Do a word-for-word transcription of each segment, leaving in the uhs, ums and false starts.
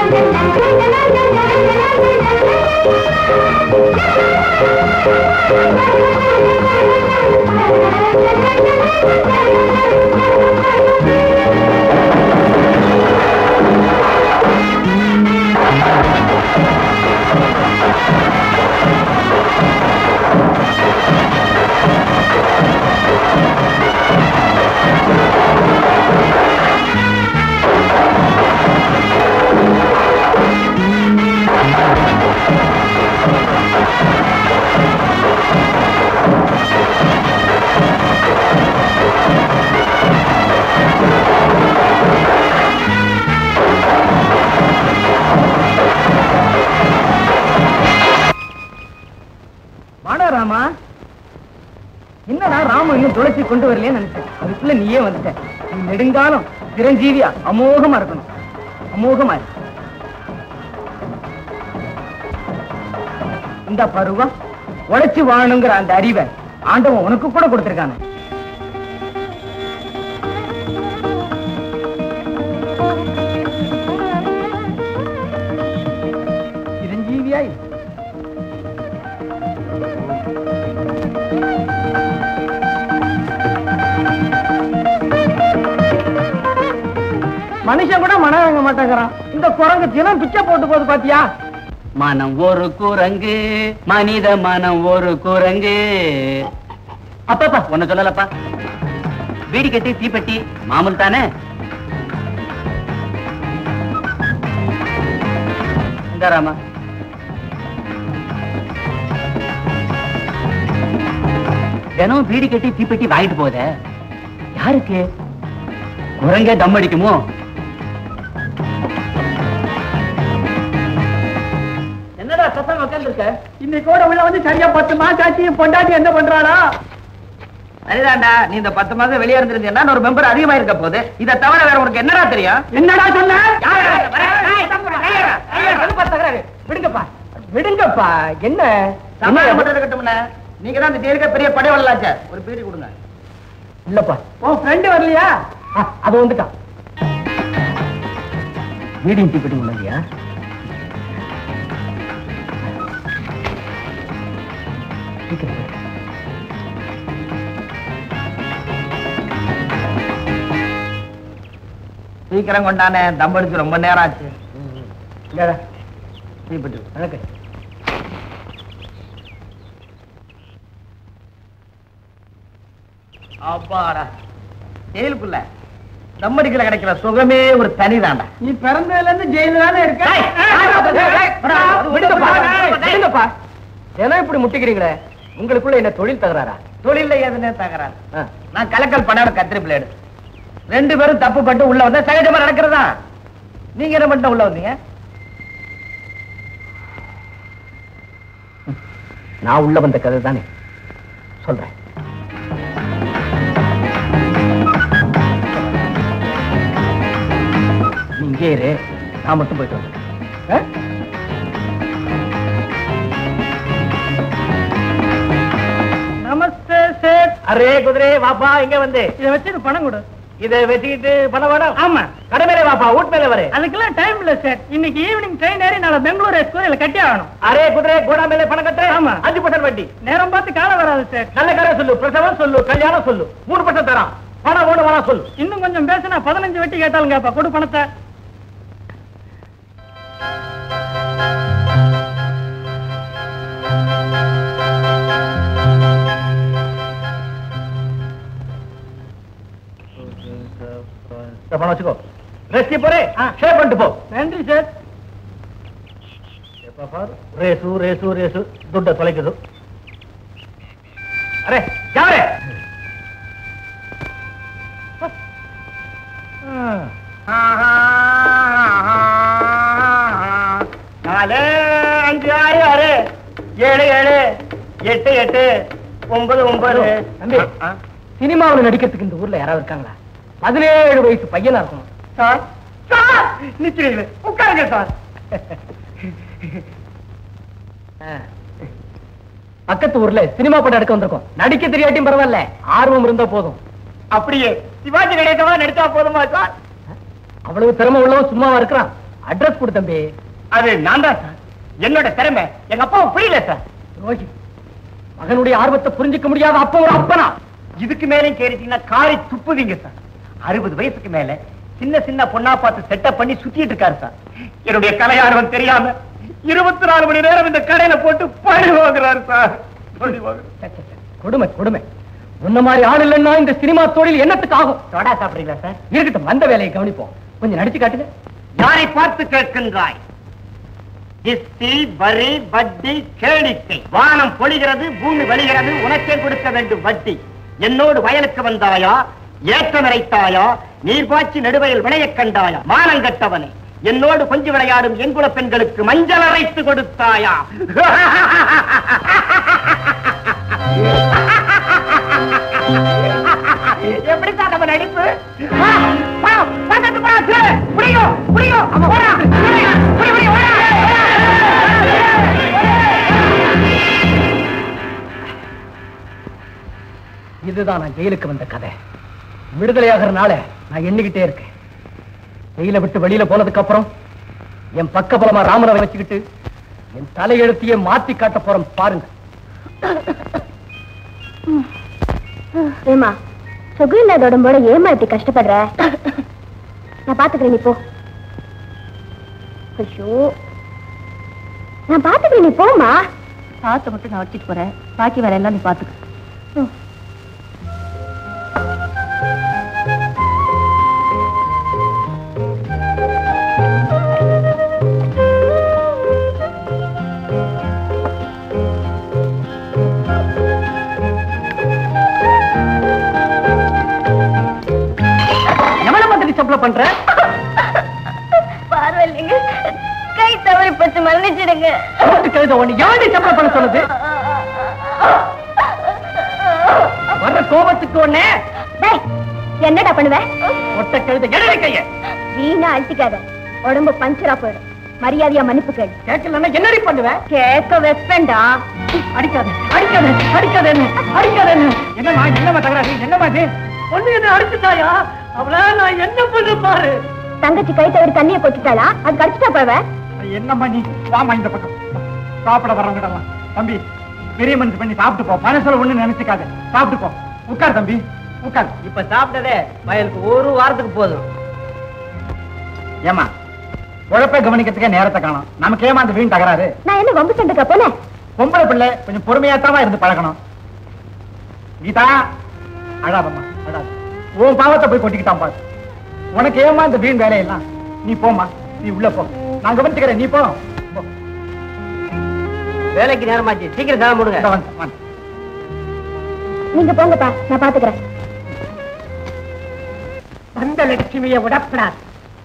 துளசி கொண்டு வரலையே நினைச்சேன். அதுக்குள்ள நீயே வந்துட்ட. நீ நெடுங்காலம் சிரஞ்சீவியா அமோகமா இருக்கணும். அமோகமா இருக்கு. இந்த பருவம் உழைச்சு வாழணுங்கிற அந்த அறிவை ஆண்டவன் உனக்கு கூட கொடுத்திருக்கானே. சிரஞ்சீவியாய் மனுஷன் கூட மனம் வாங்க மாட்டேங்கிறான். இந்த குரங்கு தினம் பிச்சை போட்டு போது பாத்தியா? மனம் ஒரு குரங்கு, மனித மனம் ஒரு குரங்கு. அப்பப்பா ஒன்னு சொல்லலப்பா. வீடு கட்டி தீப்பெட்டி மாமூல் தானே. இந்த ராமா தினம் வீடு கட்டி தீப்பெட்டி வாங்கிட்டு போத யாருக்கு? குரங்க தம் அடிக்குமோ? என்னடா சத்தம் உட்கார்ந்துருக்க? இன்னைக்கு கூட உள்ள வந்து சரியா பத்து மாசம் ஆச்சு. பொண்டாட்டி என்ன பண்றானா? அதுதான்டா, நீ இந்த பத்து மாசம் வெளியே இருந்திருந்தா ஒரு மெம்பர் அதிகமா இருக்க போது. இதை தவிர வேற உனக்கு என்னடா தெரியும்? என்னடா சொன்ன? விடுங்கப்பா விடுங்கப்பா. என்ன சமாளம் பண்றது கட்டும்ல. நீங்க தான் இந்த தேர்க்க பெரிய படைவல்லாச்ச. ஒரு பீடி கொடுங்க. இல்லப்பா உன் ஃப்ரெண்டு வரலையா? அது வந்துட்டான். வீடியும் தீப்பெட்டி இல்லையா? சீக்கிரம் கொண்டானே, தம் அடிச்சு ரொம்ப நேரம் ஆச்சு. தீப்பெட்டி எனக்கு அப்பாடா. ஜெயிலுக்குள்ள தம்மடிக்கல கிடைக்கிற சுகமே ஒரு தனிதாண்டா. நீ பிறந்ததுல இருந்து ஜெயில தானே இருக்க. ஏன்னா இப்படி முட்டிக்கிறீங்களே, உங்களுக்குள்ள என்ன தொழில் தகராறா? தொழில எதுனே தகராறு. நான் கலக்கல் பண்ண கத்திரி பிளேடு. ரெண்டு பேரும் தப்பு பட்டு உள்ள வந்தா சகஜமா நடக்கிறதா. நீங்க என்ன பண்ண உள்ள வந்தீங்க? நான் உள்ள வந்த கதை தானே சொல்றேன். நீங்க இரு, நான் மட்டும் போயிட்டு வந்தேன். நமஸ்தே சேட். அரே குதிரை வாப்பா, இங்க வந்து இதை வச்சு பணம் கொடு. இதை வச்சுக்கிட்டு பணம் வேணும்? ஆமா. கடை மேலே வாப்பா, வீட்டு மேலே வர. அதுக்கெல்லாம் டைம் இல்ல சார். இன்னைக்கு ஈவினிங் ட்ரெயின் ஏறி நாளை பெங்களூர் எக்ஸ்பிரஸ்ல கட்டி ஆகணும். அரே குதிரை கூட மேலே பணம் கட்டு. ஆமா. அஞ்சு பர்சன்ட் வட்டி. நேரம் பார்த்து காலம் வராது சார். நல்ல காரம் சொல்லு, பிரசவம் சொல்லு, கல்யாணம் சொல்லு. மூணு பர்சன்ட் தரான். பணம் ஒண்ணு வேணா சொல்லு. இன்னும் கொஞ்சம் பேசினா பதினஞ்சு வட்டி கேட்டாலும் கேப்பா. கொடு பணத்தை. பணம் வச்சுக்கோ. ரெஸ்டி போறே ஷேர் பண்ணிட்டு போ. நன்றி சார். ரேசு ரேசு ரேசு துட்ட தொலைக்குது. அரே யாரே? நாலு அஞ்சு ஆறு ஆறு ஏழு ஏழு எட்டு எட்டு ஒன்பது ஒன்பது. தம்பி, சினிமாவில் நடிக்கிறதுக்கு இந்த ஊர்ல யாராவது இருக்காங்களா? பதினேழு வயசு பையனா இருக்கணும். சார் சார் நிச்சயம் உட்காருங்க சார். பக்கத்து ஊர்ல சினிமா படம் எடுக்க வந்திருக்கோம். நடிக்க தெரியாட்டியும் பரவாயில்ல, ஆர்வம் இருந்தா போதும். அப்படியே சிவாஜி கணேசமா நடிச்சா போதுமா சார்? அவ்வளவு திறமை உள்ளவன் சும்மாவா இருக்கிறான்? அட்ரஸ் கொடு தம்பி. அது நான் தான் சார். என்னோட திறமை எங்க அப்பாவும் புரியல சார். ரோஹி, மகனுடைய ஆர்வத்தை புரிஞ்சுக்க முடியாத அப்பா ஒரு அப்பனா? இதுக்கு மேலே கேட்டீங்கன்னா காரி துப்புவீங்க சார். அறுபது வயசுக்கு மேல சின்ன சின்ன பொண்ணா பார்த்து செட்டப் பண்ணி சுத்திட்டு இருக்காரு சார். என்னுடைய கலையார்வம் தெரியாம இருபத்தி நாலு மணி நேரம் இந்த கடையில போட்டு பழி வாங்குறாரு சார். பழி வாங்குறாரு. கொடுமை கொடுமை. உன்ன மாதிரி ஆள் இல்லைன்னா இந்த சினிமா தொழில் என்னத்துக்கு ஆகும்? சோடா சாப்பிடுறீங்களா சார்? இருக்கட்டும், வந்த வேலையை கவனிப்போம். கொஞ்சம் நடிச்சு காட்டுங்க. யாரை பார்த்து கேட்கின்றாய்? திஸ்தி, வரி, வட்டி, கேளிக்கை. வானம் பொழிகிறது, பூமி வழிகிறது, உனக்கே கொடுக்க வேண்டும் வட்டி. என்னோடு வயலுக்கு வந்தாயா? ஏற்றம் இறைத்தாயா? நீர்பாய்ச்சி நடுவயல் விளையக் கண்டாயா? மானங்கட்டவனே, என்னோடு கொஞ்சம் விளையாடும் எங்குல பெண்களுக்கு மஞ்சள் அரைத்து கொடுத்தாயா? எப்படித்தான் நம்ம நடிப்பு? இதுதான் நான் ஜெயிலுக்கு வந்த கதை. விடுதலையாகிறனால நான் எண்ணிக்கிட்டே இருக்கேன். ஜெயில விட்டு வெளியில போனதுக்கு அப்புறம் என் பக்க பலமா ராமனை வச்சுக்கிட்டு என் தலையெழுத்தையே மாத்தி காட்ட போறேன் பாருங்க. ஏமா, சுகம் இல்லாத உடம்போட ஏமா இப்படி கஷ்டப்படுற? நான் பாத்துக்கிறேன், நீ போ. ஐயோ, நான் பாத்துக்கிறேன், நீ போமா. சாத்த மட்டும் நான் வச்சுட்டு போறேன், பாக்கி வேற எல்லாம் நீ பாத்துக்க. பண்ற பார்வல்லிங்க, கை தவறி பச்சு மன்னிச்சிடுங்க. யாரு சம்பளம் பண்ண சொல்லுது? வர்ற கோபத்துக்கு ஒண்ணே என்னடா பண்ணுவ? ஒட்ட கழுத எடை கைய வீணா அழுத்திக்காத, உடம்பு பஞ்சரா போயிடும். மரியாதையா மன்னிப்பு கேளு. கேட்கலன்னா என்னடி பண்ணுவேன்? கேட்க வைப்பேன்டா. அடிக்காத அடிக்காத அடிக்காத என்ன அடிக்காத என்ன என்னமா என்னமா தகராறு? என்னமா இது? ஒண்ணு என்ன அடிச்சுட்டாயா? அவள நான் என்ன பண்ண பாரு. தங்கச்சி கை தவறி தண்ணியை கொட்டிட்டாளா? அது கடிச்சுட்டா போவ. என்னம்மா நீ? வாமா இந்த பக்கம். சாப்பிட வரவங்கடலாம். தம்பி, பெரிய மனுஷன் பண்ணி சாப்பிட்டு போ. மனசுல ஒண்ணு நினைச்சுக்காத, சாப்பிட்டு போ. உட்கார் தம்பி, உட்கார். இப்ப சாப்பிட்டதே வயலுக்கு ஒரு வாரத்துக்கு போதும். ஏமா, உழைப்பை கவனிக்கிறதுக்கே நேரத்தை காணும். நமக்கு ஏமா அந்த வீண் தகராறு? நான் என்ன வம்பு சண்டைக்கா போனேன்? பொம்பளை பிள்ளை கொஞ்சம் பொறுமையாத்தாமா இருந்து பழகணும். கீதா, அழாதம்மா அழாது. உன் பாவத்தை போய் கொட்டிக்கிட்டான் பாரு. உனக்கு ஏமா இந்த வீண் வேலையெல்லாம்? நீ போமா, நீ உள்ள போ. நான் கவனிச்சுக்கிறேன், நீ போ. வேலைக்கு நேரமாச்சு, சீக்கிரம் சாப்பிட முடியுங்க. நீங்க போங்கப்பா, நான் பாத்துக்கிறேன். அந்த லட்சுமியை விடப்படாது.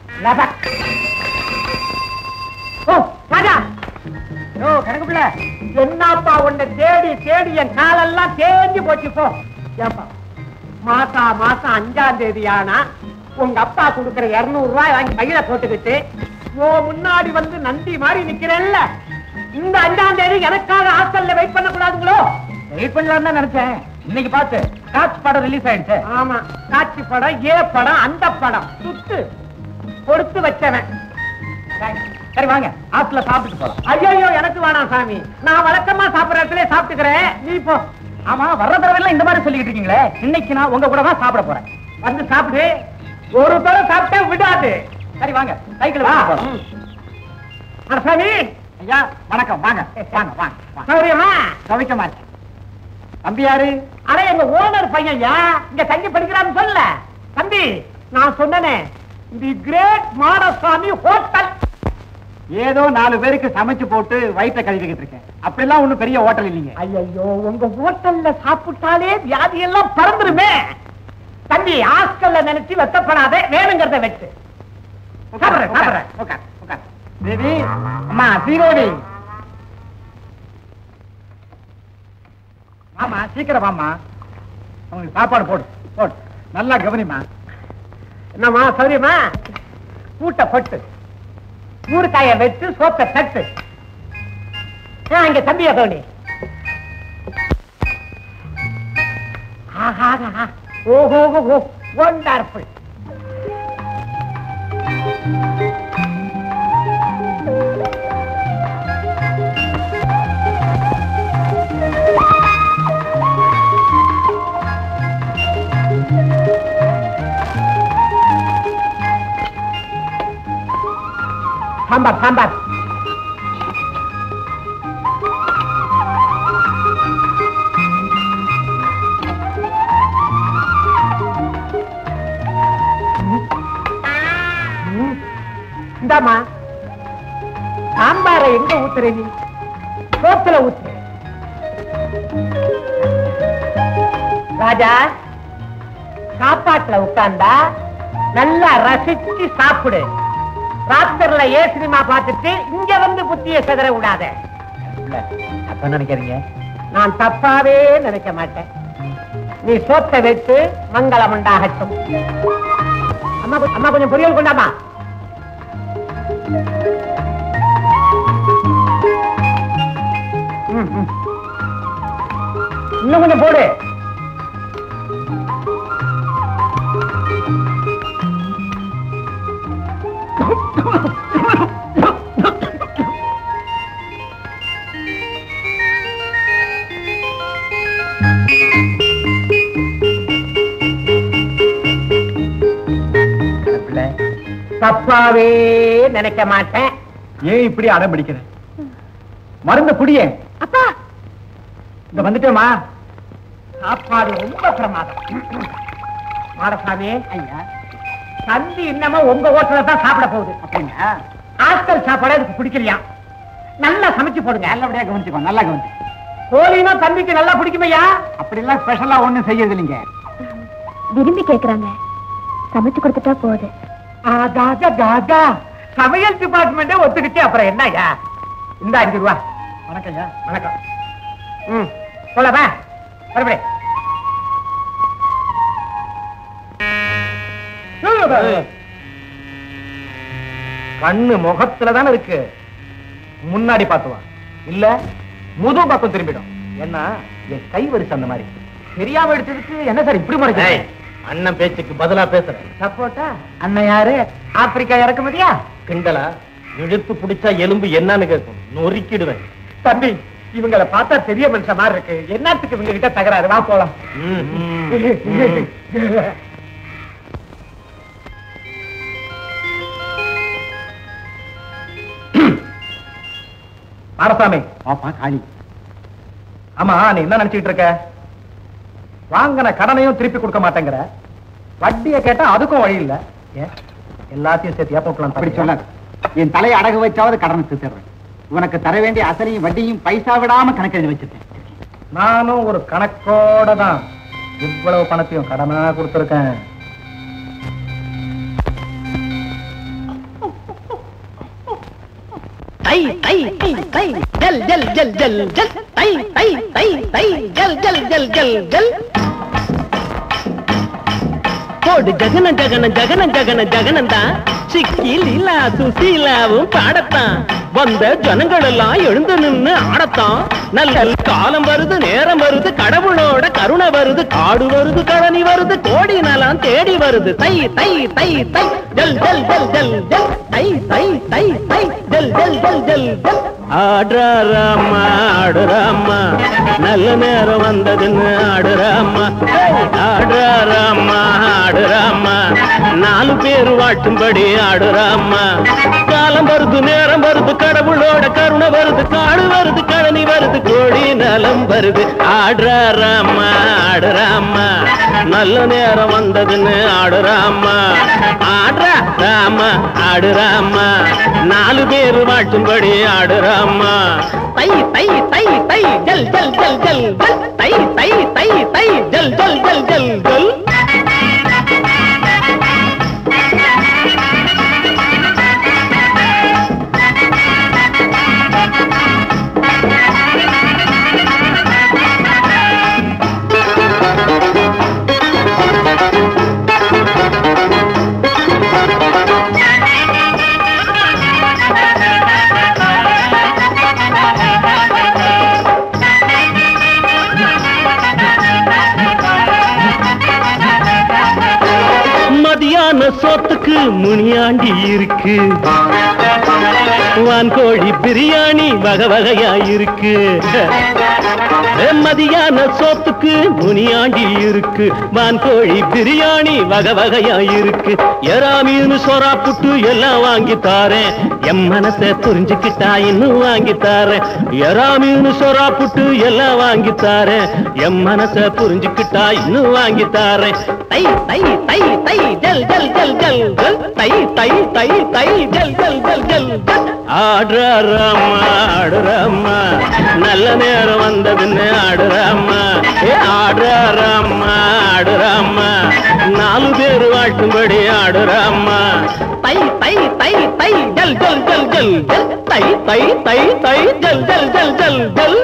ஓ ராஜா, ஓ கணக்கு பிள்ளை, என்னப்பா உன்னை தேடி தேடி என் காலெல்லாம் தேஞ்சு போச்சு. போ. ஏப்பா, மாசா மாசம் அஞ்சாம் தேதி ஆனா உங்க அப்பா கொடுக்கிற இருநூறு ரூபாய் வாங்கி கையில போட்டுக்கிட்டு ஓ முன்னாடி வந்து நந்தி மாதிரி நிக்கிறேன்ல, இந்த அஞ்சாம் தேதி எனக்காக ஹாஸ்டல்ல வெயிட் பண்ண கூடாதுங்களோ? வெயிட் பண்ணலாம்னு தான் நினைச்சேன். இன்னைக்கு பார்த்து காட்சி படம் ரிலீஸ் ஆயிடுச்சு. ஆமா, காட்சி படம், ஏ படம், அந்த படம் சுத்து கொடுத்து வச்சவன். சரி வாங்க, ஹாஸ்டல்ல சாப்பிட்டுட்டு போலாம். ஐயோ, எனக்கு வேணாம் சாமி, நான் வழக்கமா சாப்பிடுற இடத்துல சாப்பிட்டுக்கிறேன், நீ போ. ஆமா, வர்ற தடவை இந்த மாதிரி சொல்லிக்கிட்டு இருக்கீங்களே, இன்னைக்கு நான் உங்க கூட தான் சாப்பிட போறேன். வந்து சாப்பிடு, ஒரு தடவை சாப்பிட்டா விடாது. சரி வாங்க, சைக்கிள் போறோம். சாமி ஐயா வணக்கம், வாங்க வாங்க வாங்க. சௌரியமா? சௌக்கியமா இருக்கு. தம்பி யாரு? அட எங்க ஓனர் பையன். இங்க தங்கி படிக்கிறான்னு சொல்ல. தம்பி, நான் சொன்னேனே, தி கிரேட் மாடசாமி ஹோட்டல். ஏதோ நாலு பேருக்கு சமைச்சு போட்டு வயிற்ற கழுவிக்கிட்டு இருக்கேன். அப்படிலாம் ஒண்ணும் பெரிய ஹோட்டல் இல்லைங்க. ஐயோ, உங்க ஹோட்டல்ல சாப்பிட்டாலே வியாதி எல்லாம் பறந்துருமே. தம்பி, ஹாஸ்டல்ல நினைச்சு வெத்தப்படாத, வேணுங்கிறத வச்சு தேவி. அம்மா சீரோடி, ஆமா சீக்கிரம் வாமா, உங்களுக்கு சாப்பாடு போடு போடு. நல்லா கவனிமா. என்னம்மா சௌரியமா? கூட்ட பட்டு ஊறுகாய வச்சு சோப்பை தட்டு. இங்க தம்பியா கவனி. ஓஹோ, வண்டர்ஃபுல். சாம்பார் சாம்பார். இந்தாமா சாம்பாரை எங்க ஊத்துற நீ? சோத்துல ஊத்து. ராஜா சாப்பாட்டுல உட்கார்ந்தா நல்லா ரசிச்சு சாப்பிடு. ராத்திரில ஏ சினிமா பார்த்துட்டு இங்க வந்து புத்திய செதற விடாத. அப்ப நினைக்கிறீங்க? நான் தப்பாவே நினைக்க மாட்டேன். நீ சோத்தை வைத்து மங்களம் உண்டாகட்டும். அம்மா அம்மா கொஞ்சம் பொரியல் கொண்டாமா. இன்னும் கொஞ்சம் போடு. தப்பாவே நினைக்க மாட்டேன். ஏன் இப்படி அடம் பிடிக்கிற? மருந்து குடியே. அப்பா இந்த வந்துட்டேமா. சாப்பாடு ரொம்ப பிரமாதம். மாடசாமி ஐயா, தந்தி இன்னமும் உங்க ஹோட்டல தான் சாப்பிட போகுது. அப்படின்னா ஹாஸ்டல் சாப்பாடு அதுக்கு பிடிக்கலையா? நல்லா சமைச்சு போடுங்க. நல்லபடியா கவனிச்சுக்கோ. நல்லா கவனிச்சு. கோழினா தம்பிக்கு நல்லா பிடிக்குமையா? அப்படி எல்லாம் ஸ்பெஷலா ஒண்ணும் செய்யறது இல்லைங்க. விரும்பி கேக்குறாங்க, சமைச்சு கொடுத்துட்டா போகுது. சமையல் டிபார்ட்மெண்டே ஒத்துக்கிச்சு. அப்புறம் என்னயா? இந்த அஞ்சு ரூபா. வணக்கம் ஐயா. வணக்கம். ம் சொல்லவா மறுபடியும். கண்ணு முகத்துலதானே இருக்கு. முன்னாடி பாத்துவா இல்ல முது பக்கம் திரும்பிடும். என்ன என் கை வரிசை அந்த மாதிரி தெரியாம எடுத்ததுக்கு என்ன சார் இப்படி முறை? அண்ணன் பேச்சுக்கு பதிலா பேசுறேன். சப்போட்டா அண்ணன் யாரு? ஆப்பிரிக்கா இறக்குமதியா? கிண்டலா? இழுத்து பிடிச்சா எலும்பு என்னன்னு கேட்கும். நொறுக்கிடுவேன். தம்பி இவங்களை பார்த்தா பெரிய மனுஷன் மாதிரி இருக்கு. என்னத்துக்கு இவங்க கிட்ட தகராறு? வா போலாம். மாரசாமி பாப்பா காளி. ஆமா நீ என்ன நினைச்சுட்டு இருக்க? வாங்கின கடனையும் திருப்பி கொடுக்க மாட்டேங்கிற. வட்டியை கேட்டா அதுக்கும் வழி இல்ல. எல்லாத்தையும் சேர்த்து போட்டலாம். அப்படி சொல்லாது. என் தலையை அடகு வச்சாவது கடனை தீர்த்துறேன். உனக்கு தர வேண்டிய அசலையும் வட்டியும் பைசா விடாம கணக்கு எழுதி வச்சிருக்கேன். நானும் ஒரு கணக்கோட தான் இவ்வளவு பணத்தையும் கடனா கொடுத்திருக்கேன். தை தை தை தை ஜல் ஜல் ஜல் ஜல் ஜல் தை தை தை தை ஜல் ஜல் ஜல் ஜல் ஜல் போடு ஜகன ஜகன ஜகன ஜகன ஜகனந்தா சிக்கி லீலா சுசீலாவும் பாடத்தான் வந்த ஜனங்கள் எல்லாம் எழுந்து நின்னு ஆடத்தான். நல்ல காலம் வருது, நேரம் வருது, கடவுளோட கருணை வருது, காடு வருது, கழனி வருது, கோடி நலம் தேடி வருது. தை தை தை தை ஜல் ஜல் ஜல் ஜல் ஜல் தை தை தை தை ஜல் ஜல் ஜல் ஜல் ஜல் ஆடுறாமா ஆடுறாமா நல்ல நேரம் வந்ததுன்னு ஆடுறாமா ஆடுறாமா ஆடுறாமா நாலு பேர் வாட்டும்படி ஆடுறாமா. காலம் வருது, நேரம் வருது, கடவுளோட கருணை வருது, காடு வருது, கழனி வருது, கோடி நலம் வருது. ஆடுறாமா ஆடுறாமா நல்ல நேரம் வந்ததுன்னு ஆடுறாமா ஆடுறா ராமா ஆடுறாமா நாலு பேர் வாட்டும்படி ஆடுறாமா. தை தை தை தை ஜல் ஜல் ஜல் ஜல் ஜல் தை தை தை தை ஜல் ஜல் ஜல் ஜல் ஜல் சோத்துக்கு முனியாண்டி இருக்கு, வான்கோழி பிரியாணி வகை வகையா இருக்கு. மதியான சோத்துக்கு முனியாண்டி இருக்கு. வான்கோழி பிரியாணி வகை வகையா இருக்கு. எறா மீன் சொரா புட்டு எல்லாம் வாங்கி தாரேன். என் மனசை புரிஞ்சுக்கிட்டா இன்னும் வாங்கி தாரேன். எறா மீன் சொரா புட்டு எல்லாம் வாங்கி தாரேன். என் மனசை புரிஞ்சுக்கிட்டா இன்னும் வாங்கி தாரேன். தை தை தை தை ஜல் ஜல் ஜல் ஜல் ஜல் தை தை தை தை ஜல் ஜல் ஜல் ஜல் ஜல். ஆடுறாமா ஆடுறாமா நல்ல நேரம் வந்ததுன்னு ஆடுறாமா. ஏ ஆடுறாமா ஆடுறாமா நாலு பேர் வாழ்த்தும்படி ஆடுறாமா. தை தை தை தை ஜல் ஜல் ஜல் ஜல் ஜல் தை தை தை தை ஜல் ஜல் ஜல் ஜல் ஜல்.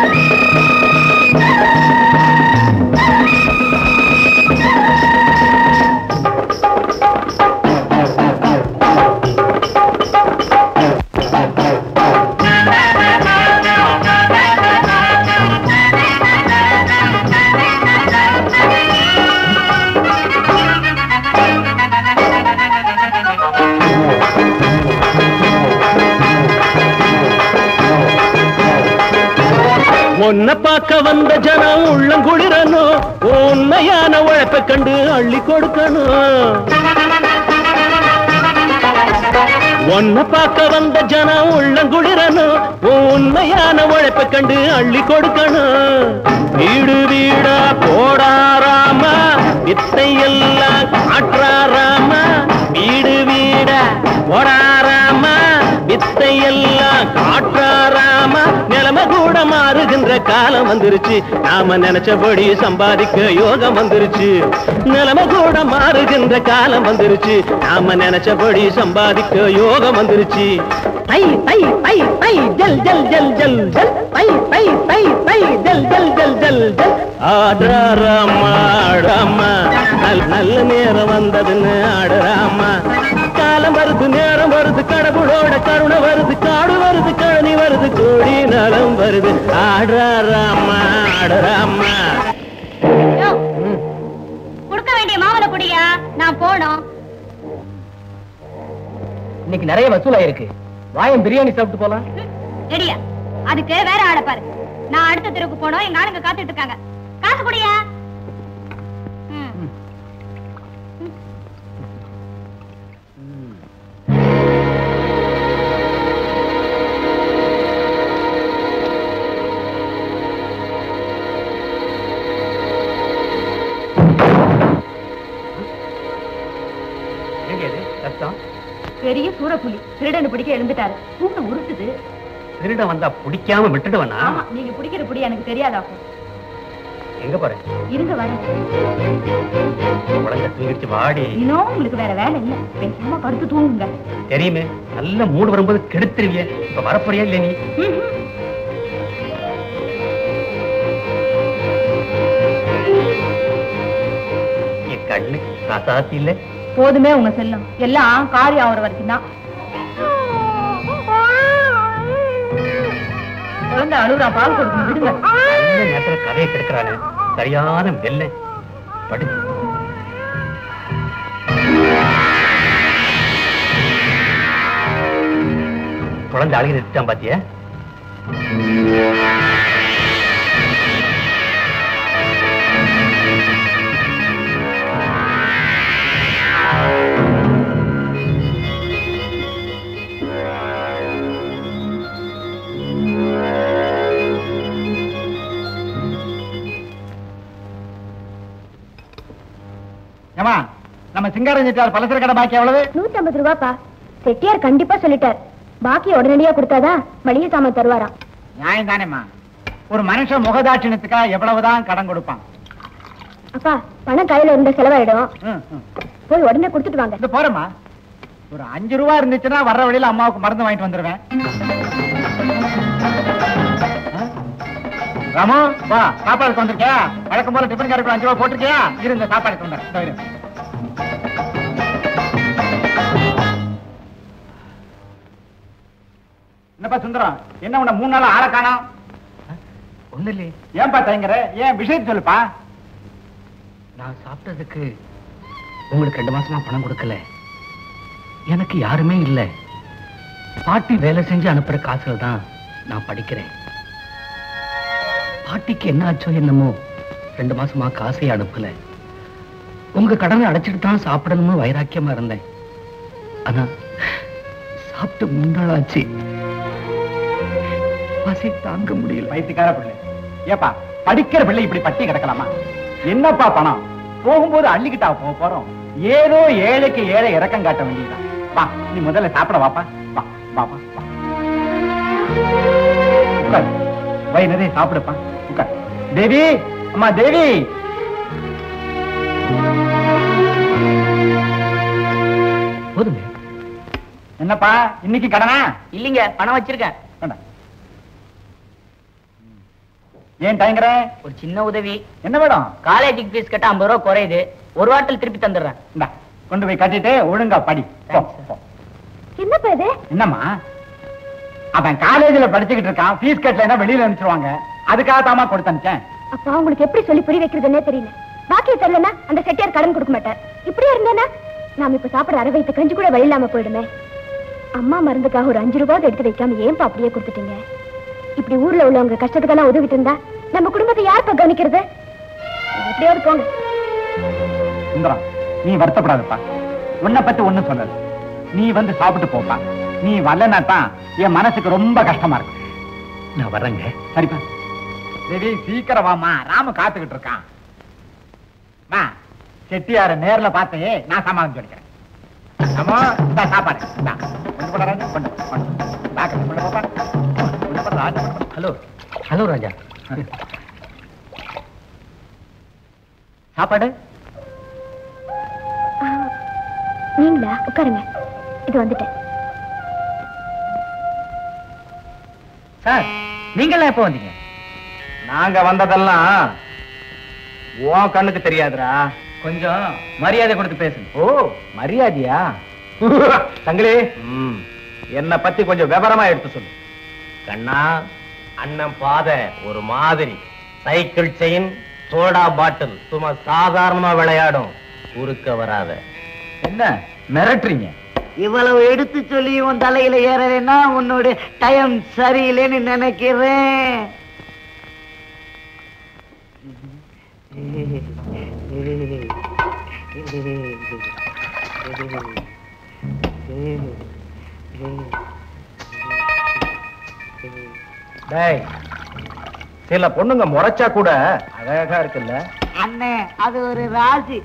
உன்னை பார்க்க வந்த ஜனம் உள்ளங்குளிரணும். உண்மையான உழைப்பை கண்டு அள்ளி கொடுக்கணும். உன்னை பார்க்க வந்த ஜனம் உள்ளங்குளிரணும். உண்மையான உழைப்பை கண்டு அள்ளி கொடுக்கணும். வீடு வீடா போடாராமா வித்தை எல்லாம் காற்றாராமா. வீடு வீடா போடாராமா வித்தை எல்லாம் காற்றாராமா. நிலைமை கூட மாறுகின்ற காலம் வந்துருச்சு. நாம நினைச்சபடி சம்பாதிக்க யோகம் வந்துருச்சு. நிலைமை கூட மாறுகின்ற காலம் வந்துருச்சு. நாம நினைச்சபடி சம்பாதிக்க யோகம் வந்துருச்சு. தை தை தை தை ஜல் ஜல் ஜல் ஜல் ஜல் தை தை தை தை ஜல் ஜல் ஜல் ஜல் ஜல். ஆடுறாமா ஆடாமா நல்ல நேரம் வந்ததுன்னு ஆடுறாமா. காலம் வருது நேரம் வருது கடவுளோட கருணை வருது. காடு வருது கழனி வருது கோடி நலம் வருது. ஆடுறாமா ஆடுறாமா. கொடுக்க வேண்டிய மாவளை குடியா நான் போனோம். இன்னைக்கு நிறைய வசூலாயிருக்கு. வாயம் பிரியாணி சாப்பிட்டு போலாம். ரெடியா? அதுக்கு வேற ஆளை பாரு. நான் அடுத்த தெருவுக்கு போனோம். எங்க ஆளுங்க காத்துட்டு இருக்காங்க. காசு குடியா. பெரிய சூரப்புலி திருடனை பிடிக்க எழுந்துட்டாரு. கூண்டு உருட்டுது. திருடன் வந்தா பிடிக்காம விட்டுடுவனா? நீங்க பிடிக்கிற புடி எனக்கு தெரியாதாக்கும். எங்க போறேன்? இருங்க வரேன். உடங்க தூங்கிடுச்சு வாடி. இன்னும் உங்களுக்கு வேற வேலை இல்ல. பேசாம படுத்து தூங்குங்க. தெரியுமே நல்ல மூடு வரும்போது கெடுத்துருவிய. இப்ப வரப்போறியா இல்ல நீ? என் கண்ணு ராசாத்தி இல்ல. போதுமே உங்க செல்லம். எல்லாம் காரியம் ஆகுற வரைக்கும் தான். குழந்தை அழுகுறா. பால் கொடுக்கணும் விடுங்க. நல்ல நேரத்துல கதையை கெடுக்கிறானே. சரியான வெள்ளை படு. குழந்தை அழுகி நிறுத்தான் பாத்தியா? நம்ம சிங்காரம் செட்டியார் பலசர கடை பாக்கி எவ்வளவு? நூத்தி ஐம்பது ரூபாப்பா. செட்டியார் கண்டிப்பா சொல்லிட்டார். பாக்கி உடனடியா கொடுத்தாதான் மளிகை சாமான் தருவாராம். நியாயம் தானேம்மா. ஒரு மனுஷன் முகதாட்சிணத்துக்கா எவ்வளவுதான் கடன் கொடுப்பான். அப்பா பணம் கையில இருந்த செலவாயிடும். போய் உடனே கொடுத்துட்டு வாங்க. இது போறமா. ஒரு அஞ்சு ரூபா இருந்துச்சுன்னா வர்ற வழியில அம்மாவுக்கு மருந்து வாங்கிட்டு வந்துருவேன். ராமு வா, சாப்பாடுக்கு வந்திருக்கியா? வழக்கம் போல டிஃபன் காருக்கு அஞ்சு ரூபா போட்டிருக்கியா? இருந்த சாப்பாடுக்கு வந்தேன். என்னப்பா சுந்தரம், என்ன உன்ன மூணு நாள் ஆளை காணோம்? ஒண்ணு இல்லையே. ஏன்பா தயங்குற? ஏன் விஷயத்தை சொல்லுப்பா. நான் சாப்பிட்டதுக்கு உங்களுக்கு ரெண்டு மாசமா பணம் கொடுக்கல. எனக்கு யாருமே இல்ல. பாட்டி வேலை செஞ்சு அனுப்புற காசுல தான் நான் படிக்கிறேன். பாட்டிக்கு என்ன ஆச்சோ என்னமோ ரெண்டு மாசமா காசையை அனுப்பல. உங்க கடனை அடைச்சிட்டு தான் சாப்பிடணும்னு வைராக்கியமா இருந்தேன். ஆனா சாப்பிட்டு முன்னாளாச்சு, பசி தாங்க முடியல. வயிற்றுக்கார பிள்ளை, ஏப்பா படிக்கிற பிள்ளை இப்படி பட்டி கிடக்கலாமா? என்னப்பா பணம்? போகும்போது அள்ளிக்கிட்டா போக போறோம். ஏதோ ஏழைக்கு ஏழை இறக்கம் காட்ட வேண்டியதுதான். வா, நீ முதல்ல சாப்பிட வாப்பா. வா வாப்பா வா. உட்கார், வயிறு நிறைய சாப்பிடுப்பா. உட்கார். தேவி, அம்மா தேவி. போதுங்க. என்னப்பா இன்னைக்கு கடனா? இல்லீங்க, பணம் வச்சிருக்கேன். ஏன் தயங்குற? ஒரு சின்ன உதவி. என்ன வேணும்? காலேஜுக்கு ஃபீஸ் கட்ட ஐம்பது ரூபா குறையுது. ஒரு வாரத்தில் திருப்பி தந்துடுறேன். இந்தா, கொண்டு போய் கட்டிட்டு ஒழுங்கா படி. போ, போ. என்னப்பா இது? என்னம்மா, அவன் காலேஜ்ல படிச்சுக்கிட்டு இருக்கான். ஃபீஸ் கட்டலைன்னா வெளியில அனுப்பிச்சிருவாங்க. அதுக்காக தாமா கொடுத்து அனுப்பிச்சேன். அப்பா உங்களுக்கு எப்படி சொல்லி புரிய வைக்கிறதுன்னே தெரியல. பாக்கிய தரலன்னா அந்த செட்டியார் கடன் கொடுக்க மாட்டார். இப்படியே இருந்தேன்னா நாம இப்ப சாப்பிட அரை வயிற்று கஞ்சி கூட வழி இல்லாம போயிடுமே. அம்மா மருந்துக்காக ஒரு அஞ்சு ரூபாய் எடுத்து வைக்காம ஏன்பா அப்படியே கொடுத்துட்டீங்க? இப்படி ஊர்ல உள்ளவங்க கஷ்டத்துக்கெல்லாம் உதவிட்டு இருந்தா நம்ம குடும்பத்தை யாருப்பா கவனிக்கிறது? எப்படியாவது போங்க. சுந்தரம், நீ வருத்தப்படாதப்பா. உன்னை பத்தி ஒண்ணும் சொல்லாது. நீ வந்து சாப்பிட்டு போப்பா. நீ வரலன்னா தான் என் மனசுக்கு ரொம்ப கஷ்டமா இருக்கு. நான் வர்றேங்க. சரிப்பா. தேவி, சீக்கிரம் வாமா, ராம காத்துக்கிட்டு இருக்கான். வா, செட்டியார நேர்ல பார்த்தே நான் சமாளிச்சு சொல்லிக்கிறேன். ஆமா, இந்த சாப்பாடு இந்தா. கொண்டு போடா ராஜா, கொண்டு போ, கொண்டு போ. இந்தா, கொண்டு போடா பாப்பா. கொண்டு போடா ராஜா, கொண்டு போ. Hello hello Raja. சாப்பாடு ஆ, நீங்களா? உட்காருங்க, இது வந்துட்டேன். சார், நீங்களாம் எப்போ வந்தீங்க? நாங்க வந்ததெல்லாம் உன் கண்ணுக்கு தெரியாதுடா. கொஞ்சம் மரியாதை கொடுத்து பேசுங்க. ஓ, மரியாதையா? தங்களே, என்ன பத்தி கொஞ்சம் விவரமா எடுத்து சொல்லு. கண்ணா, அண்ணன் பாதை ஒரு மாதிரி. சைக்கிள் செயின், சோடா பாட்டில் சும்மா சாதாரணமா விளையாடும். குறுக்க வராத. என்ன மிரட்டுறீங்க? இவ்வளவு எடுத்து சொல்லி உன் தலையில ஏறலைன்னா உன்னோட டைம் சரியில்லைன்னு நினைக்கிறேன். டேய், சில பொண்ணுங்க முறைச்சா கூட அழகா இருக்குல்ல? அண்ணே, அது ஒரு ராசி.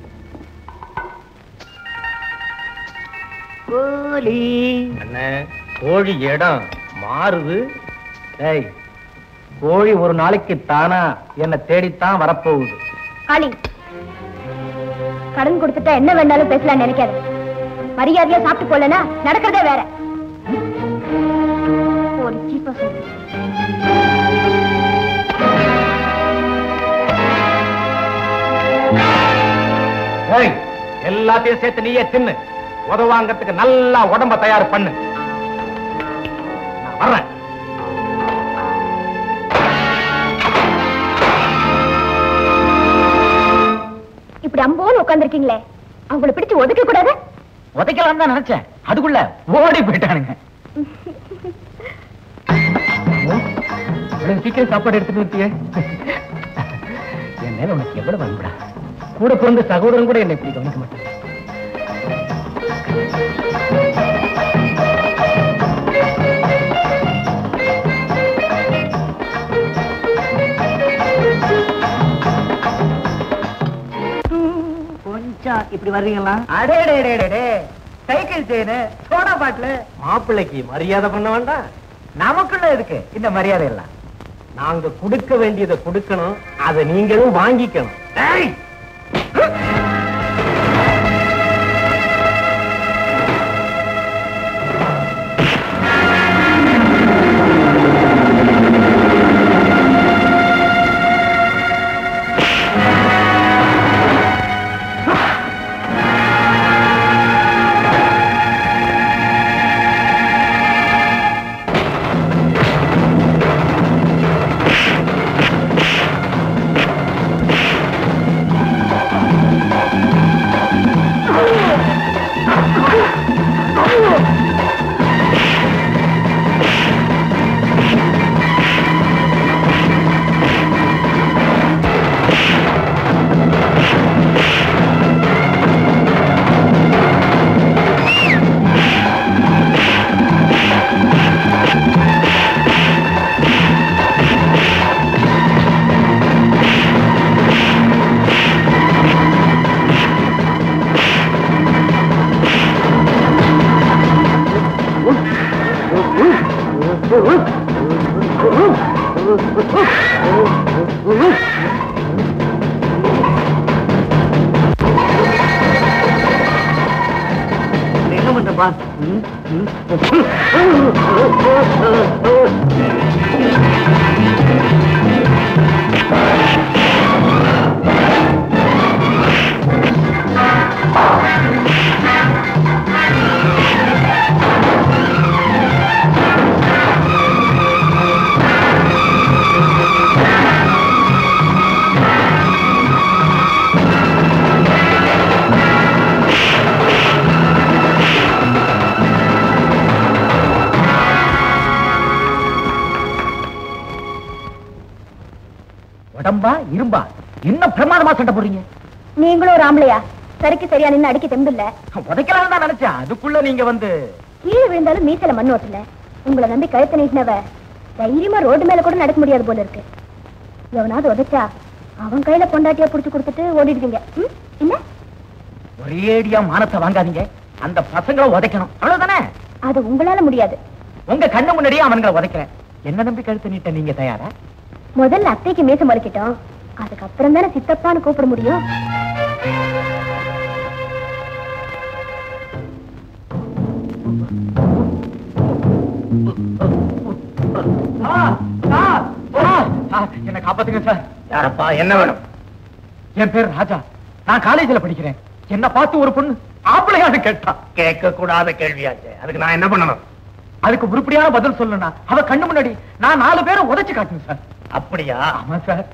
கோழி அண்ணன், கோழி இடம் மாறுது. டேய், கோழி ஒரு நாளைக்கு தானா என்ன தேடித்தான் வரப்போகுது. காளி, கடன் கொடுத்துட்டா என்ன வேணாலும் பேசலாம் நினைக்காது. மரியாதையா சாப்பிட்டு போலனா நடக்கிறதே வேற. ஒரு சீப்பா சொல்லு. டேய், எல்லாத்தையும் சேர்த்து நீயே தின்னு. உதவாங்கிறதுக்கு நல்லா உடம்ப தயார் பண்ணு. நான் வர்றேன். இப்படி அம்போன்னு உட்கார்ந்துருக்கீங்களே, அவங்களை பிடிச்சு ஒதுக்க கூடாது? உதைக்கலாம் தான் நினைச்சேன், அதுக்குள்ள ஓடி போயிட்டானுங்க. இவ்வளவு சீக்கிரம் சாப்பாடு எடுத்துட்டு வந்துட்டியே. என் மேல உனக்கு எவ்வளவு அன்புடா. கூட பிறந்த சகோதரன் கூட என்னை இப்படி கவனிக்க மாட்டேன். கொஞ்சம் இப்படி வர்றீங்களா? அடே டே டே டே டே, சைக்கிள் செயின், சோடா பாட்டில். மாப்பிள்ளைக்கு மரியாதை பண்ண வேண்டாம். நமக்குள்ள இருக்கு இந்த மரியாதை எல்லாம். நாங்க கொடுக்க வேண்டியதை கொடுக்கணும், அதை நீங்களும் வாங்கிக்கணும். டேய், என்ன பண்றப்பா? உடம்பா இரும்பா என்ன பிரமாதமா சண்டை போடுறீங்க? நீங்களும் ஒரு ஆம்பளையா? சரிக்கு சரியா நின்னு அடிக்க தெம்பு இல்ல. உதைக்கலாம் தான் நினைச்சேன், அதுக்குள்ள நீங்க வந்து கீழே விழுந்தாலும் மீசல மண் ஓட்டல. உங்களை நம்பி கழுத்தை நீட்டினவ தைரியமா ரோடு மேல கூட நடக்க முடியாது போல இருக்கு. எவனாவது உதைச்சா அவன் கையில பொண்டாட்டியா புடிச்சு கொடுத்துட்டு ஓடிடுவீங்க. இல்ல ஒரேடியா மானத்தை வாங்காதீங்க. அந்த பசங்களை உதைக்கணும், அவ்வளவுதானே? அது உங்களால முடியாது. உங்க கண்ணு முன்னாடியே அவன்களை உதைக்கிறேன். என்ன நம்பி கழுத்து நீட்ட நீங்க தயாரா? முதல்ல அத்தைக்கு மீச முளைக்கிட்டோம், அதுக்கப்புறம் தானே சித்தப்பான்னு கூப்பிட முடியும். என்ன காப்பாத்துங்க சார். யாரப்பா, என்ன வேணும்? என் பேர் ராஜா, நான் காலேஜ்ல படிக்கிறேன். என்ன பார்த்து ஒரு பொண்ணு ஆம்பளையான்னு கேட்டா. கேட்க கூடாத கேள்வியாச்சு, அதுக்கு நான் என்ன பண்ணணும்? அதுக்கு உருப்படியான பதில் சொல்லணும்னா அவ கண்ணு முன்னாடி நான் நாலு பேரை உதைச்சு காட்டுங்க சார். அப்படியா? ஆமா சார்.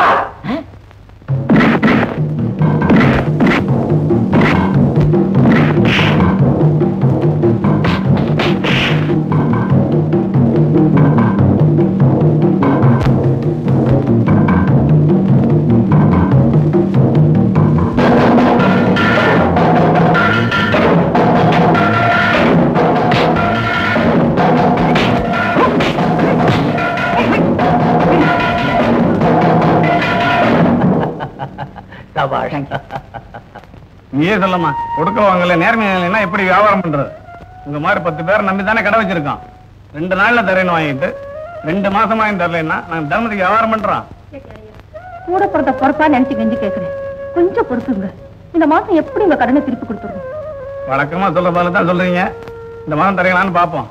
நீயே சொல்லமா, கொடுக்க வாங்கல நேர்மையா எப்படி வியாபாரம் பண்றது? உங்க மாதிரி பத்து பேர் நம்பி தானே கடை வச்சிருக்கோம். ரெண்டு நாள்ல தரேன்னு வாங்கிட்டு ரெண்டு மாசமா தரலன்னா நாங்க தர்மத்துக்கு வியாபாரம் பண்றோம். கூட பிறந்த பொறுப்பா நினைச்சு கெஞ்சி கேட்கிறேன், கொஞ்சம் பொறுத்துங்க. இந்த மாசம் எப்படி உங்க கடனை திருப்பி கொடுத்துருவோம்? வழக்கமா சொல்ற போல தான் சொல்றீங்க. இந்த மாதம் தரீங்களான்னு பாப்போம்.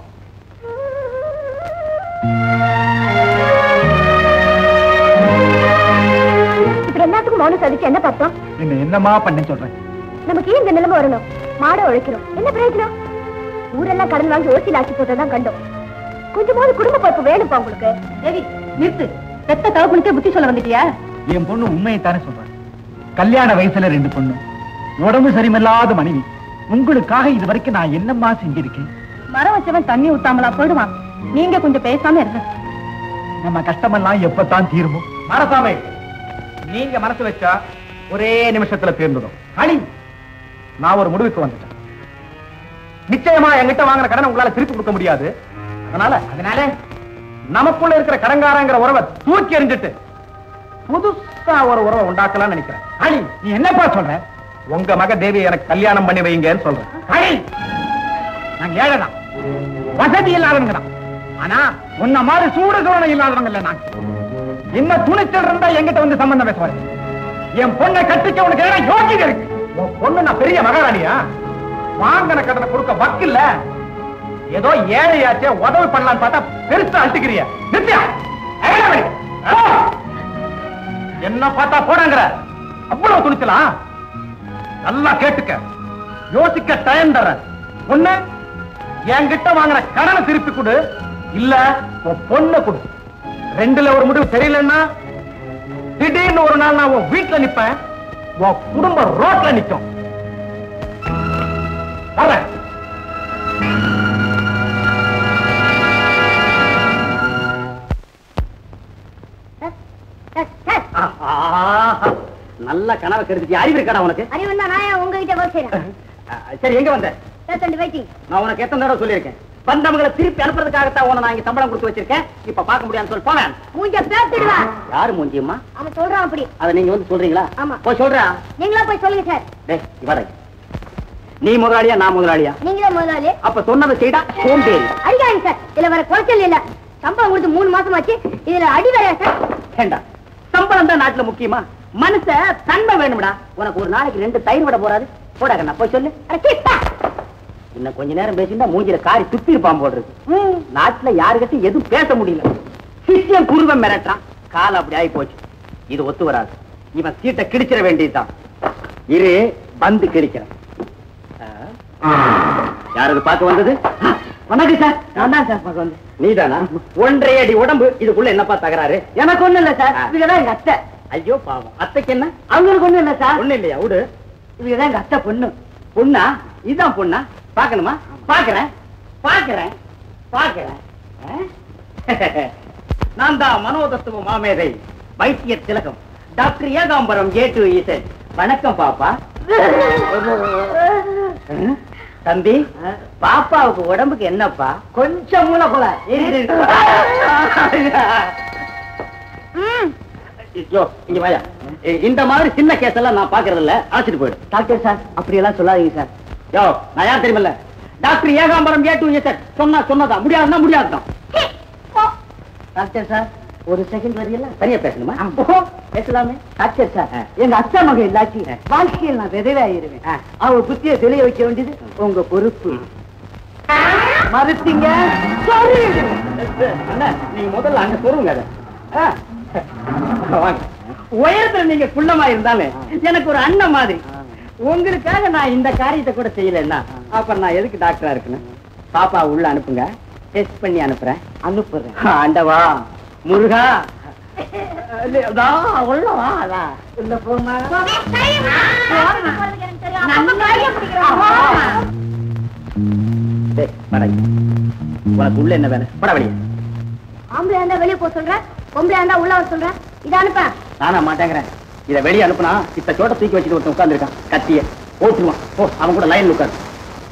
எல்லாத்துக்கும் மௌனம் சாதிச்சு என்ன பார்த்தோம்? என்ன என்னமா பண்ண சொல்றேன்? நமக்கு இந்த நிலைமை வரணும். மாட உழைக்கிறோம், என்ன பிரயோஜனம்? ஊரெல்லாம் கடன் வாங்கி ஓசியில் ஆக்கி போட்டதான் கண்டோம். கொஞ்சமாவது குடும்ப பொறுப்பு வேணுப்பா உங்களுக்கு. தேவி நிறுத்து. பெத்த தவப்புனுக்கே புத்தி சொல்ல வந்துட்டியா? என் பொண்ணு உண்மையைத்தானே சொல்றேன். கல்யாண வயசுல ரெண்டு பொண்ணு, உடம்பு சரிமில்லாத மனைவி. உங்களுக்காக இது வரைக்கும் நான் என்னம்மா செஞ்சிருக்கேன்? மரம் வச்சவன் தண்ணி ஊத்தாமலா போயிடுவான். நீங்க கொஞ்சம் பேசாம இருங்க. நம்ம கஷ்டமெல்லாம் எப்பத்தான் தீருமோ? மரசாமே, நீங்க மனசு வச்சா ஒரே நிமிஷத்துல தீர்ந்துடும். அணி, நான் ஒரு முடிவுக்கு வந்துட்டேன். நிச்சயமா என்கிட்ட வாங்கின கடனை உங்களால திருப்பி கொடுக்க முடியாது. அதனால அதனால நமக்குள்ள இருக்கிற கடங்காரங்கிற உறவை தூக்கி எறிஞ்சிட்டு புதுசா ஒரு உறவை உண்டாக்கலாம்னு நினைக்கிறேன். அணி, நீ என்னப்பா சொல்ற? உங்க மக தேவி எனக்கு கல்யாணம் பண்ணி வைங்கன்னு சொல்றேன். அணி, நாங்க ஏழைதான், வசதி இல்லாதவங்க தான். ஆனா உன்ன மாதிரி சூடு சோழனை இல்லாதவங்க இல்ல. நான் என்ன துணிச்சல் இருந்தா என்கிட்ட வந்து சம்பந்தம் பேசுவாரு. என் பொண்ணை கட்டிக்க உனக்கு ஏதாவது யோகிதை இருக்கு? உன் பொண்ணு நான் பெரிய மகாராணியா? வாங்கின கடனை கொடுக்க வக்கில்ல. ஏதோ ஏழையாச்சே உதவி பண்ணலான்னு பார்த்தா பெருசா அழுத்துக்கிறிய. நித்யா, என்ன பார்த்தா போடாங்கிற அவ்வளவு துணிச்சலாம்? நல்லா கேட்டுக்க, யோசிக்க டைம் தர. ஒண்ணு என்கிட்ட வாங்கின கடனை திருப்பி கொடு, இல்ல உன் பொண்ணை கொடு. ரெண்டுல ஒரு முடிவு தெரியலன்னா திடீர்னு ஒரு நாள் நான் உன் வீட்டுல நிப்பேன், உன் குடும்பம் ரோட்ல நிக்கும். வர்றேன். நல்ல கனவை கருதி அறிவு இருக்கடா உனக்கு? அறிவு நான் உங்ககிட்ட வேலை செய்யறேன். சரி, எங்க வந்த? நான் உனக்கு எத்தனை தடவை சொல்லியிருக்கேன், பந்தவங்களை திருப்பி அனுப்புறதுக்காகத்தான் உன நான் இங்க சம்பளம் கொடுத்து வச்சிருக்கேன். இப்ப பார்க்க முடியாதுன்னு சொல்லி போவேன். மூஞ்ச பேசிடுவான். யாரு மூஞ்சியம்மா? அவன் சொல்றான் அப்படி. அதை நீங்க வந்து சொல்றீங்களா? ஆமா. போய் சொல்றா. நீங்களா போய் சொல்லுங்க சார். டேய், இவரை நீ முதலாளியா நான் முதலாளியா? நீங்க தான் முதலாளி. அப்ப சொன்னதை செய்தா சோம்பேறி. அடிக்காங்க சார், இதுல வர குறைச்சல் இல்ல. சம்பளம் கொடுத்து மூணு மாசம் ஆச்சு, இதுல அடி வேலையா சார்? ஏண்டா சம்பளம் தான் நாட்டுல முக்கியமா? மனுஷ தன்மை வேணும்டா. உனக்கு ஒரு நாளைக்கு ரெண்டு தயிர் விட போறாது. போடா கண்ணா போய் சொல்லு. இன்னும் கொஞ்ச நேரம் பேசிட்டா மூஞ்சில காரி துப்பி இருப்பான் போடுறது. நாட்டுல யாருக்கிட்ட எதுவும் பேச முடியல. சித்தியம் குருவம் மிரட்டான். காலம் அப்படி ஆகி போச்சு. இது ஒத்து வராது. இவன் சீட்டை கிடிச்சிட வேண்டியதுதான். இரு வந்து கிடிக்கிறேன். யார் அது பார்க்க வந்தது? வணக்கம் சார். நான் தான் சார் பார்க்க வந்து. நீதானா? ஒன்றரை அடி உடம்பு, இதுக்குள்ள என்னப்பா தகராறு? எனக்கு ஒண்ணு இல்ல சார், இதுதான் எங்க அத்தை. ஐயோ பாவம், அத்தைக்கு என்ன? அவங்களுக்கு ஒண்ணு இல்ல சார். ஒண்ணு இல்லையா? விடு. இதுதான் எங்க அத்தை பொண்ணு. பொண்ணா? இதுதான் பொண்ணா? பாக்கணுமா? பாக்குறேன் பாக்குறேன் பாக்குறேன். நான் தான் மனோதத்துவ மாமேதை, வைத்திய திலகம், doctor Ekambaram A to Z. வணக்கம் பாப்பா. தம்பி, பாப்பாவுக்கு உடம்புக்கு என்னப்பா? கொஞ்சம் மூல போல. இங்க வாயா. இந்த மாதிரி சின்ன கேஸ் எல்லாம் நான் பாக்குறது இல்ல, அழைச்சிட்டு போயிடு. டாக்டர் சார் அப்படி எல்லாம் சொல்லாதீங்க சார். யோ நான் யார் தெரியுமில்ல? Doctor Ekambaram A to Z. சொன்னா சொன்னதா, முடியாதுன்னா முடியாதுதான். டாக்டர் சார் ஒரு செகண்ட் வரீங்களா? சரியா பேசணுமா? பேசலாமே. டாக்டர் சார், எங்க அத்தா மகன் இல்லாச்சி வாழ்க்கையில் நான் விதவையாயிருவேன். அவ புத்திய தெளிய வைக்க வேண்டியது உங்க பொறுப்பு. மறுத்தீங்க நீங்க முதல்ல அங்க சொல்லுங்க. உயரத்துல நீங்க குள்ளமா இருந்தாலும் எனக்கு ஒரு அண்ணன் மாதிரி. உங்களுக்காக நான் இந்த காரியத்தை கூட செய்யலன்னா அப்புறம் நான் எதுக்கு டாக்டரா இருக்கணும்? பாப்பா உள்ள அனுப்புங்க, டெஸ்ட் பண்ணி அனுப்புறேன். அனுப்புறேன். ஆண்டவா முருகா, உள்ள போமா. உனக்கு உள்ள என்ன வேலை? பட வெளியே. ஆம்பளை இருந்தா வெளியே போக சொல்றேன், பொம்பளை இருந்தா உள்ள வர சொல்றேன். இதை அனுப்ப நானா மாட்டேங்கிறேன். இதை வெளியே அனுப்புனா இத்த சோட்ட தூக்கி வச்சுட்டு ஒருத்தன் உட்கார்ந்து இருக்கான். கத்திய போட்டுருவான். போ, அவன் கூட லைன்ல உட்காரு.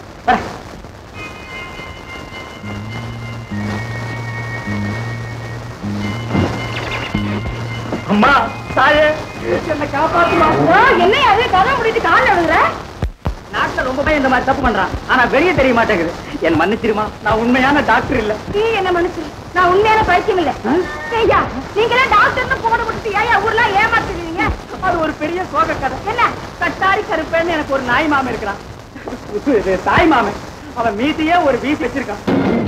அம்மா தாயே, என்ன காப்பாத்துமா. என்ன அது கதை முடிட்டு கால விடுற? நாட்டுல ரொம்ப பேர் இந்த மாதிரி தப்பு பண்றான், ஆனா வெளியே தெரிய மாட்டேங்குது. என் மன்னிச்சிருமா, நான் உண்மையான டாக்டர் இல்ல. நீ என்ன மனுஷன், நான் உண்மையான பைத்தியம் இல்ல. ஐயா நீங்களே டாக்டர்னு போட கொடுத்து ஏன் ஊர்ல ஏமாத்துறீங்க? அது ஒரு பெரிய சோக கதை. என்ன? கட்டாரி கருப்பேன்னு எனக்கு ஒரு நாய் மாமன் இருக்கிறான். தாய் மாமன். அவன் மீதியே ஒரு வீட்டு வச்சிருக்கான்.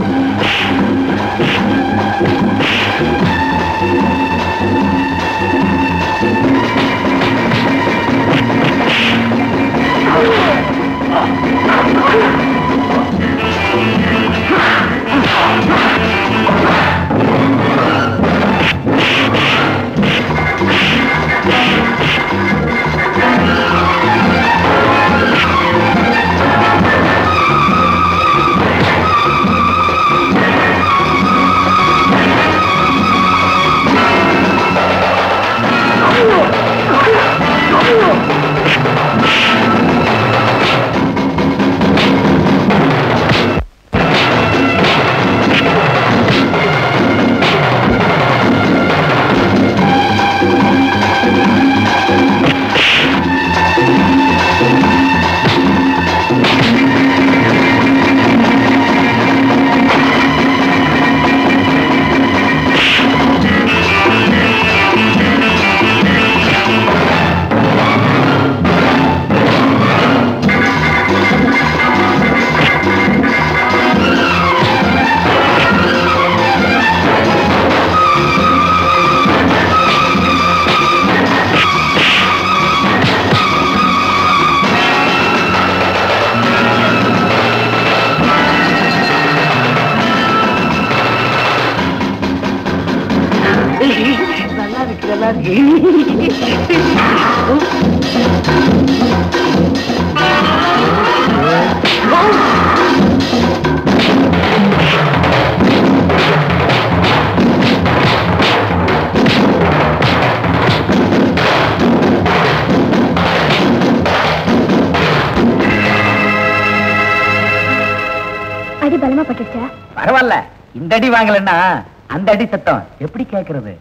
அடி பலமா பட்டுச்சா? பரவாயில்ல, இந்த அடி வாங்கலன்னா அந்த அடி சத்தம் எப்படி கேட்கறது?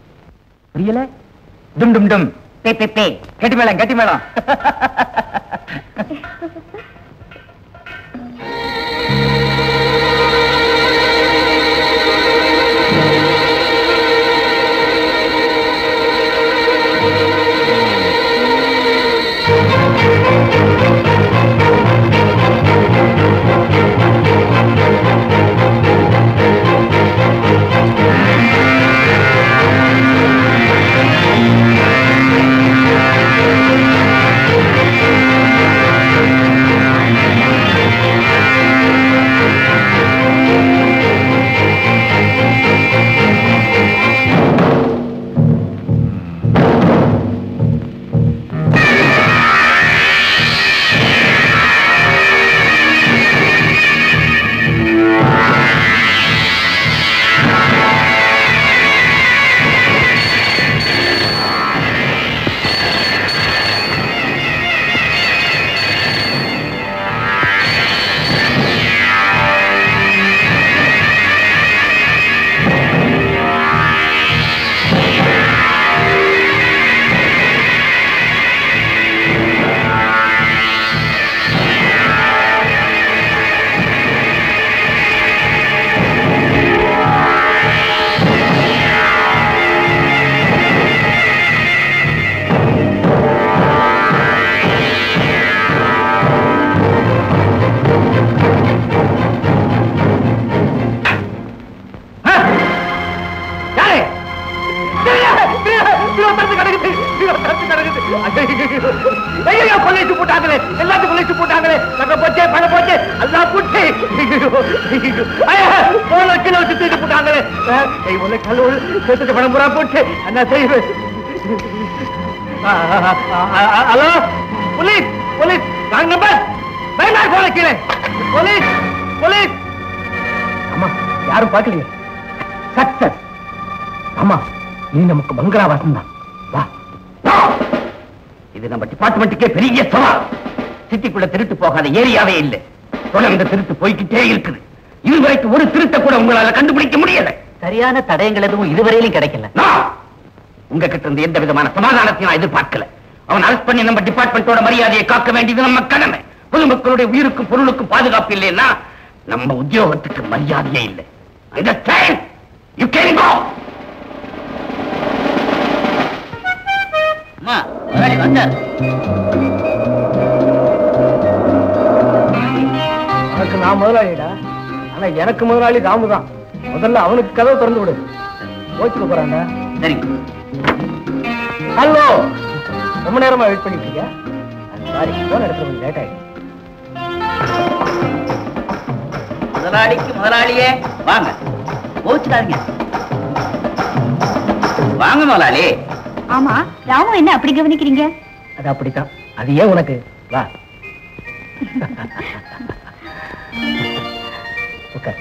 புரியல? டும் டும் டும் பே பே பே. கட்டி மேளம் கட்டி மேளம். ஐயோ கொள்ளைச்சு போட்டாங்களே, எல்லாத்தையும் கொள்ளைச்சு போட்டாங்களே. நகை போச்சே, பணம் போச்சே, எல்லாம் போச்சு. போன கிலோ வச்சு தூக்கி போட்டாங்களே. உள்ள கல்லூர் சேர்த்து பணம் பூரா போச்சு. என்ன செய்வேன்? Hello police, police wrong number. வேண்டாம் போன கீழே. Police, police. அம்மா யாரும் பார்க்கலையே. சக்சஸ். அம்மா நீ நமக்கு பங்களாவாசம் தான். வா. இது நம்ம டிபார்ட்மெண்ட்டுக்கே பெரிய சவால். சிட்டிக்குள்ள திருட்டு போகாத ஏரியாவே இல்லை. தொடர்ந்து திருட்டு போய்கிட்டே இருக்குது. இதுவரைக்கும் ஒரு திருட்ட கூட உங்களால கண்டுபிடிக்க முடியல. சரியான தடயங்கள் எதுவும் இதுவரையிலும் கிடைக்கல. உங்ககிட்ட இருந்து எந்த விதமான சமாதானத்தையும் நான் எதிர்பார்க்கல. அவன் அரெஸ்ட் பண்ணி நம்ம டிபார்ட்மெண்டோட மரியாதையை காக்க வேண்டியது நம்ம கடமை. பொதுமக்களுடைய உயிருக்கும் பொருளுக்கும் பாதுகாப்பு இல்லைன்னா நம்ம உத்தியோகத்துக்கு மரியாதையே இல்லை. Understand? You can go. அம்மா முதலாளி வந்தார். எனக்கு நான் முதலாளிடா. ஆனா எனக்கு முதலாளி ராமு தான். முதல்ல அவனுக்கு கதவை திறந்து விடு. கோச்சுக்க போறான்டா. சரி. ஹலோ, ரொம்ப நேரமா வெயிட் பண்ணிட்டு இருக்கியா? சாரி, போன் எடுத்து கொஞ்சம் லேட் ஆயிடுச்சு. முதலாளிக்கு முதலாளியே வாங்க. கோச்சுக்காதீங்க. வாங்க முதலாளி. ஆமா, ராமு என்ன அப்படி கவனிக்கிறீங்க? அது அப்படித்தான். அது ஏன் உனக்கு? வா. உட்கார்.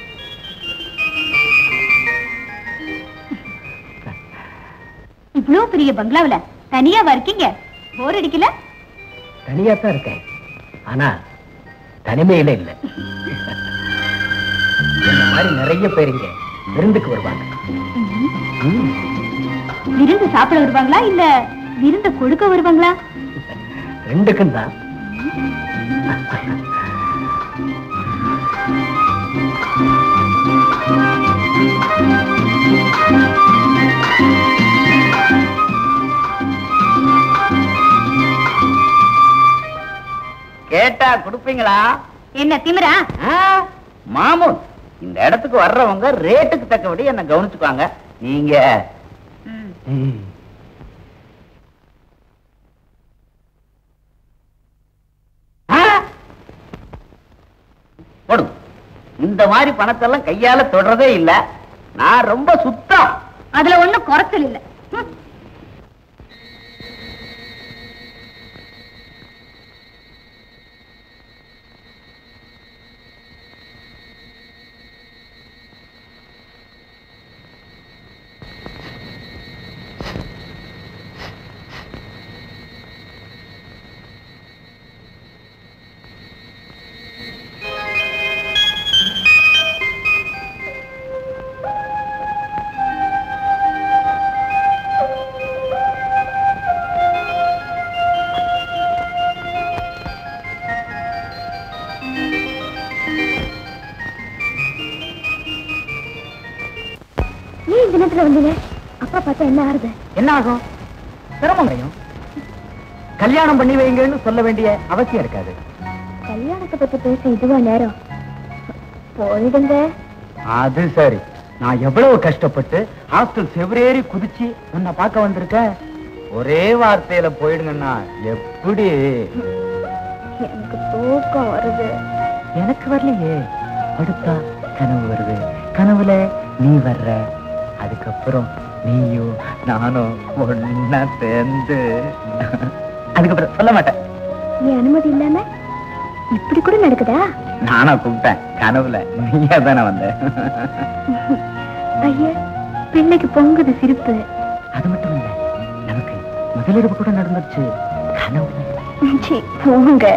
இவ்வளவு பெரிய பங்களாவில தனியாவா இருக்கீங்க? போர் அடிக்கல? தனியா தான் இருக்கேன். ஆனா தனிமையில இல்ல. இந்த மாதிரி நிறைய பேர் இங்க விருந்துக்கு வருவாங்க. விருந்து சாப்பிட வருவாங்களா இல்ல விருந்து கொடுக்க வருவாங்களா? ரெண்டுக்கும் தான். கேட்டா கொடுப்பீங்களா? என்ன திமிரா? மாமூன், இந்த இடத்துக்கு வர்றவங்க ரேட்டுக்கு தக்கபடி என்ன கவனிச்சுக்குவாங்க. நீங்க போடுங்க. இந்த மாதிரி பணத்தெல்லாம் கையால தொடறதே இல்ல. நான் ரொம்ப சுத்தம். அதுல ஒண்ணும் குறைச்சல் இல்ல. அப்பா பார்த்தா என்ன ஆறுது? என்ன ஆகும்? சிரமம் அடையும். கல்யாணம் பண்ணி வைங்கன்னு சொல்ல வேண்டிய அவசியம் இருக்காது. கல்யாணத்தை பத்தி பேச இதுவா நேரம்? போயிடுங்க. அது சரி. நான் எவ்வளவு கஷ்டப்பட்டு ஹாஸ்டல் செவரேறி குதிச்சு உன்னை பார்க்க வந்திருக்கேன். ஒரே வார்த்தையில போயிடுங்கன்னா எப்படி? எனக்கு தூக்கம் வருது. எனக்கு வரலையே. அடுத்தா கனவு வருது. கனவுல நீ வர்ற. அதுக்கப்புறம் நீயும் நானும் ஒன்னா சேர்ந்து. அதுக்கப்புறம் சொல்ல மாட்டேன். நீ அனுமதி இல்லாம இப்படி கூட நடக்குதா? நானா கூப்பிட்டேன் கனவுல. நீயா தானே வந்த. ஐயா, பிள்ளைக்கு பொங்குது சிரிப்பு. அது மட்டும் இல்ல, நமக்கு முதலிரவு கூட நடந்துச்சு கனவுல. போங்க.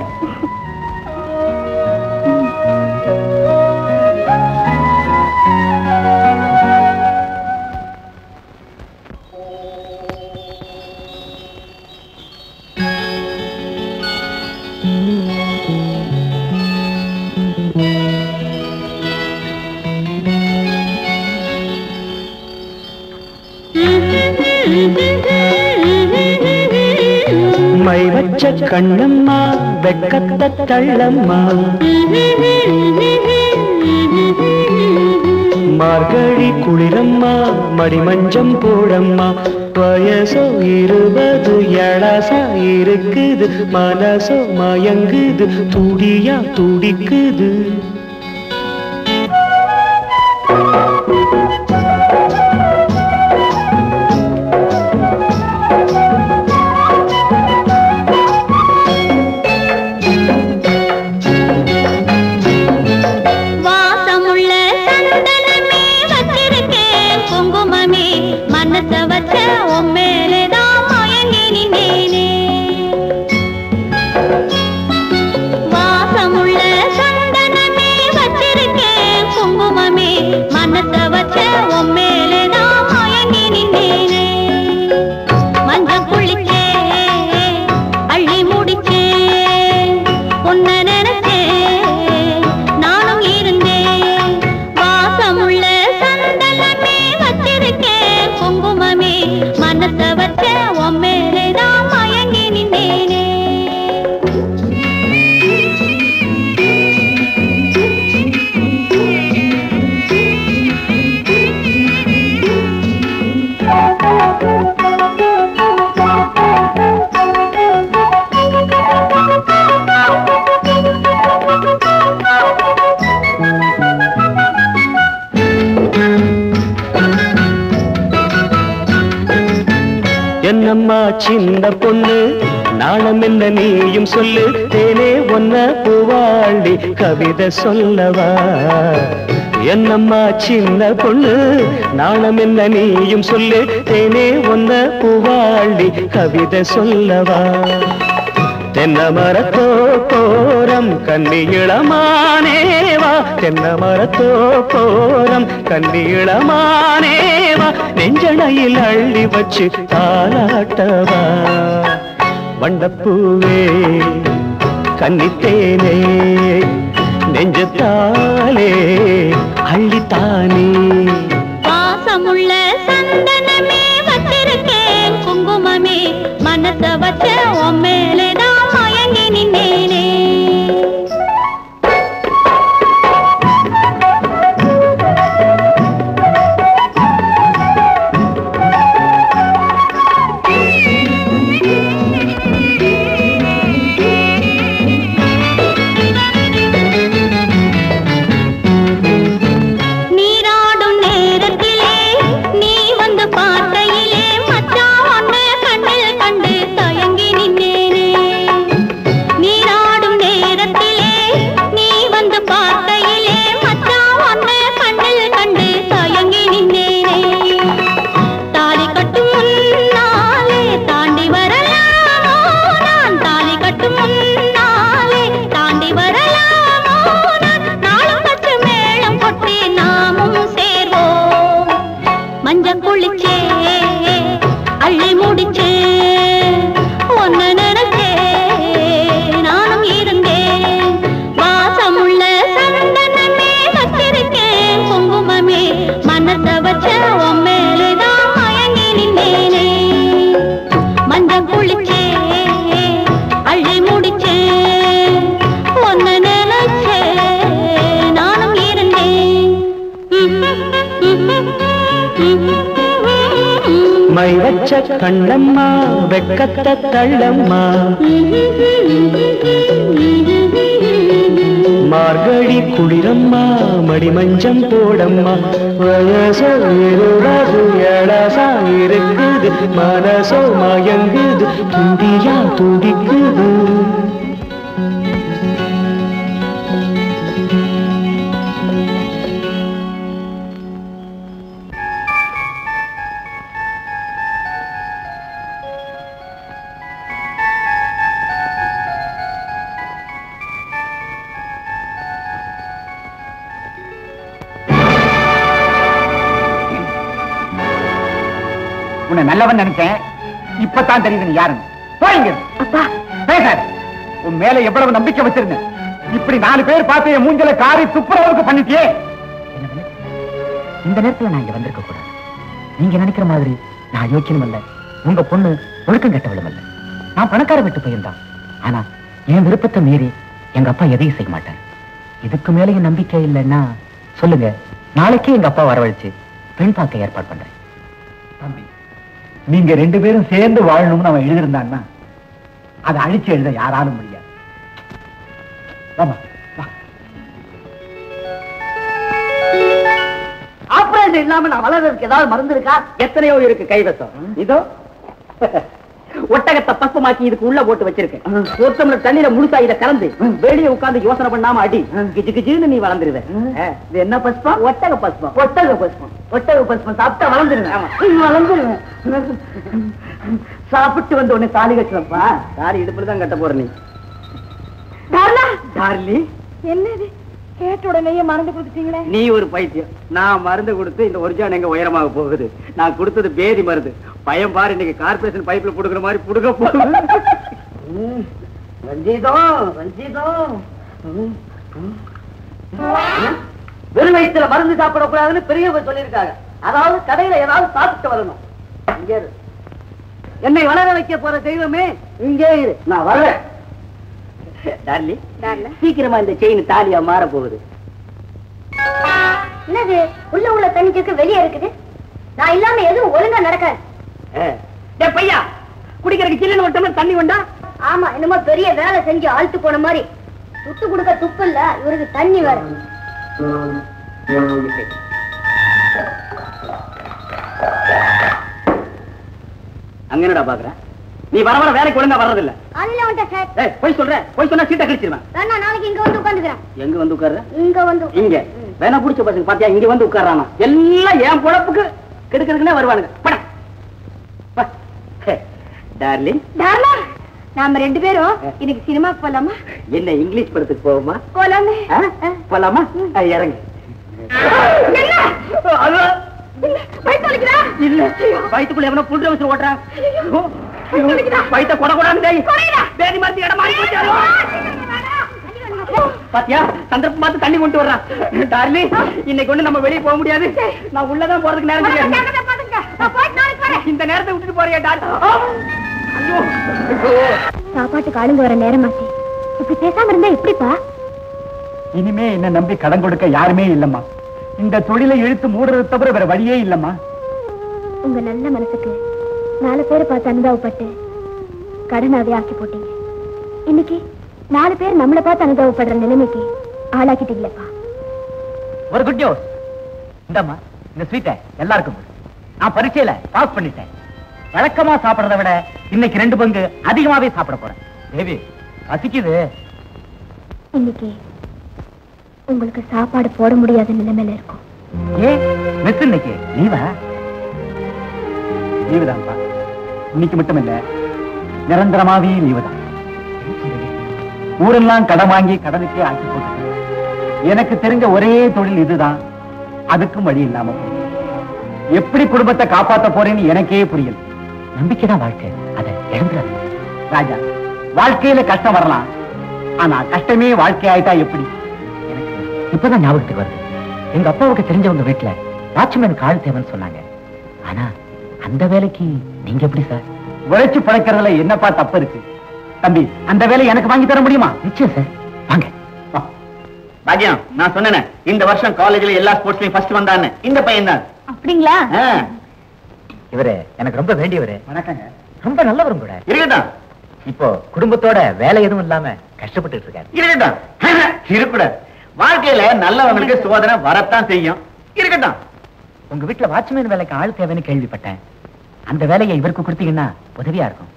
மை வச்ச கண்ணம்மா வெக்கத்த தள்ளம்மா மார்கழி குளிரம்மா மடிமஞ்சம் போடம்மா வயசோ இருபது எழசா இருக்குது மனசோ மயங்குது துடியா துடிக்குது என்னம்மா சின்ன பொண்ணு நாணம் என்ன நீயும் சொல்லு தேனே ஒன்ன பூவாளி கவிதை சொல்லவா என்னம்மா சின்ன பொண்ணு நாணம் என்ன நீயும் சொல்லு தேனே ஒன்ன பூவாளி கவிதை சொல்லவா தென்ன மரத்தோ போரம் கன்னி இளமானேவா தென்ன மரத்தோ போரம் கன்னி இளமானேவா நெஞ்சணையில் அள்ளி வச்சு தாலாட்டவா வண்டப்பூவே கன்னித்தேனே நெஞ்சத்தாலே அள்ளித்தானே பாசமுள்ள சந்தனமே வச்சிருக்கேன் குங்குமமே மனச வச்ச உம்மேலேதான் மயங்கி நின்னேனே மை வச்ச கண்ணம்மா வெக்கத்த தள்ளம்மா மார்கழி குளிரம்மா மடிமஞ்சம் போடம்மா வயசோ இருபது எழசா இருக்குது மனசோ மயங்குது துடியா துடிக்குது உன்னை நல்லவன் நினைச்சேன் இப்பதான் தெரியுது நீ யாருன்னு போயிங்க பேசாரு உன் மேல எவ்வளவு நம்பிக்கை வச்சிருந்தேன் இப்படி நாலு பேர் பார்த்து என் மூஞ்சல காரி துப்புரவுக்கு பண்ணிட்டியே இந்த நேரத்துல நான் இங்க வந்திருக்க கூடாது நீங்க நினைக்கிற மாதிரி நான் யோக்கியனும் இல்ல உங்க பொண்ணு ஒழுக்கம் கெட்டவளும் இல்ல நான் பணக்கார விட்டு போயிருந்தான் ஆனா என் விருப்பத்தை மீறி எங்க அப்பா எதையும் செய்ய மாட்டார் இதுக்கு மேல என் நம்பிக்கை இல்லைன்னா சொல்லுங்க நாளைக்கே எங்க அப்பா வரவழைச்சு பெண் பார்க்க ஏற்பாடு பண்றேன். தம்பி, நீங்க ரெண்டு பேரும் சேர்ந்து வாழணும்னு அவன் எழுதியிருந்தான்னா அதை அழிச்சு எழுத யாராலும் முடியாது. ஆபரேஷன் இல்லாம நான் வளர்றதுக்கு ஏதாவது மருந்து இருக்கா? எத்தனையோ இருக்கு கைவசம். இதோ ஒட்டகத்தை பஸ்பமாக்கி இதுக்கு உள்ள போட்டு வச்சிருக்கேன். ஒரு டம்ளர் தண்ணீரை முழுசா இதை கலந்து வெளியே உட்கார்ந்து யோசனை பண்ணாம அடி, கிஜு கிஜுன்னு நீ வளர்ந்துருவ. இது என்ன பஸ்பம்? ஒட்டக பஸ்பம். ஒட்டக பஸ்பம். ஒட்டக பஸ்பம் சாப்பிட்டா வளர்ந்துருவேன். வளர்ந்துருவேன். சாப்பிட்டு வந்து உடனே தாலி கட்டுறப்பா. தாலி இடுப்புல தான் கட்ட போற நீ. டார்லி, என்னது கேட்ட உடனேயே மறந்து கொடுத்துட்டீங்களே. நீ ஒரு பைத்தியம். நான் மருந்து கொடுத்து இந்த ஒரிஜினல் எங்க உயரமாக போகுது. நான் கொடுத்தது பேதி மருந்து. பயம் பாரு, இன்னைக்கு கார்பரேஷன் பைப்ல புடுக்கிற மாதிரி புடுக்க போகுது. ரஞ்சிதம், ரஞ்சிதம். வெறும் வயிற்றுல மருந்து சாப்பிடக்கூடாதுன்னு பெரியவங்க சொல்லியிருக்காங்க. அதாவது கடையில ஏதாவது சாப்பிட்டு வரணும். இங்கே இரு. என்னை வளர வைக்க போற தெய்வமே இங்கே இரு, நான் வர்றேன். டார்லி, சீக்கிரமா இந்த செயின் தாலியா மாற போகுது. என்னது உள்ள உள்ள தண்ணி வெளியே இருக்குது? நான் இல்லாம எதுவும் ஒழுங்கா நடக்காது. பையா, குடிக்கிறதுக்கு சில்லுன்னு மட்டும் தண்ணி கொண்டா. ஆமா, என்னமோ பெரிய வேலை செஞ்சு ஆழ்த்து போன மாதிரி. சுட்டு கொடுக்க துப்பு இல்ல, இவருக்கு தண்ணி வேற. அங்க என்னடா பாக்குற? நீ வர வர வேலைக்கு ஒழுங்கா வர்றதில்ல. காலையில வந்துட்டேன் சார். ஏய், போய் சொல்றேன். போய் சொன்னா சீட்டை கிழிச்சிருவேன். நான் நாளைக்கு இங்க வந்து உட்கார்ந்துக்கிறேன். எங்க வந்து உட்கார்ற? இங்க வந்து இங்க வேணா புடிச்ச பசங்க பாத்தியா இங்க வந்து உட்கார்றானா? எல்லாம் என் பொழப்புக்கு கெடுக்கிறதுக்குன்னே வருவானுங்க. பட டார்லிங், டார்லிங், நாம ரெண்டு பேரும் இன்னைக்கு சினிமாக்கு போலாமா? என்ன இங்கிலீஷ் படத்துக்கு போவோமா? போலாமே. போலாமா? இறங்கு. இல்ல, வயிற்றுக்குள்ள எவனோ புல் வச்சு ஓட்டுறான். வயிற்ற கொட கொடான்னு பேதி மருந்து இடம் மாறி போச்சாரு. பாத்தியா, சந்தர்ப்பம் பார்த்து தண்ணி கொண்டு வர்றான். டார்லி, இன்னைக்கு ஒண்ணு நம்ம வெளியே போக முடியாது. நான் உள்ளதான் போறதுக்கு நேரம் தெரியாது. இந்த நேரத்தை விட்டுட்டு போறியா டாக்டர்? சாப்பாட்டுக்கு ஆளுங்க வர நேரமாச்சு. இப்படி பேசாம இருந்தா எப்படிப்பா? இனிமே என்ன நம்பி கடன் கொடுக்க யாருமே இல்லம்மா. இந்த தொழிலை இழுத்து மூடுறது தவிர வேற வழியே இல்லம்மா. உங்க நல்ல மனசுக்கு நாலு பேரை பார்த்து அனுபவப்பட்டு கடனாவே ஆக்கி போட்டீங்க. இன்னைக்கு நாலு பேர் நம்மளை பார்த்து அனுபவப்படுற நிலைமைக்கு ஆளாக்கிட்டீங்களப்பா. ஒரு குட் நியூஸ். இந்தம்மா, இந்த ஸ்வீட்டை எல்லாருக்கும். நான் பரீட்சையில பாஸ் பண்ணிட்டேன். வழக்கமா சாப்பிடறத விட இன்னைக்கு ரெண்டு பங்கு அதிகமாவே சாப்பிட போறேன். தேவி, பசிக்குது. இன்னைக்கு உங்களுக்கு சாப்பாடு போட முடியாத நிலைமையில இருக்கும். ஏ மிஸ், இன்னைக்கு லீவா? லீவு தான்ப்பா. இன்னைக்கு மட்டும் இல்ல, நிரந்தரமாவே லீவு தான். ஊரெல்லாம் கடன் வாங்கி கடனுக்கே ஆக்கி போட்டு எனக்கு தெரிஞ்ச ஒரே தொழில் இதுதான். அதுக்கும் வழி இல்லாம எப்படி குடும்பத்தை காப்பாத்த போறேன்னு எனக்கே புரியல. நம்பிக்கைதான் வாழ்க்கை, அதை இழந்துடாது. ராஜா, வாழ்க்கையில கஷ்டம் வரலாம், ஆனா கஷ்டமே வாழ்க்கை ஆயிட்டா எப்படி? எனக்கு இப்பதான் ஞாபகத்துக்கு வருது. எங்க அப்பாவுக்கு தெரிஞ்சவங்க வீட்டுல வாட்ச்மேன் கால் தேவைன்னு சொன்னாங்க. ஆனா அந்த வேலைக்கு நீங்க எப்படி சார்? உழைச்சு பழைக்கிறதுல என்னப்பா தப்பு இருக்கு? தம்பி, அந்த வேலை எனக்கு வாங்கி தர முடியுமா? நிச்சயம் சார், வாங்க. பாக்கியம், நான் சொன்னேன் இந்த வருஷம் காலேஜ்ல எல்லா ஸ்போர்ட்ஸ்லயும் ஃபர்ஸ்ட் வந்தான்னு. இந்த பையன் தான். அப்படிங்களா? இவரு எனக்கு ரொம்ப வேண்டியவரு. வணக்கங்க. ரொம்ப நல்லவரும் கூட. இருக்கட்டும். இப்போ குடும்பத்தோட வேலை எதுவும் இல்லாம கஷ்டப்பட்டு இருக்காரு. இருக்கட்டும். இருக்கக்கூடாது. வாழ்க்கையில நல்லவங்களுக்கு சோதனை வரத்தான் செய்யும். இருக்கட்டும். உங்க வீட்டுல வாட்ச்மேன் வேலைக்கு ஆள் தேவைன்னு கேள்விப்பட்டேன். அந்த வேலையை இவருக்கு கொடுத்தீங்கன்னா உதவியா இருக்கும்.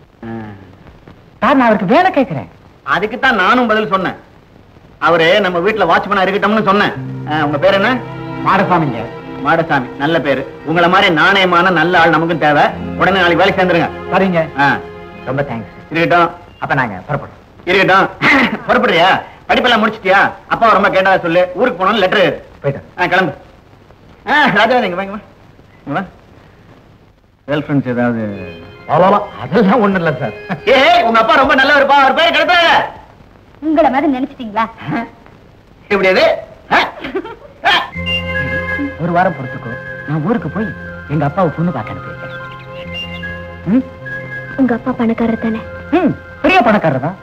நான் அவருக்கு வேலை கேட்கிறேன். அதுக்குத்தான் நானும் பதில் சொன்னேன். அவரு நம்ம வீட்டுல வாட்ச்மேனா இருக்கட்டும்னு சொன்னேன். உங்க பேர் என்ன? மாடசாமிங்க. மாடசாமி, நல்ல பேரு. உங்களை மாதிரி நாணயமான நல்ல ஆள் நமக்கும் தேவை. உடனே நாளைக்கு வேலைக்கு சேர்ந்துருங்க. சரிங்க. ரொம்ப தேங்க்ஸ். இருக்கட்டும். அப்ப நாங்க புறப்படுறோம். இருக்கட்டும். புறப்படுறியா? படிப்பெல்லாம் முடிச்சிட்டியா? அப்பா ரொம்ப கேட்டதா சொல்லு. ஊருக்கு போனாலும் லெட்டர் போயிட்டேன். கிளம்பு. ராஜா, நீங்க வாங்க. கேர்ள் ஃப்ரெண்ட்ஸ் ஏதாவது? அதெல்லாம் ஒண்ணு இல்ல சார். ஏ, உங்க அப்பா ரொம்ப நல்லவருப்பா. அவர் பேர் கிடைப்பாரு. உங்களை மாதிரி நினைச்சிட்டீங்களா? எப்படி அது? ஒரு வாரம் பொறுத்துக்கோ, நான் ஊருக்கு போய் எங்க அப்பாவை பொண்ணு பார்க்க அனுப்பியிருக்கேன். உங்க அப்பா பணக்காரர் தானே? பெரிய பணக்காரர் தான்.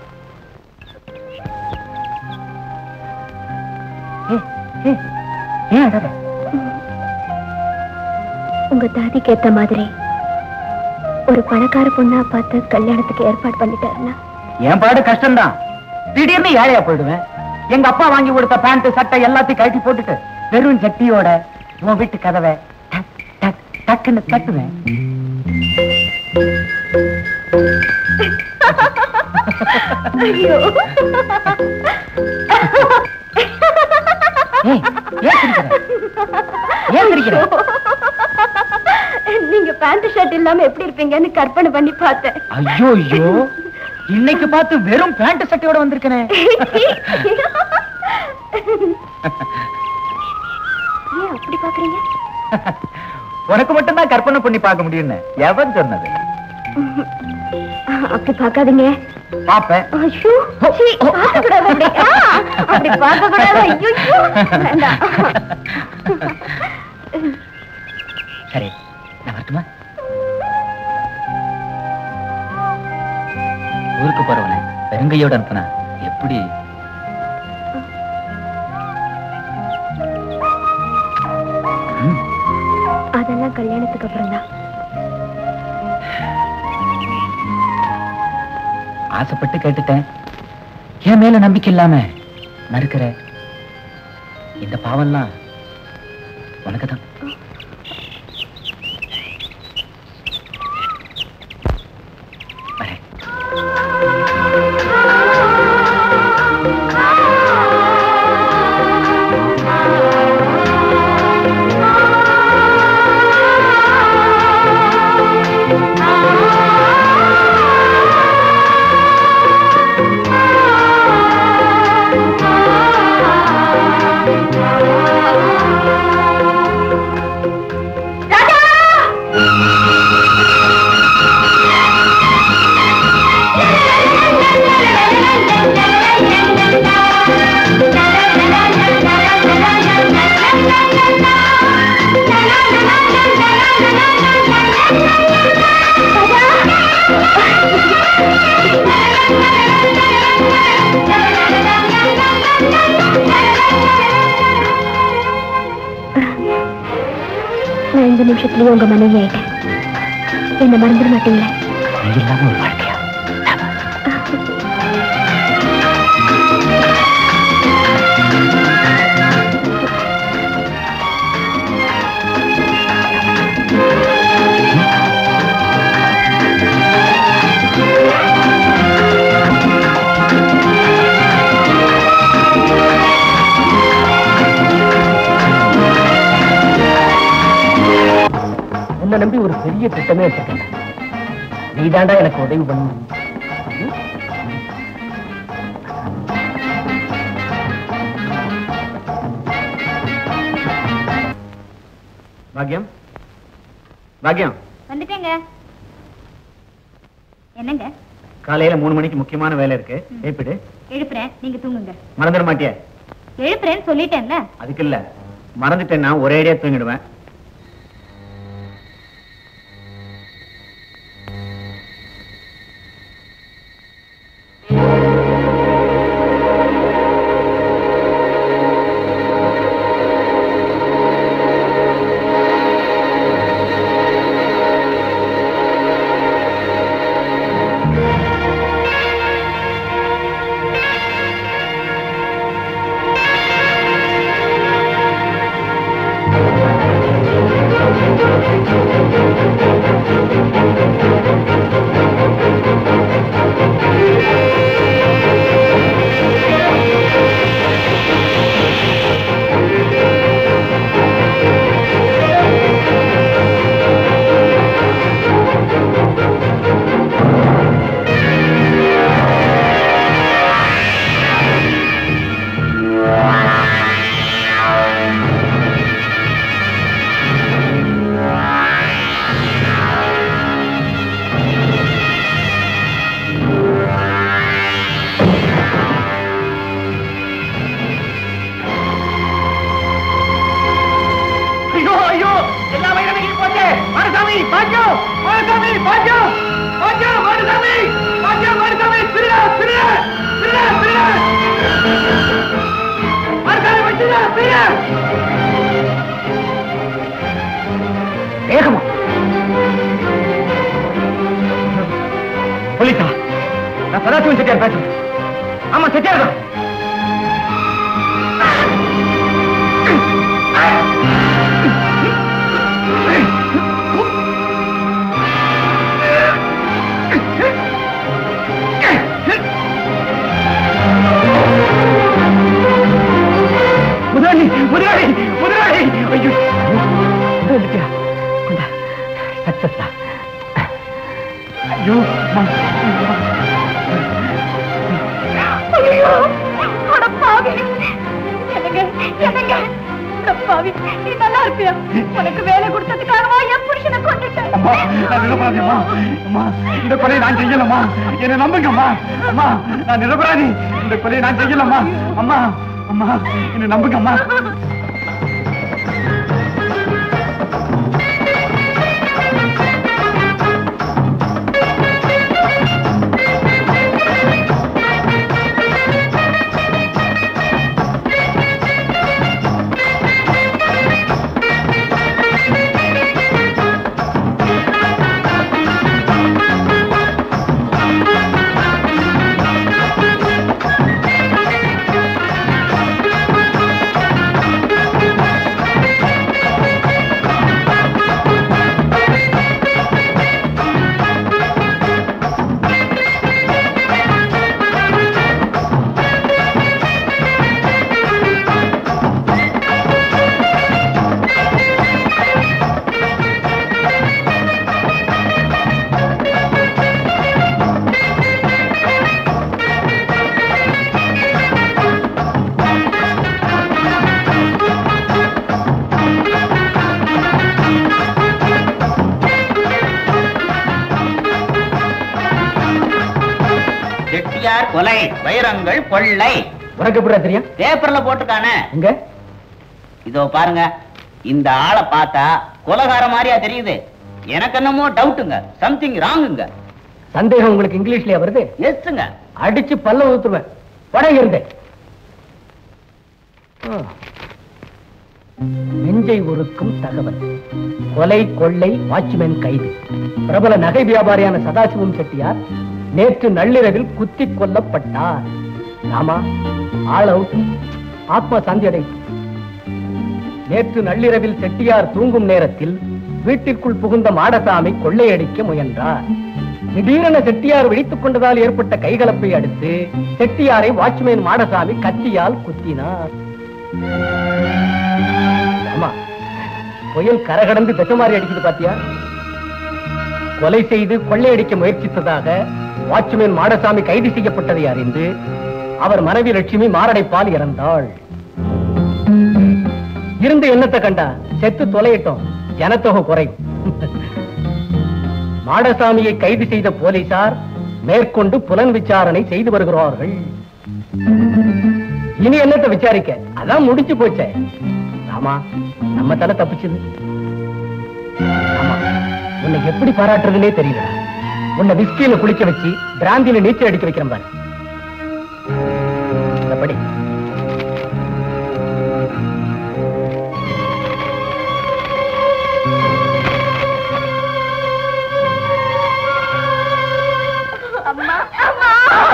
ஏன் அழற? உங்க தாதிக்கு ஏத்த மாதிரி ஒரு பணக்கார பொண்ணா பார்த்து கல்யாணத்துக்கு ஏற்பாடு பண்ணிட்டாருன்னா என் பாடு கஷ்டம்தான். திடீர்னு ஏழையா போயிடுவேன். எங்க அப்பா வாங்கி கொடுத்த பேண்ட் சட்டை எல்லாத்தையும் கழட்டி போட்டுட்டு வெறும் சட்டியோட உன் வீட்டு கதவை டக் டக் டக்குன்னு தட்டுவேன். ஐயோ ஏய், ஏன் சிரிக்கிற? ஏன் சிரிக்கிற? நீங்க பேண்ட் ஷர்ட் இல்லாம எப்படி இருப்பீங்கன்னு கற்பனை பண்ணி பார்த்தேன். ஐயோ ஐயோ, இன்னைக்கு பார்த்து வெறும் பேண்ட் சட்டையோட வந்திருக்கனே. ஏன் அப்படி பாக்குறீங்க? உனக்கு மட்டும்தான் கற்பனை பண்ணி பார்க்க முடியும்னு எவன் சொன்னது? அப்படி பார்க்காதீங்க. பாப்பேன். ஐயோ, சீ, பார்க்கக்கூடாது அப்படி. ஆ, அப்படி பார்க்கக்கூடாது. ஐயோ, வேண்டாம். சரி, நான் வரட்டுமா? ஊருக்கு போறவன பெருங்கையோட அனுப்புனா எப்படி? அதெல்லாம் கல்யாணத்துக்கு அப்புறம் தான். ஆசைப்பட்டு கேட்டுட்டேன். என் மேல நம்பிக்கை இல்லாம மறுக்கிற இந்த பாவம்லாம் உனக்குதான். நான் இந்த நிமிஷத்துலயே உங்க மனைவி ஆயிட்டேன். என்ன மறந்துட மாட்டீங்களா? இல்லாம ஒரு வாழ்க்கையா? என்ன நம்பி ஒரு பெரிய திட்டமே வச்சிருக்கேன். நீதாண்டா எனக்கு உதவி பண்ணணும். பாக்யம், பாக்யம், வந்துட்டேங்க. என்னங்க? காலையில மூணு மணிக்கு முக்கியமான வேலை இருக்கு. எழுப்பிடு. எழுப்புறேன், நீங்க தூங்குங்க. மறந்துட மாட்டிய? எழுப்புறேன்னு சொல்லிட்டேன்ல. அதுக்கு இல்ல, மறந்துட்டேன்னா ஒரே அடியா தூங்கிடுவேன். Yeah! வேகமா போலீஸா? நான் சதாசிவன் செட்டியார் பேசுறேன். ஆமா செட்டியார் தான். முதலாளி முதலாளி முதலாளி ஐயோ சக்சஸ் தான். ஐயோ நீ நல்லா இருப்பியா? உனக்கு வேலை கொடுத்ததுக்காகவா என் புருஷனை கொண்டுட்டேன்? இந்த கொலையை நான் செய்யலம்மா, என்ன நம்புங்கம்மா. அம்மா நான் நிரபராதி, இந்த கொலையை நான் செய்யலம்மா. அம்மா அம்மா என்ன நம்புங்கம்மா. கொலை வைரங்கள் கொள்ளை. உனக்கு எப்படி தெரியும்? பேப்பர்ல போட்டுக்கானே. எங்க? இதோ பாருங்க, இந்த ஆளை பார்த்தா கொலைகார மாதிரியா தெரியுது. எனக்கு என்னமோ டவுட்டுங்க, சம்திங் ராங்குங்க. சந்தேகம் உங்களுக்கு இங்கிலீஷ்லயா வருது? எஸ்ங்க. அடிச்சு பல்ல ஊத்துருவேன். படம் இருந்தேன். நெஞ்சை உருக்கும் தகவல். கொலை கொள்ளை வாட்ச்மேன் கைது. பிரபல நகை வியாபாரியான சதாசிவம் செட்டியார் நேற்று நள்ளிரவில் குத்தி கொல்லப்பட்டார். ஆமா, ஆள் அவுட். ஆத்மா சாந்தி அடை. நேற்று நள்ளிரவில் செட்டியார் தூங்கும் நேரத்தில் வீட்டிற்குள் புகுந்த மாடசாமி கொள்ளையடிக்க முயன்றார். திடீரென செட்டியார் விழித்துக் கொண்டதால் ஏற்பட்ட கைகலப்பை அடுத்து செட்டியாரை வாட்ச்மேன் மாடசாமி கத்தியால் குத்தினார். ஆமா, புயல் கரகடந்து பெசமாரி அடிக்குது பாத்தியா? கொலை செய்து கொள்ளையடிக்க முயற்சித்ததாக வாட்ச்மேன் மாடசாமி கைது செய்யப்பட்டதை அறிந்து அவர் மனைவி லட்சுமி மாரடைப்பால் இறந்தாள். இருந்த எண்ணத்தை கண்டா செத்து தொலையிட்டோம், ஜனத்தொகை குறையும். மாடசாமியை கைது செய்த போலீசார் மேற்கொண்டு புலன் விசாரணை செய்து வருகிறார்கள். இனி என்னத்தை விசாரிக்க? அதான் முடிச்சு போச்சே. ஆமா, நம்ம தலை தப்பிச்சது. ஆமா, உன்னை எப்படி பாராட்டுறதுன்னே தெரியல. உன்னை விஸ்கியில குளிக்க வச்சு பிராந்தியில நீச்சல் அடிக்க வைக்கிறேன் பாரு. படி. அம்மா அம்மா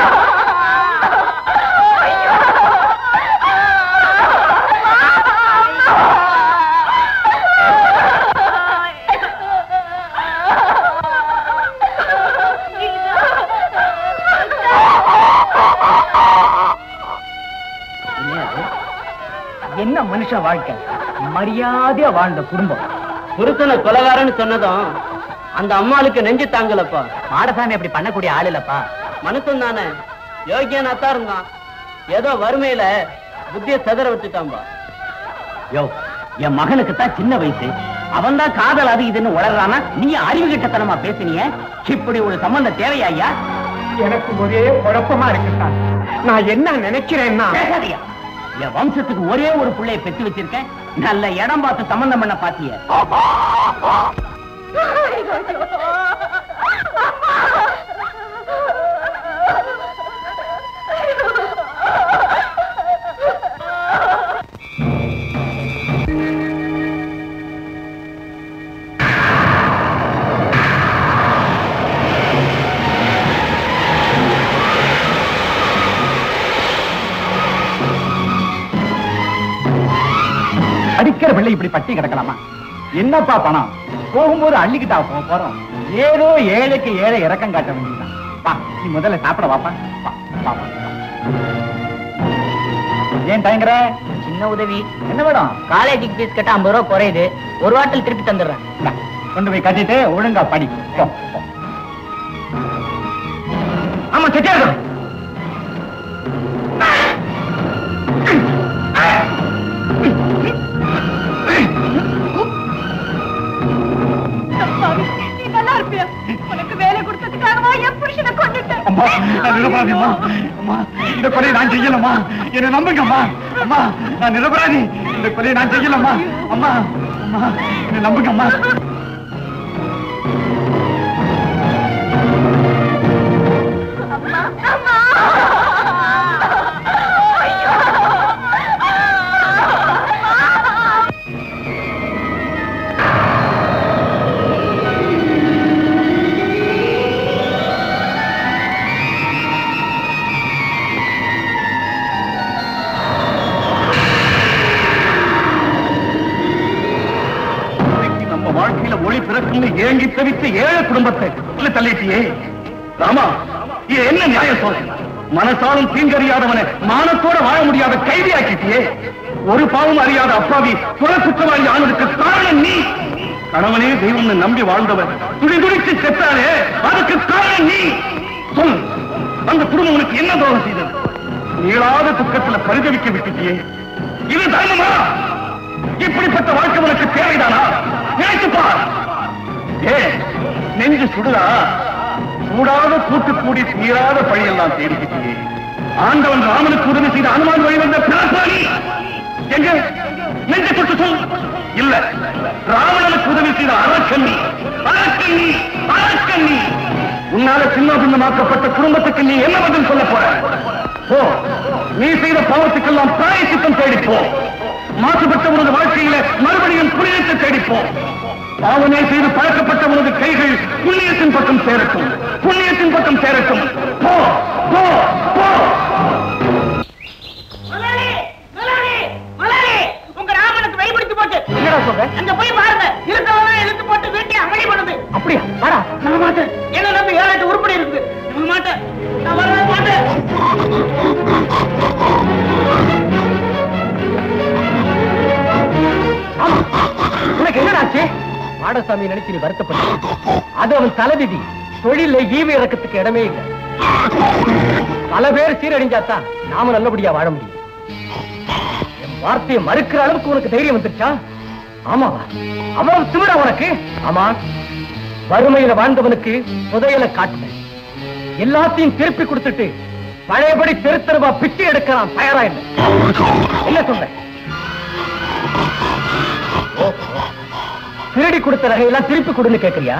என்ன மனுஷ வாழ்க்கை, மரியாதையா வாழ்ந்த குடும்பம். புருஷனை கொலகாரன்னு சொன்னதும் அந்த அம்மாளுக்கு நெஞ்சு தாங்கலப்பா. மாடசாமி அப்படி பண்ணக்கூடிய ஆள் இல்லப்பா. மனுஷன் தானே, யோகியனாத்தான் இருந்தான். ஏதோ வறுமையில புத்திய செதற வச்சுட்டான்பா. யோ, என் மகனுக்கு தான் சின்ன வயசு, அவன் தான் காதல் அது இதுன்னு உளறானா? நீ அறிவு கிட்டத்தனமா பேசினிய. இப்படி ஒரு சம்பந்தம் தேவையா ஐயா? எனக்கு ஒரே குழப்பமா இருக்குதான். நான் என்ன நினைக்கிறேன்னா, என் வம்சத்துக்கு ஒரே ஒரு பிள்ளைய பெற்று வச்சிருக்கேன். நல்ல இடம் பார்த்து சம்பந்தம் பண்ண பாத்திய. பிள்ளை இப்படி பட்டி கிடக்கலாமா? என்னப்பா பணம்? போகும்போது அள்ளிக்கிட்டா போக போறோம். ஏதோ ஏழைக்கு ஏழை இறக்கம் காட்ட வேண்டியதுதான். வா, நீ முதல்ல சாப்பிட வாப்பா. வா, வா, வா. ஏன் தயங்குற? சின்ன உதவி. என்ன வேணும்? காலேஜுக்கு ஃபீஸ் கட்ட ஐம்பது ரூபா குறையுது. ஒரு வாரத்தில் திருப்பி தந்துடுறேன். இந்தா, கொண்டு போய் கட்டிட்டு ஒழுங்கா படி. போ, போ. ஆமா செட்டியாரு. நல்லா இருப்பியா? உனக்கு வேலை கொடுத்ததுக்காகவா என் புருஷனை கொண்டுட்டேன்? அம்மா, நான் நிரபராதி அம்மா. அம்மா, இந்த கொலையை நான் செய்யலம்மா. என்னை நம்புங்கம்மா. அம்மா, நான் நிரபராதி. இந்த கொலையை நான் செய்யலம்மா. அம்மா, அம்மா, என்னை நம்புங்கம்மா. வாழ்க்கையில ஒளி பிறக்குன்னு ஏங்கி தவித்து ஏழை குடும்பத்தை தள்ளிட்டியே ராமா. இது என்ன நியாயம் சொல்ல? மனசாலும் தீங்கறியாதவனை மானத்தோட வாழ முடியாத கைதியாக்கிட்டியே. ஒரு பாவம் அறியாத அப்பாவி புற குற்றவாளி ஆனதுக்கு காரணம் நீ. கணவனே தெய்வம்னு நம்பி வாழ்ந்தவர் துடி துடிச்சு செத்தாலே அதுக்கு காரணம் நீ. சொல், அந்த குடும்பம் உனக்கு என்ன துரோகம் செய்தது? நீளாத துக்கத்துல பரிதவிக்க விட்டுட்டியே. இது தர்மமா? இப்படிப்பட்ட வாழ்க்கை உனக்கு தேவைதானா? நினைத்துப்பார். ஏ நெஞ்சு சுடுதா? கூடாத கூட்டு கூடி தீராத பழியெல்லாம் தேடிக்கிட்டே. ஆண்டவன் ராமனுக்கு உதவி செய்த அனுமான் வழி வந்த பிறப்பாளி எங்க? நெஞ்சு சுட்டு சொல். இல்ல, ராவணனுக்கு உதவி செய்த அரக்கண்ணி அரக்கண்ணி அரக்கண்ணி. உன்னால சின்ன பின்னமாக்கப்பட்ட குடும்பத்துக்கு நீ என்ன பதில் சொல்ல போற? போ, நீ செய்த பாவத்துக்கெல்லாம் பிராயச்சித்தம் தேடிப்போ. மாசுபட்ட உனது வாழ்க்கையில மறுபடியும் புனிதத்தை தேடிப்போம். பாவனை செய்து பழக்கப்பட்ட உனது கைகள் புண்ணியத்தின் பக்கம் சேரட்டும். புண்ணியத்தின் பக்கம் சேரட்டும். போ, போ, போ. உங்க ராமனுக்கு வெளிப்படுத்தி போட்டு என்னடா சொல்ற? அங்க போய் பாருங்க. இருக்கவங்க இழுத்து போட்டு வீட்டை அமளி பண்ணுது. அப்படியா? வாடா. நான் மாட்டேன். என்ன நம்பி ஏழு எட்டு உருப்படி இருக்குது. நான் மாட்டேன். நான் வரவே மாட்டேன். உனக்கு என்னடாச்சு? மாடசாமி நினைச்சு நீ வருத்தப்பட்ட. அது அவன் தலைவிதி. தொழில ஈவு இறக்கத்துக்கு இடமே இல்லை. பல பேர் சீரழிஞ்சாத்தான் நாம நல்லபடியா வாழ முடியும். என் வார்த்தையை மறுக்கிற அளவுக்கு உனக்கு தைரியம் வந்துருச்சா? ஆமாவா? அவ்வளவு திமிரா உனக்கு? ஆமா, வறுமையில வாழ்ந்தவனுக்கு புதையலை காட்டுவேன். எல்லாத்தையும் திருப்பி கொடுத்துட்டு பழையபடி தெரு தெருவா பிச்சை எடுக்கலாம் தயாரா இல்லை. என்ன சொல்ற? திருடி கொடுத்த நகையெல்லாம் திருப்பி கொடுன்னு கேட்கறியா?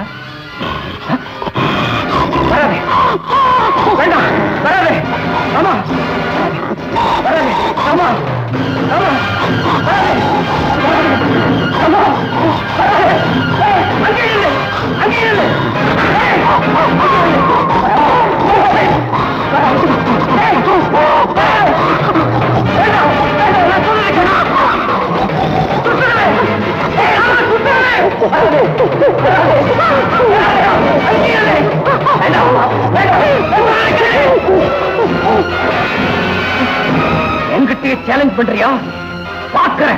வராதே, வேண்டாம், வராதே. ஆமா, வராதே. ஆமா, ஆமா, வராதே. ஆமா, வராதே. அங்கே இல்லை, அங்கே இல்லை. என்கிட்ட சேலஞ்ச் பண்றியா? பாக்குறேன்.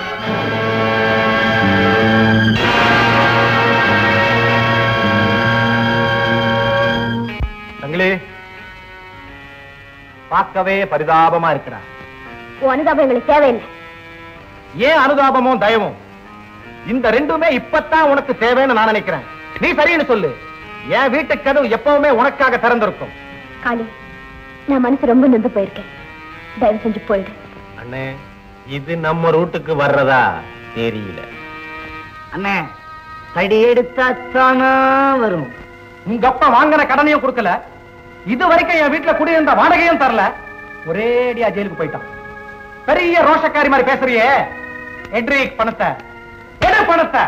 தங்களே, பார்க்கவே பரிதாபமா இருக்கிறார். அனுதாபம் எங்களுக்கு தேவையில்லை. ஏன் அனுதாபமும் தயவும்? இந்த ரெண்டுமே இப்பத்தான் உனக்கு தேவைன்னு நான் நினைக்கிறேன். நீ சரின்னு சொல்லு. என் வீட்டு கதவு எப்பவுமே உனக்காக திறந்திருக்கும். காளி, நான் மனசு ரொம்ப நொந்து போயிருக்கேன். தயவு செஞ்சு போயிடு. அண்ணே, இது நம்ம ரூட்டுக்கு வர்றதா தெரியல. அண்ணே, கடி எடுத்தாத்தானா வரும். உங்க அப்பா வாங்கின கடனையும் கொடுக்கல. இது வரைக்கும் என் வீட்டுல குடியிருந்த வாடகையும் தரல. ஒரேடியா ஜெயிலுக்கு போயிட்டான். பெரிய ரோஷக்காரி மாதிரி பேசுறியே. எட்ரிக், பணத்தை எடு, பணத்தை.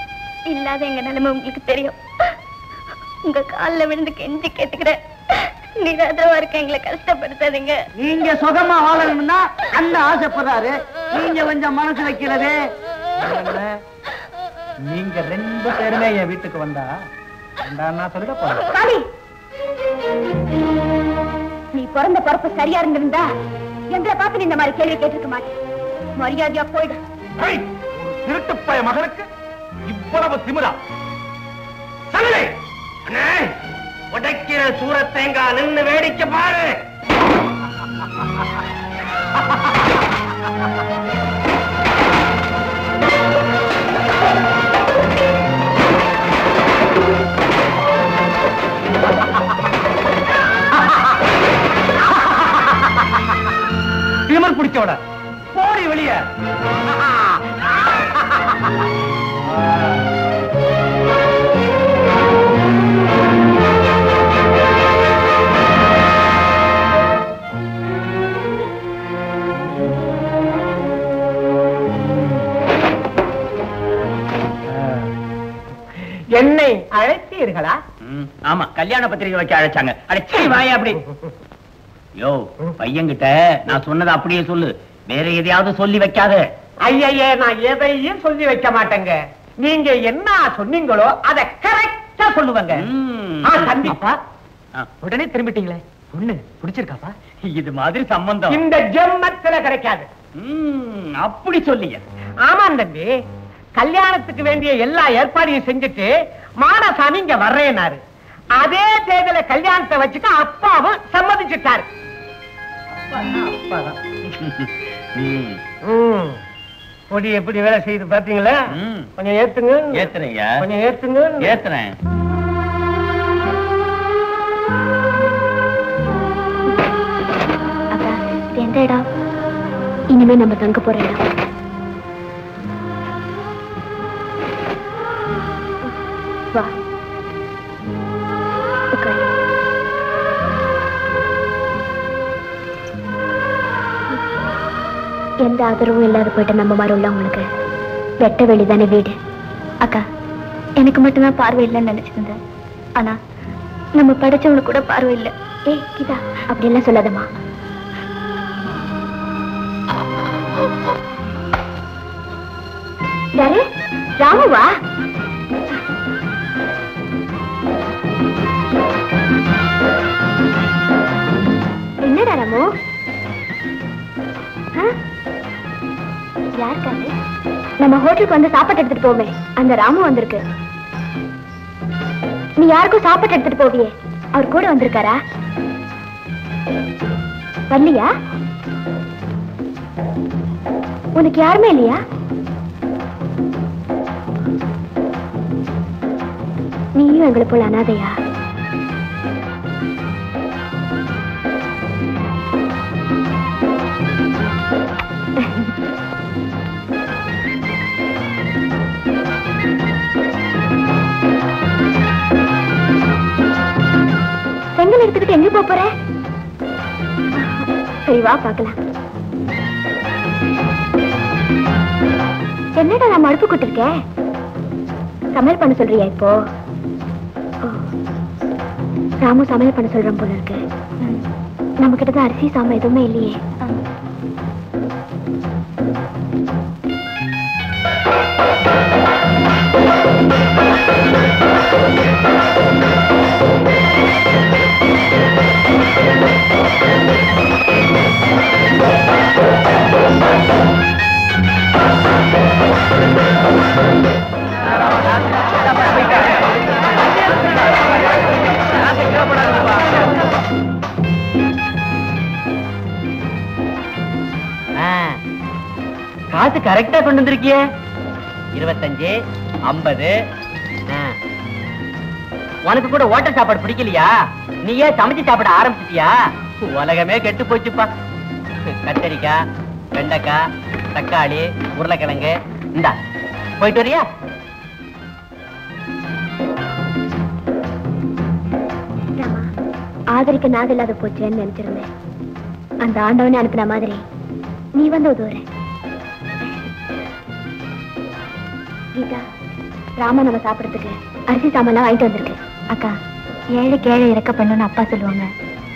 இல்லாத எங்க நிலைமை உங்களுக்கு தெரியும். உங்க காலில் விழுந்து கெஞ்சி கேட்டுக்கிறேன். நிராதரவா இருக்க எங்களை கஷ்டப்படுத்தாதீங்க. நீங்க சுகமா வாழணும்னா அண்ணன் ஆசைப்படுறாரு, நீங்க கொஞ்சம் மனசு வைக்கிறது. நீங்க ரெண்டு பேருமே என் வீட்டுக்கு வந்தா சொல்லிட போறேன். நீ பிறந்த பிறப்பு சரியா இருந்திருந்தா எங்களை பார்த்து நீ இந்த மாதிரி கேள்வி கேட்டிருக்க மாட்டேன். மரியாதையா போயிடு. திருட்டுப்பய மகனுக்கு இவ்வளவு திமிரா? உடைக்கிற சூர தேங்காய் நின்று வேடிக்கை பாரு. திமிர் பிடிச்சோட போடி வெளிய. என்னை அழைத்தீர்களா? ஆமா, கல்யாண பத்திரிகை வைக்க அழைச்சாங்க. அழைச்சி வாயா அப்படி. யோ, பையன்கிட்ட நான் சொன்னதை அப்படியே சொல்லு, வேற எதையாவது சொல்லி வைக்காத. ஐயே, நான் எதையும் சொல்லி வைக்க மாட்டேங்க. நீங்க என்ன சொன்னீங்களோ அதை கரெக்டா சொல்லுவாங்க. கண்டிப்பா. உடனே திரும்பிட்டீங்களே, பொண்ணு பிடிச்சிருக்காப்பா? இது மாதிரி சம்பந்தம் இந்த ஜென்மத்துல கிடைக்காது. அப்படி சொல்லிய. ஆமா தம்பி, கல்யாணத்துக்கு வேண்டிய எல்லா ஏற்பாடையும் செஞ்சுட்டு மாடசாமி இங்க வர்றேனாரு. அதே தேதியில கல்யாணத்தை வச்சுக்க அப்பாவும் சம்மதிச்சுட்டாரு. பொடி எப்படி வேலை செய்து பாத்தீங்களா? கொஞ்சம் ஏத்துங்க. ஏத்துறேங்க. கொஞ்சம் ஏத்துங்க. ஏத்துறேன். எந்த இடம்? இனிமே நம்ம தங்க போற இடம். வா, எந்த ஆதரவும் இல்லாத போயிட்ட நம்ம மாதிரி உள்ளவங்களுக்கு வெட்ட வெளிதானே வீடு. அக்கா, எனக்கு மட்டும்தான் பார்வை இல்லைன்னு நினைச்சிருந்தேன். ஆனா நம்ம படிச்சவனுக்கு கூட பார்வை இல்லை. ஏய் கீதா, அப்படி எல்லாம் சொல்லாதம்மா. யாரு? ராமுவா? என்னடா ராமு? யாருக்காரு? நம்ம ஹோட்டலுக்கு வந்து சாப்பாடு எடுத்துட்டு போவே, அந்த ராமு வந்திருக்கு. நீ யாருக்கும் சாப்பாடு எடுத்துட்டு போவியே, அவர் கூட வந்திருக்காரா? வரலையா? உனக்கு யாருமே இல்லையா? நீயும் எங்களை போல அனாதையா? செங்கல் எடுத்துக்கிட்டு எங்க போற? சரி வா பார்க்கலாம். என்னடா நான் மடுப்பு கொடுத்துருக்கேன், சமையல் பண்ண சொல்றியா இப்போ? ராமு சமையல் பண்ண சொல்றோம் போல இருக்கு. நம்ம கிட்டதான் அரிசி சாம எதுவுமே இல்லையே. காசு கரெக்டா கொண்டு வந்திருக்கிய. இருபத்தஞ்சு, ஐம்பது. உனக்கு கூட ஹோட்டல் சாப்பாடு பிடிக்கலையா? நீயே சமைச்சு சாப்பிட ஆரம்பிச்சிட்டியா? உலகமே கெட்டு போச்சுப்பா. கத்தரிக்காய், வெண்டைக்காய், தக்காளி, உருளைக்கிழங்கு. இந்தா போயிட்டு வரியா? ஆதரிக்க நாது இல்லாத போச்சேன்னு நினைச்சிருந்தேன். அந்த ஆண்டவனே அனுப்பின மாதிரி நீ வந்து உதவுற. கீதா, ராமா நம்ம சாப்பிடறதுக்கு அரிசி சாமான் வாங்கிட்டு வந்திருக்கு. அக்கா, ஏழை கேழை இறக்க பண்ணுன்னு அப்பா சொல்லுவாங்க.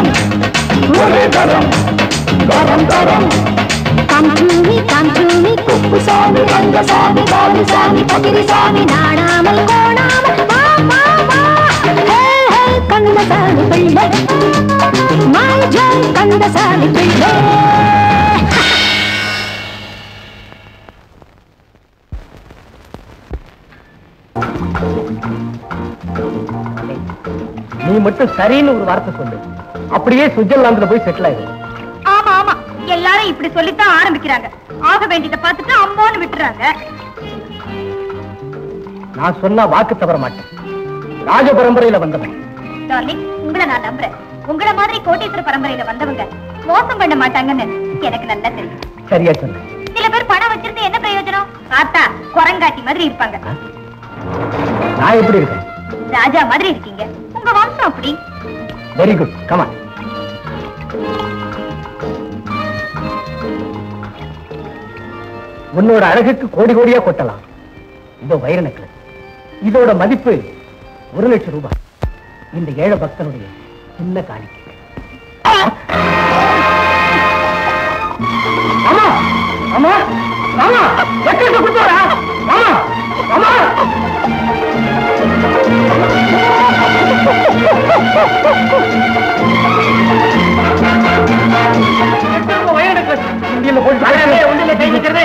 தரம் ஒரே தரம் தரம் தரம் Come to me, come to me, Kuppusamy Rangasamy பாலிசாமி பகிரிசாமி நாடாமல் கோணாமல் வா வா வா ஹே ஹே கந்தசாமி பிள்ளை மை ஜெய் கந்தசாமி பிள்ளை நீ மட்டும் சரின்னு ஒரு வார்த்தை சொல்லு, அப்படியே சுவிட்சர்லாந்துல போய் செட்டில் ஆயிடும். ஆமா ஆமா, எல்லாரும் இப்படி சொல்லித்தான் ஆரம்பிக்கிறாங்க. ஆக வேண்டியதை பார்த்துட்டு அம்மான்னு விட்டுறாங்க. நான் சொன்னா வாக்கு தவற மாட்டேன். ராஜ பரம்பரையில வந்தவன். டார்லிங், உங்களை நான் நம்புறேன். உங்களை மாதிரி கோட்டீஸ்வர பரம்பரையில வந்தவங்க மோசம் பண்ண மாட்டாங்கன்னு எனக்கு நல்லா தெரியும். சரியா சொன்ன. சில பேர் பணம் வச்சிருந்து என்ன பிரயோஜனம்? பார்த்தா குரங்காட்டி மாதிரி இருப்பாங்க. நான் எப்படி இருக்கேன்? ராஜா மாதிரி இருக்கீங்க. உங்க வம்சம் அப்படி. Very good, come on. உன்னோட அழகுக்கு கோடி கோடியா கொட்டலாம். இதோ வைர நெக்லஸ், இதோட மதிப்பு ஒரு லட்சம் ரூபாய். இந்த ஏழை பக்தனுடைய சின்ன காணிக்கை. ஆமா ஆமா ஆமா, நெக்லஸ் கொடுத்தோடா. ஆமா ஆமா, வைர நெக்லஸ் உண்டியல்ல போட்டு உண்டியல்ல கை வைக்கிறது.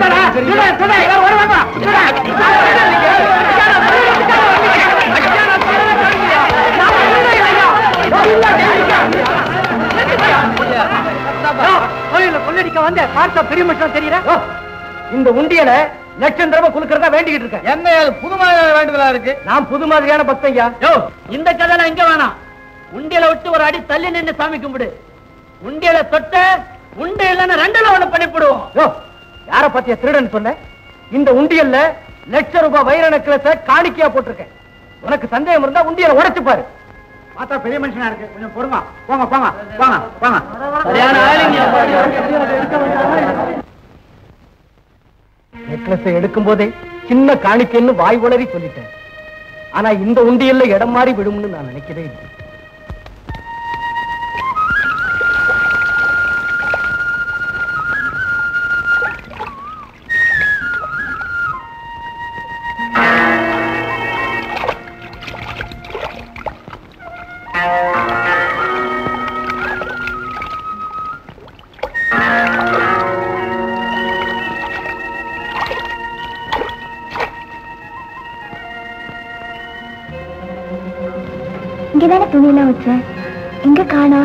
கொள்ளடிக்க வந்த பார்த்தா பெரிய மனுஷன் தெரியல. இந்த உண்டியல லட்சம் தடவை குலுக்கிறதா வேண்டிக்கிட்டு இருக்கேன். என்ன புது மாதிரியான வேண்டுதலா இருக்கு? நான் புது மாதிரியான பக்தையா. இந்த கதை இங்க வேணாம். உண்டியலை விட்டு ஒரு அடி தள்ளி நின்று சாமி கும்பிடு. உண்டியலை தொட்ட உண்டை இல்லைன்னு ரெண்டுல ஒண்ணு பண்ணிவிடுவோம். யார பத்திய திருடன் சொன்ன? இந்த உண்டியல்ல லட்சம் ரூபாய் வைர நெக்லஸ காணிக்கையா போட்டிருக்கேன். உனக்கு சந்தேகம் இருந்தா உண்டியலை உடைச்சு பாரு. பார்த்தா பெரிய மனுஷனா இருக்கு, கொஞ்சம் பொறுமா. போங்க போங்க போங்க போங்க. சரியான ஆளுங்க. நெக்லஸை எடுக்கும் போதே சின்ன காணிக்கைன்னு வாய் உளறி சொல்லிட்டேன். ஆனா இந்த உண்டியல்ல இடம் மாறி விடும்னு நான் நினைக்கவே இல்லை. இங்கதானே துணியெல்லாம் வச்சேன், எங்க காணா?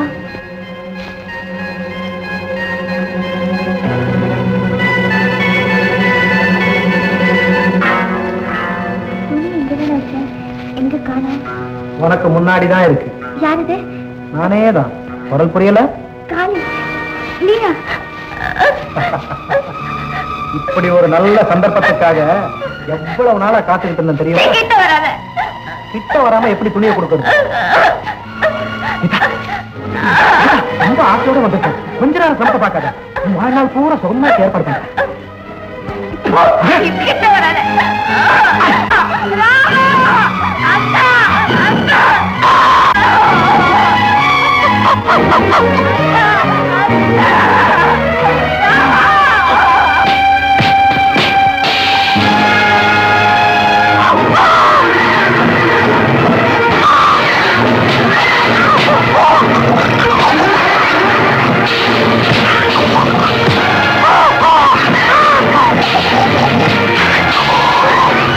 துணி இங்கதானே வச்சேன், எங்க காணா? உனக்கு முன்னாடிதான் இருக்கு. யாருது? நானே தான். குரல் புரியல? காளி நீயா? இப்படி ஒரு நல்ல சந்தர்ப்பத்துக்காக எவ்வளவு நாளா காத்துக்கிட்டு இருந்தேன் தெரியுமா? கிட்ட வராத. கிட்ட வராம எப்படி துணியை கொடுக்கறது? ரொம்ப ஆசையோட வந்துட்டேன். கொஞ்ச நேரம் சமத்தை பார்க்காத. வாழ்நாள் பூரா சொன்னா ஏற்பாடு பண்ண. கிட்ட வராத. அண்ணா அண்ணா Oh!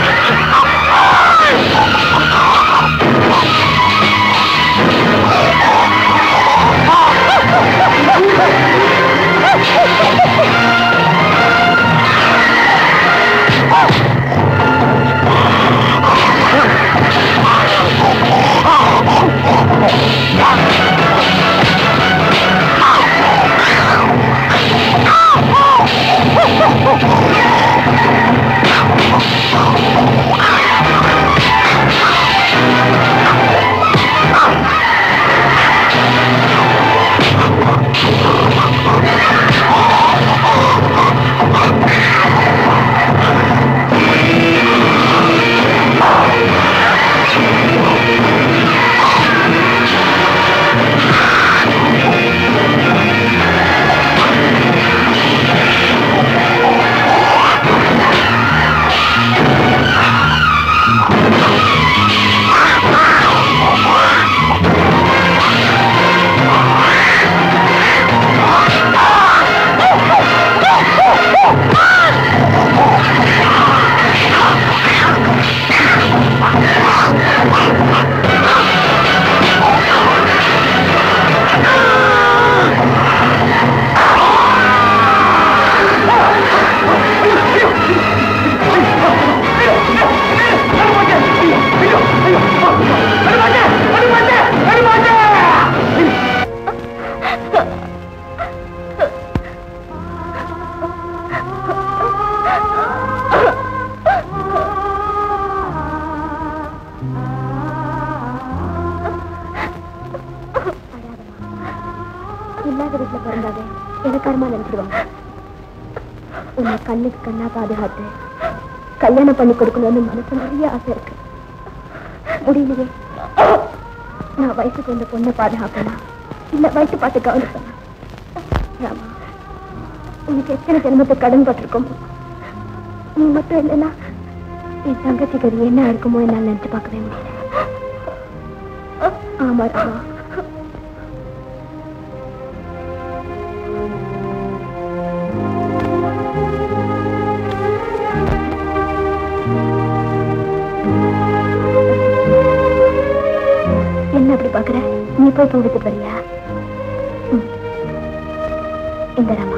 பைத்தியக்காரமா நினைச்சிருவாங்க. உன்னை கண்ணுக்கு கண்ணா பாதுகாத்து கல்யாணம் பண்ணி கொடுக்கணும்னு மனசு நிறைய ஆசை இருக்கு. முடியலையே. நான் வயசுக்கு வந்த பொண்ணை பாதுகாக்கலாம், இல்ல வயசு பார்த்து கவனிப்பேன். ராமா, உனக்கு எத்தனை ஜென்மத்தை கடன் பட்டிருக்கோம். நீ மட்டும் இல்லைன்னா என் தங்கச்சிக்கு அது என்ன இருக்குமோ என்னால் நினைச்சு பார்க்கவே முடியல. ஆமா ராமா. என்ன அப்படி பாக்குற? நீ போய் தூங்கிட்டு போறியா? இந்த ராமா,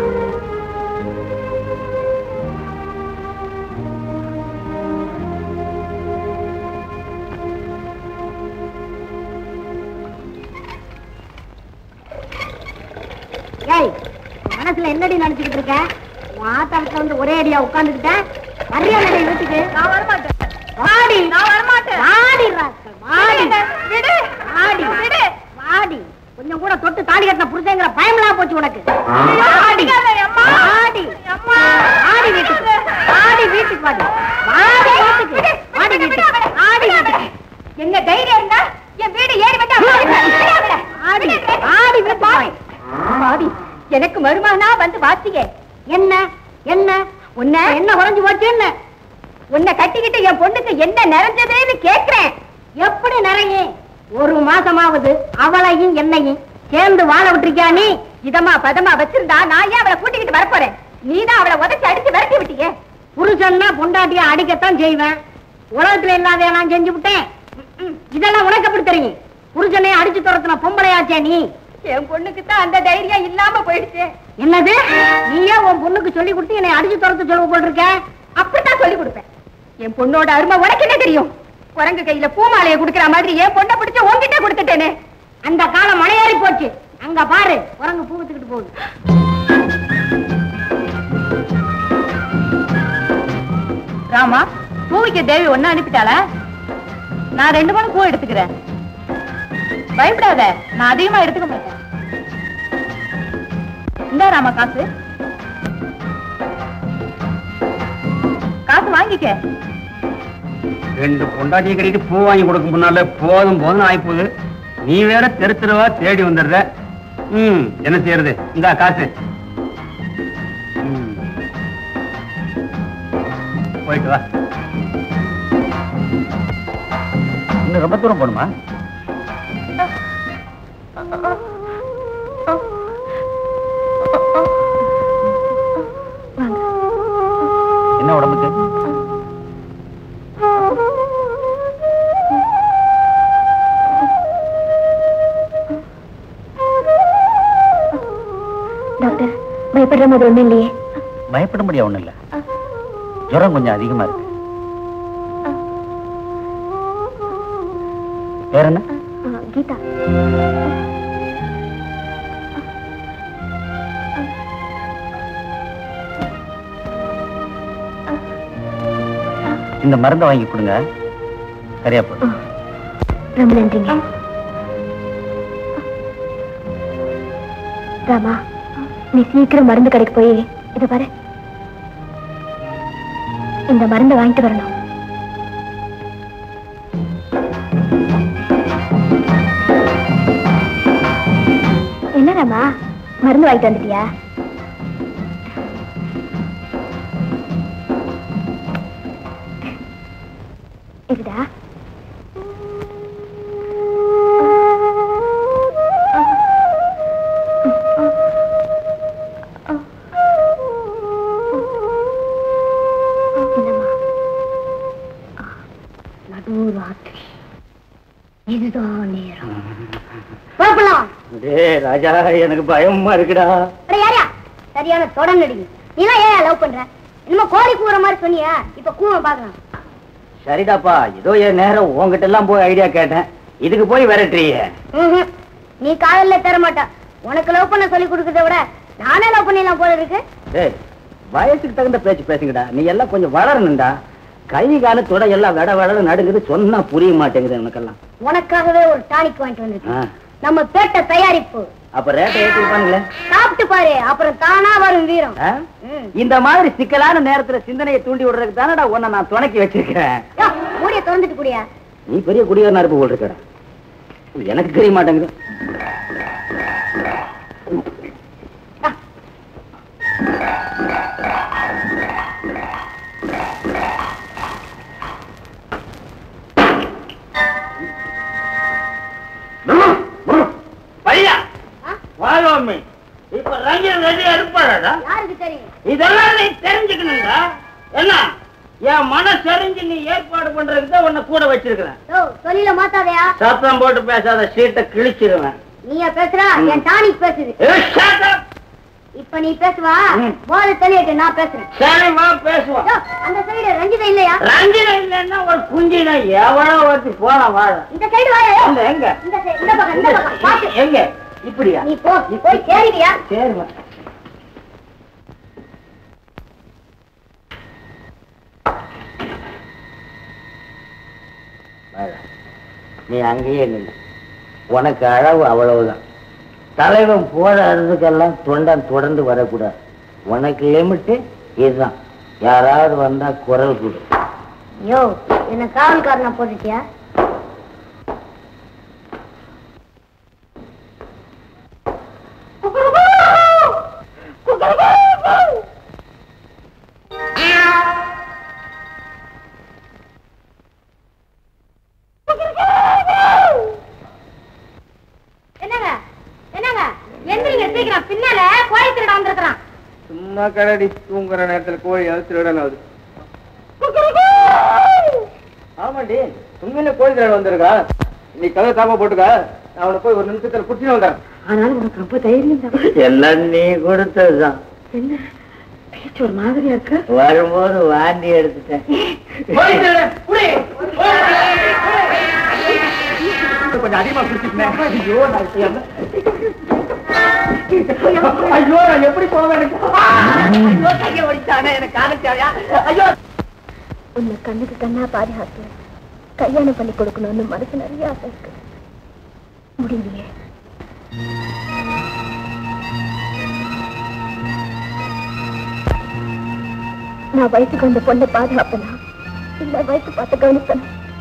மனசுல என்னடி நினைச்சுக்கிட்டு இருக்க? மாத்தாளத்துல வந்து ஒரே அடியா உட்காந்துக்கிட்ட வரியா நடை வீட்டுக்கு. நான் வரமாட்டேன். வாடி. நான் வரமாட்டேன். வாடி ராஸ்கல், வாடி. விடு. வாடி. விடு. வாடி. கொஞ்சம் கூட தொட்டு தாலி கட்டின புருஷங்கிற பயம்லாம் போச்சு உனக்கு. வாடி. வாடி. வாடி வீட்டுக்கு. வாடி வீட்டுக்கு. வாடி. வாடி வீட்டுக்கு. வாடி வீட்டுக்கு. வாடி வீட்டுக்கு. என்ன தைரியம் இருந்தா என் வீடு ஏறி வந்தா வாடி. வாடி வீட்டுக்கு. வாடி. எனக்கு மருமகனா வந்து வாச்சிங்க. என்ன என்ன உன்ன என்ன உறைஞ்சு போச்சு? என்ன உன்னை கட்டிக்கிட்டு என் பொண்ணுக்கு என்ன நிறைஞ்சதுன்னு கேக்குறேன். எப்படி நிறையும்? ஒரு மாசமாவது அவளையும் என்னையும் சேர்ந்து வாழ விட்டுருக்கியா நீ? இதமா பதமா வச்சிருந்தா நான் ஏன் அவளை கூட்டிக்கிட்டு வரப்போறேன்? நீதான் அவளை உதச்சி அடிச்சு விரட்டி விட்டீங்க. புருஷன்னா பொண்டாட்டிய அடிக்கத்தான் செய்வேன். உலகத்துல இல்லாத நான் செஞ்சு விட்டேன். இதெல்லாம் உனக்கு எப்படி தெரியும்? புருஷனை அடிச்சு துரத்துன பொம்பளையாச்சே நீ. என் பொண்ணுக்கு தான் அந்த தைரியம் இல்லாம போயிடுச்சு. என்னது? நீயே உன் பொண்ணுக்கு சொல்லி கொடுத்து என்னை அடிச்சு துரத்து சொல்ல போட்டிருக்க? அப்படித்தான் சொல்லி கொடுப்பேன். என் பொண்ணோட அருமை உனக்கு என்ன தெரியும்? குரங்கு கையில பூமாலையை குடுக்கிற மாதிரி என் பொண்ணை பிடிச்ச உன்கிட்ட கொடுத்துட்டேனே. அந்த காலம் மலையேறி போச்சு. அங்க பாரு, குரங்கு பூ வித்துக்கிட்டு போகுது. ராமா, பூவிக்க தேவி ஒன்னு அனுப்பிட்டாளா? நான் ரெண்டு மணி பூ எடுத்துக்கிறேன். பயப்படாத, நான் அதிகமா எடுத்துக்க மாட்டேன். இந்த ராமா காசு காசு வாங்கிக்க. ரெண்டு பொண்டாட்டியை கட்டிட்டு பூ வாங்கி கொடுக்க முன்னால போதும் போதும் ஆகி போகுது. நீ வேற தெரு தெருவா தேடி வந்துடுற. ம் என்ன செய்யறது? இந்த காசு போயிட்டு வா. இன்னும் ரொம்ப தூரம் போகணுமா? என்ன உடம்புக்கு? டாக்டர், பயப்படுற மாதிரி ஒண்ணும் இல்லையே? பயப்பட முடியாது, ஒண்ணும் இல்ல. ஜுரம் கொஞ்சம் அதிகமா இருக்கு. வேற என்ன? கீதா. இந்த மருந்தை வாங்கி கொடுங்க, சரியா போடும். ரொம்ப நன்றிங்க. ராமா, நீ சீக்கிரம் மருந்து கடைக்கு போய் இத பாரு, இந்த மருந்தை வாங்கிட்டு வரணும். என்ன ராமா, மருந்து வாங்கிட்டு வந்துட்டியா? இதுடா. நடுராத்திரி இதுதான் நேரம். ராஜா, எனக்கு பயமா இருக்குடா. சரியான தொடர்ந்து நீலாம் ஏன் லவ் பண்ற? இன்னும் கோழி கூற மாதிரி சொன்னியா, இப்ப கூவ பாக்கலாம். சரிடாப்பா, ஏதோ என் நேரம் உங்ககிட்ட எல்லாம் போய் ஐடியா கேட்டேன், இதுக்கு போய் விரட்டுறிய. நீ காதல்ல தர மாட்டா. உனக்கு லவ் பண்ண சொல்லி கொடுக்கறத விட நானே லவ் பண்ணிடலாம் போல இருக்கு. வயசுக்கு தகுந்த பேச்சு பேசுங்கடா. நீ எல்லாம் கொஞ்சம் வளரணும்டா. கை காலத்தோட எல்லாம் விட விட நடுங்குது, சொன்னா புரிய மாட்டேங்குது எனக்கெல்லாம். உனக்காகவே ஒரு டானிக் வாங்கிட்டு வந்துருக்கேன். நம்ம பேட்ட தயாரிப்பு. அப்ப ரேட்டை ஏற்றி வைப்பானுங்களே. சாப்பிட்டு பாரு, அப்புறம் தானா வரும் வீரம். இந்த மாதிரி சிக்கலான நேரத்துல சிந்தனையை தூண்டி விடுறதுக்கு தானடா உன்னை நான் துணைக்கி வச்சிருக்கேன். மூடிய திறந்துட்டு குடியா. நீ பெரிய குடியாரனா இருப்பு போல் இருக்கடா, எனக்கு தெரிய மாட்டேங்குது. இப்ப ரஞ்சன் ரெடியா இருப்பாடா? யாருக்கு தெரியும்? இதெல்லாம் நீ தெரிஞ்சுக்கணும்டா. என்ன என் மனசறிஞ்சு நீ ஏற்பாடு பண்றதுக்கு உன்னை கூட வச்சிருக்கிறேன். சொல்லில மாத்தாதையா? சத்தம் போட்டு பேசாத, சீட்டை கிழிச்சிருவேன். நீயா பேசுறா? என் டானிக் பேசுது. இப்ப நீ பேசுவா, போத தெளிவிட்டு நான் பேசுறேன். சரிமா பேசுவா. அந்த சைடு ரஞ்சிதா இல்லையா? ரஞ்சிதா இல்லன்னா ஒரு குஞ்சினா எவ்வளவு வச்சு போன வாழ. இந்த சைடு வாயா. எங்க? இந்த சைடு, இந்த பக்கம், இந்த பக்கம் பாத்து. எங்க? இப்படியா? நீ போ, போய் கேரியா? சரிமா. நீ அங்கேயே நின்று, உனக்கு அளவு அவ்வளவுதான். தலைவன் போற அறுதுக்கெல்லாம் தொண்டன் தொடர்ந்து வரக்கூடாது. உனக்கு லிமிட்டு இதுதான். யாராவது வந்தா குரல் கொடு. யோ, என்ன காவல்காரனா போட்டுட்டியா? என்னங்க என்னங்க எந்திரிங்க சீக்கிரம், பின்னால கோழி திருட வந்திருக்கான். சும்மா கடடி, தூங்குற நேரத்துல கோழி அது திருடன் ஆகுது. ஆமாண்டி, உண்மையில கோழி திருடன் வந்திருக்கா. நீ கதை தாப்பா போட்டுக்க, நான் அவனை போய் ஒரு நிமிஷத்துல குடிச்சு வந்தேன். ஆனாலும் உனக்கு ரொம்ப தைரியம் தான். எல்லாம் நீ கொடுத்ததுதான். என்ன பேச்சு ஒரு மாதிரியா இருக்கு? வரும்போது வாந்தி எடுத்துட்டேன். கொஞ்சம் அதிகமா குடிச்சிட்டேன். ஐயோ நான் ஐயோ நான் எப்படி போவேன்? ஐயோ கையை ஒடிச்சானே, எனக்கு காதலிச்சாயா? ஐயோ உன்னை கண்ணுக்கு கண்ணா பாதுகாத்து கல்யாணம் பண்ணி கொடுக்கணும்னு மனசு நிறைய ஆசை இருக்கு. முடியலையே. நான் வயசுக்கு வந்த பொண்ணை பாதுகாப்பனா இல்ல வயசு பார்த்து கவனிப்பேன்?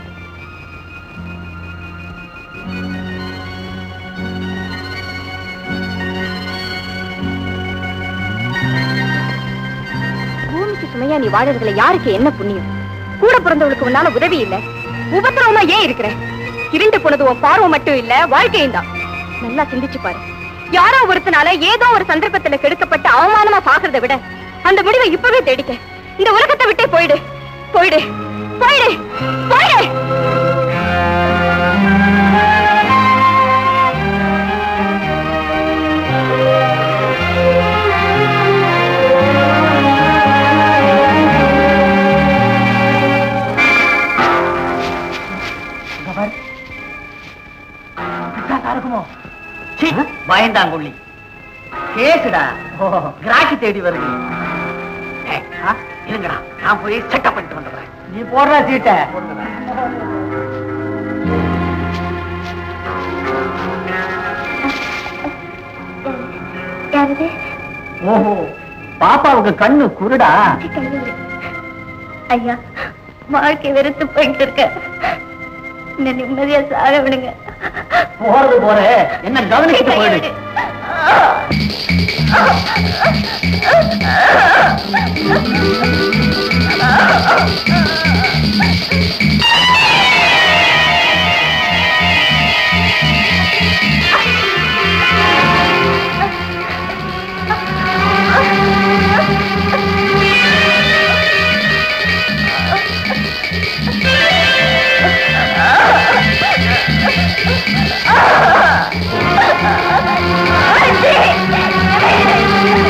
பூமிக்கு சுமையா நீ வாழறதுல யாருக்கு என்ன புண்ணியம்? கூட பிறந்தவளுக்கு உன்னால உதவி இல்ல, உபத்திரவமா ஏன் இருக்கிற? இருண்டு போனது உன் பார்வை மட்டும் இல்ல, வாழ்க்கையும் தான். நல்லா சிந்திச்சு பாரு. யாரோ ஒருத்தனால ஏதோ ஒரு சந்தர்ப்பத்துல கெடுக்கப்பட்டு அவமானமா பாக்குறதை விட அந்த முடிவை இப்பவே தேடிக்க. இந்த உலகத்தை விட்டே போயிடு, போயிடு, போயிடு, போயிடு. பயந்தாங்குள்ளி கேசுடா, கிராக்கி தேடி வருது. இருங்கடா, நான் போய் செட்டப் பண்ணிட்டு வந்துடுறேன். நீ போடுற சீட்டை ஓஹோ, பாப்பாவுக்கு கண்ணு குருடா. ஐயா, வாழ்க்கை வெறுத்து போயிட்டு இருக்க, என்ன நிம்மதியா சாக விடுங்க. போறது போற, என்ன கவனிச்சுட்டு போயிடு.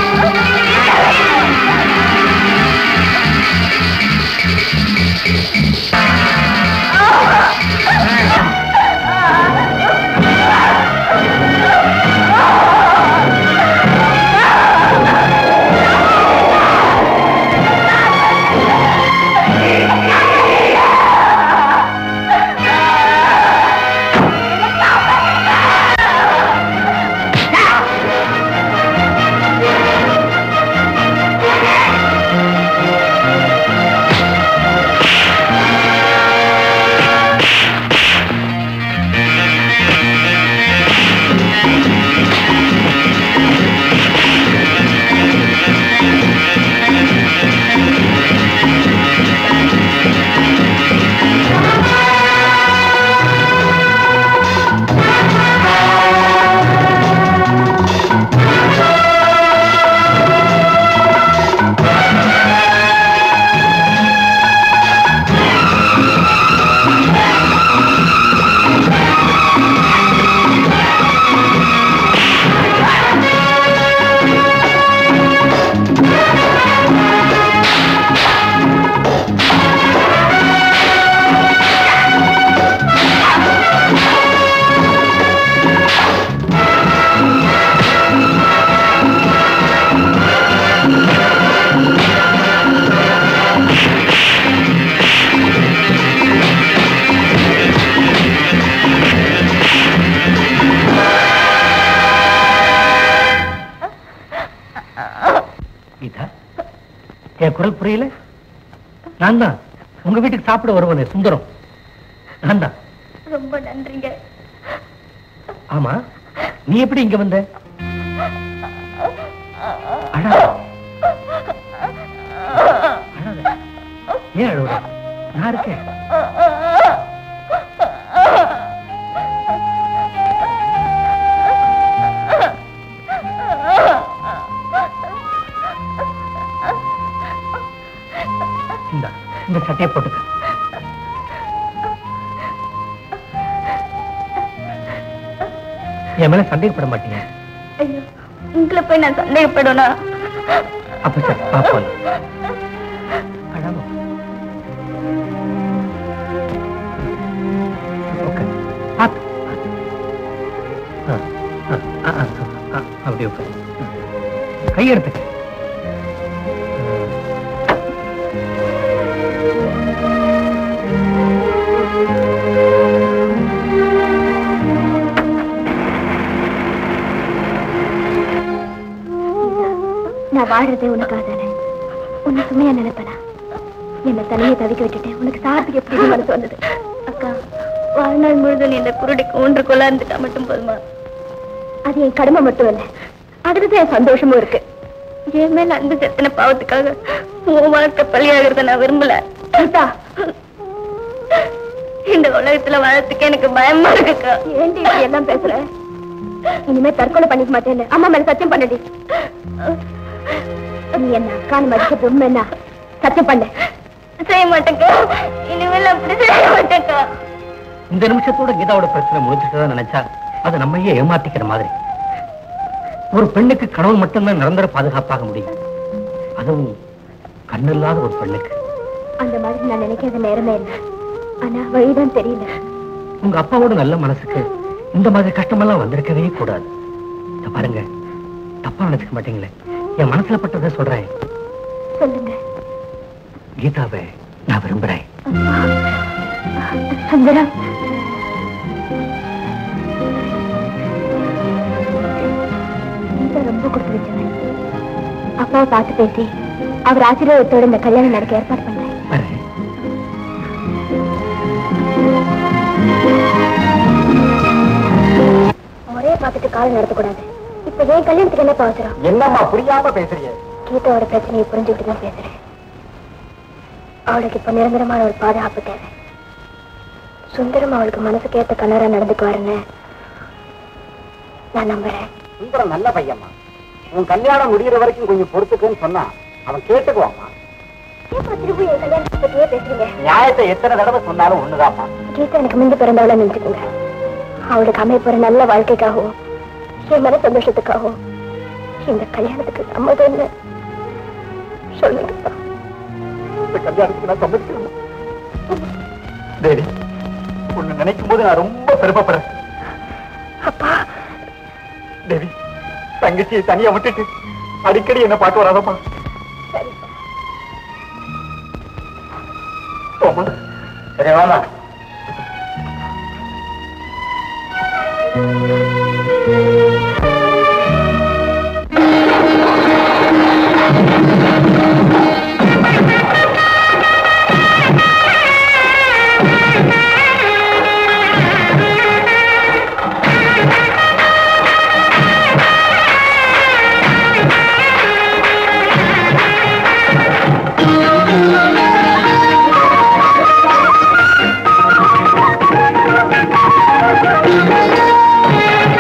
Thank you. என் குரல் புரியல? நான் தான் உங்க வீட்டுக்கு சாப்பிட வருவனே சுந்தரம். நான் தான். ரொம்ப நன்றிங்க. ஆமா, நீ எப்படி இங்க வந்த? ஏன் அழுவுற? நான் இருக்கேன். இந்த சட்டையை போட்டுக்க. என் மேல சந்தேகப்பட மாட்டீங்க? ஐயோ, உங்களை போய் நான் சந்தேகப்படணும். அப்ப சரி, பாப்போம். அழாம அப்படி உட்காரு. கையெடுத்துக்க. நான் வாழ்றதே உனக்காக தானே. உன்னை சுமையா நினைப்பனா? என்னை தனியை தவிக்க விட்டுட்டு உனக்கு சாரத்துக்கு எப்படி மனசு வந்தது? அக்கா, வாழ்நாள் முழுதும் நீ இந்த குருடிக்கு ஒன்று கொள்ள இருந்துட்டா மட்டும் போதுமா? அது என் கடமை மட்டும் இல்லை, அதுக்குதான் என் சந்தோஷமும் இருக்கு. என் மேல அன்பு செத்தன பாவத்துக்காக உன் வாழ்க்கை பழியாகிறத நான் விரும்பல. இந்த உலகத்துல வாழறதுக்கு எனக்கு பயமா இருக்குக்கா. ஏண்டி இப்படி எல்லாம் பேசுற? இனிமே தற்கொலை பண்ணிக்க மாட்டேன்னு அம்மா மேல சத்தியம் பண்ணடி. நீ என்ன அக்கான்னு மதிக்க பொண்ணு என்ன சத்தியம் பண்ண? செய்ய மாட்டேக்கா, இனிமேல் அப்படி செய்ய மாட்டேக்கா. இந்த நிமிஷத்தோட கீதாவோட பிரச்சனை முடிச்சுட்டு நினைச்சா அது நம்மையே ஏமாத்திக்கிற மாதிரி. ஒரு பெண்ணுக்கு கணவன் மட்டும்தான் நிரந்தர பாதுகாப்பாக முடியும், அதுவும் கண்ணில்லாத ஒரு பெண்ணுக்கு. அந்த மாதிரி நான் நினைக்காத நேரமே இல்லை, ஆனா வழிதான் தெரியல. உங்க அப்பாவோட நல்ல மனசுக்கு இந்த மாதிரி கஷ்டமெல்லாம் வந்திருக்கவே கூடாது. இத பாருங்க, தப்பா நினைச்சுக்க மாட்டீங்களே, என் மனசுல பட்டதை சொல்றேன். சொல்லுங்க. கீதாவை நான் விரும்புறேன். சுந்தரம், கீதா ரொம்ப கொடுத்து வச்சவன். அப்பாவை பார்த்து பேசி அவர் ஆசீர்வாதத்தோட இந்த கல்யாணம் நடக்க ஏற்பாடு பண்ணேன். ஒரே பார்த்துட்டு காலம் நடத்தக்கூடாது. இப்ப ஏன் கல்யாணத்துக்கு என்ன அவசரம்? என்னம்மா புரியாம பேசுறீங்க? கீதாவோட பிரச்சனையை புரிஞ்சுக்கிட்டு தான் பேசுறேன். அவளுக்கு இப்ப நிரந்தரமான ஒரு பாதுகாப்பு தேவை. சுந்தரம் அவளுக்கு மனசுக்கு ஏத்த கண்ணரா நடந்துக்குவாருன்னு நான் நம்புறேன். சுந்தரம் நல்ல பையம்மா, உன் கல்யாணம் முடிகிற வரைக்கும் கொஞ்சம் பொறுத்துக்குன்னு சொன்னா அவன் கேட்டுக்குவாமா. திரும்ப என் கல்யாணத்தை பத்தியே பேசுறீங்க. நியாயத்தை எத்தனை தடவை சொன்னாலும் ஒண்ணுதாம்மா. கீதா எனக்கு முந்தி பிறந்தவளை நினைச்சுக்கோங்க. அவளுக்கு அமைப்போற நல்ல வாழ்க்கைக்காகவும் என் மன சந்தோஷத்துக்காகவும் இந்த கல்யாணத்துக்கு சம்மதம் சொல்லுங்கப்பா. இந்த கல்யாணத்துக்கு நான் சம்மதிக்கிறேன். தேவி, உன்னை நினைக்கும் போது நான் ரொம்ப பெருமைப்படுறேன். அப்பா, தேவி, தங்கச்சியை தனியா விட்டுட்டு அடிக்கடி என்ன பாட்டு வராதப்பா. சரி வாமா. Thank you.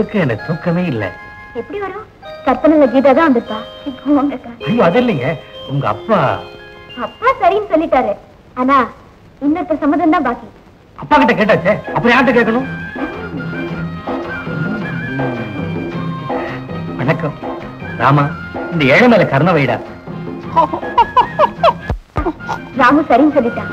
முழுக்க எனக்கு தூக்கமே இல்ல. எப்படி வரும்? கற்பனையில கீதா தான் வந்துப்பா. ஐயோ அது இல்லைங்க, உங்க அப்பா அப்பா சரின்னு சொல்லிட்டாரு. ஆனா இன்னொருத்த சம்மதம் தான் பாக்கி. அப்பா கிட்ட கேட்டாச்சே, அப்புறம் யார்கிட்ட கேட்கணும்? வணக்கம் ராமா, இந்த ஏழை மேல கர்ண வைடா. ராமு சரின்னு சொல்லிட்டான்.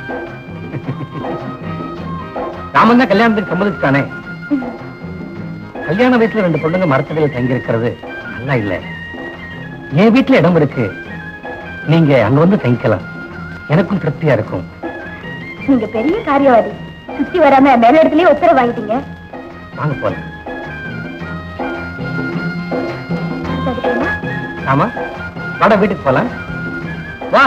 ராமன் தான் கல்யாணத்துக்கு சம்மதிச்சுட்டானே. கல்யாண வயசுல ரெண்டு பொண்ணுங்க மரத்தடியில தங்கி இருக்கிறது நல்லா இல்ல. என் வீட்டுல இடம் இருக்கு, நீங்க அங்க வந்து தங்கிக்கலாம், எனக்கும் திருப்தியா இருக்கும். நீங்க பெரிய காரியவாதி, சுத்தி வராம மேல இடத்துலயே உத்தரவு வாங்கிட்டீங்க. வாங்க போலாம். ஆமா வாடா, வீட்டுக்கு போலாம். வா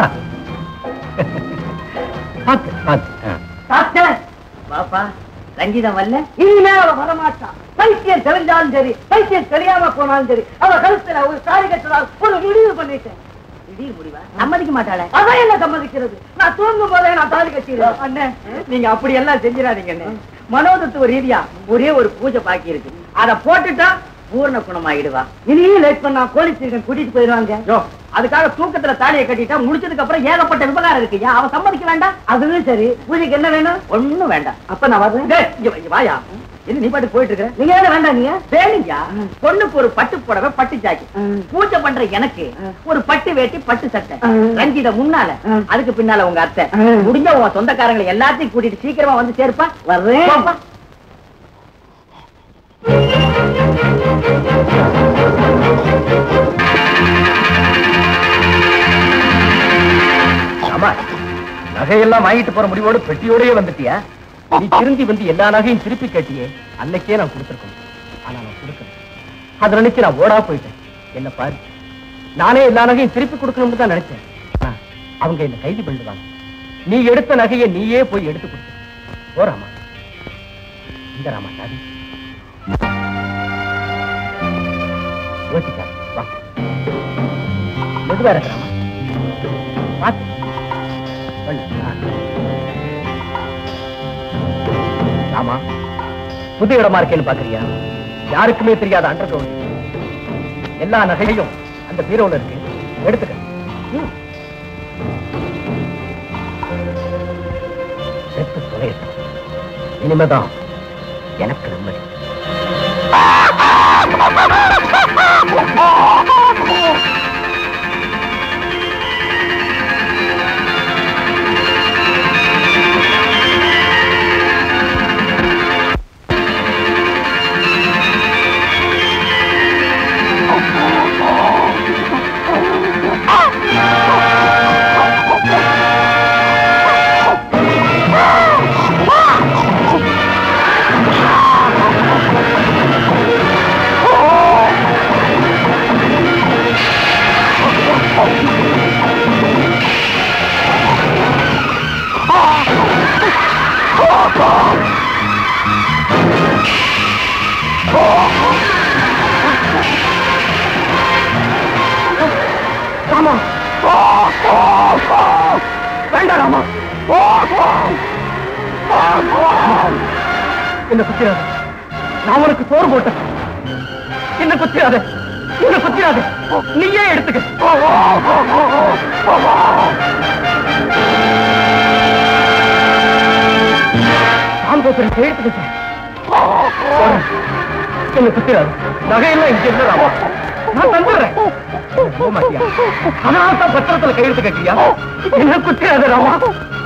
பாத்து பாத்து. பாப்பா ரஞ்சிதம் வரல, இனிமே அவ வரமாட்டான். பைத்தியம் தெரிஞ்சாலும் சரி, பைத்தியம் தெரியாம போனாலும் சரி, அவ கழுத்துல ஒரு தாலி கட்டுறாள். ஒரு முடிவு பண்ணிட்டேன். திடீர் முடிவா? சம்மதிக்க மாட்டாளே. அதான் என்ன சம்மதிக்கிறது? நான் தூங்கும் போதே நான் தாலி கட்டிடுவேன். அண்ணே நீங்க அப்படி எல்லாம் செஞ்சிடாதீங்க. மனோதத்துவ ரீதியா ஒரே ஒரு பூஜை பாக்கி இருக்கு, அதை போட்டுட்டா பூர்ண குணமாயிடுவா. இனியும் லேட் பண்ணா போலீஸ் ஸ்டேஷன் கூட்டிட்டு போயிடுவாங்க. அதுக்காக தூக்கத்துல தாலியை கட்டிட்டா முடிச்சதுக்கு அப்புறம் ஏகப்பட்ட விவகாரம் இருக்கு. அவ சம்மதிக்க வேண்டாம். அதுவும் சரி, பூஜைக்கு என்ன வேணும்? ஒண்ணும் வேண்டாம். அப்ப நான் வர்றேன். வாயா, என்ன நீ பாட்டு போயிட்டு இருக்க? நீங்க என்ன வேண்டாம்? நீங்க வேணுங்கயா, பொண்ணுக்கு ஒரு பட்டு புடவை, பட்டு ஜாக்கி, பூஜை பண்ற எனக்கு ஒரு பட்டு வேட்டி, பட்டு சட்டை. ரஞ்சித முன்னால, அதுக்கு பின்னால உங்க அத்தை. முடிஞ்ச உங்க சொந்தக்காரங்களை எல்லாத்தையும் கூட்டிட்டு சீக்கிரமா வந்து சேர்ப்பா. வர்றேன். ஆமா, நகையெல்லாம் வாங்கிட்டு போற முடிவோடு பெட்டியோடயே வந்துட்டியா? நீ திரும்பி வந்து எல்லா நகையும் திருப்பி கேட்டியே, அன்னைக்கே நான் கொடுத்துருக்கேன். ஆனா நான் கொடுக்கல. அதை நினைச்சு நான் ஓடா போயிட்டேன். என்ன பாரு, நானே எல்லா நகையும் திருப்பி கொடுக்கணும்னு தான் நினைச்சேன். அவங்க என்ன கைது பண்ணிடுவாங்க. நீ எடுத்த நகையை நீயே போய் எடுத்து கொடுத்த. போறாமா, இந்த ராமா சாதி யோசிக்கா. வா, மெதுவா இருக்கிறாமா, பார்த்து. ஆமா, புது இடமா இருக்கேன்னு பாக்குறியா? யாருக்குமே தெரியாத அண்டர் கிரவுண்ட். எல்லா நகையும் அந்த பீரோல இருக்கு, எடுத்துக்க. செத்து தொலையட்டும், இனிமேதான் எனக்கு நிம்மதி. என்ன குத்திராத, நான் உனக்கு சோறு போட்டேன். என்ன குத்திராத, என்ன குத்திராத, நீயே எடுத்துக்க. சாந்தோத்திரத்தை எடுத்துக்க. என்ன குத்திராத, நகையெல்லாம் இங்க இல்ல, நான் தந்துடுறேன். போக மாட்டியா? அதனால தான் பத்திரத்துல கையெழுத்து கேட்கிறியா? என்ன குத்திராத ராமா.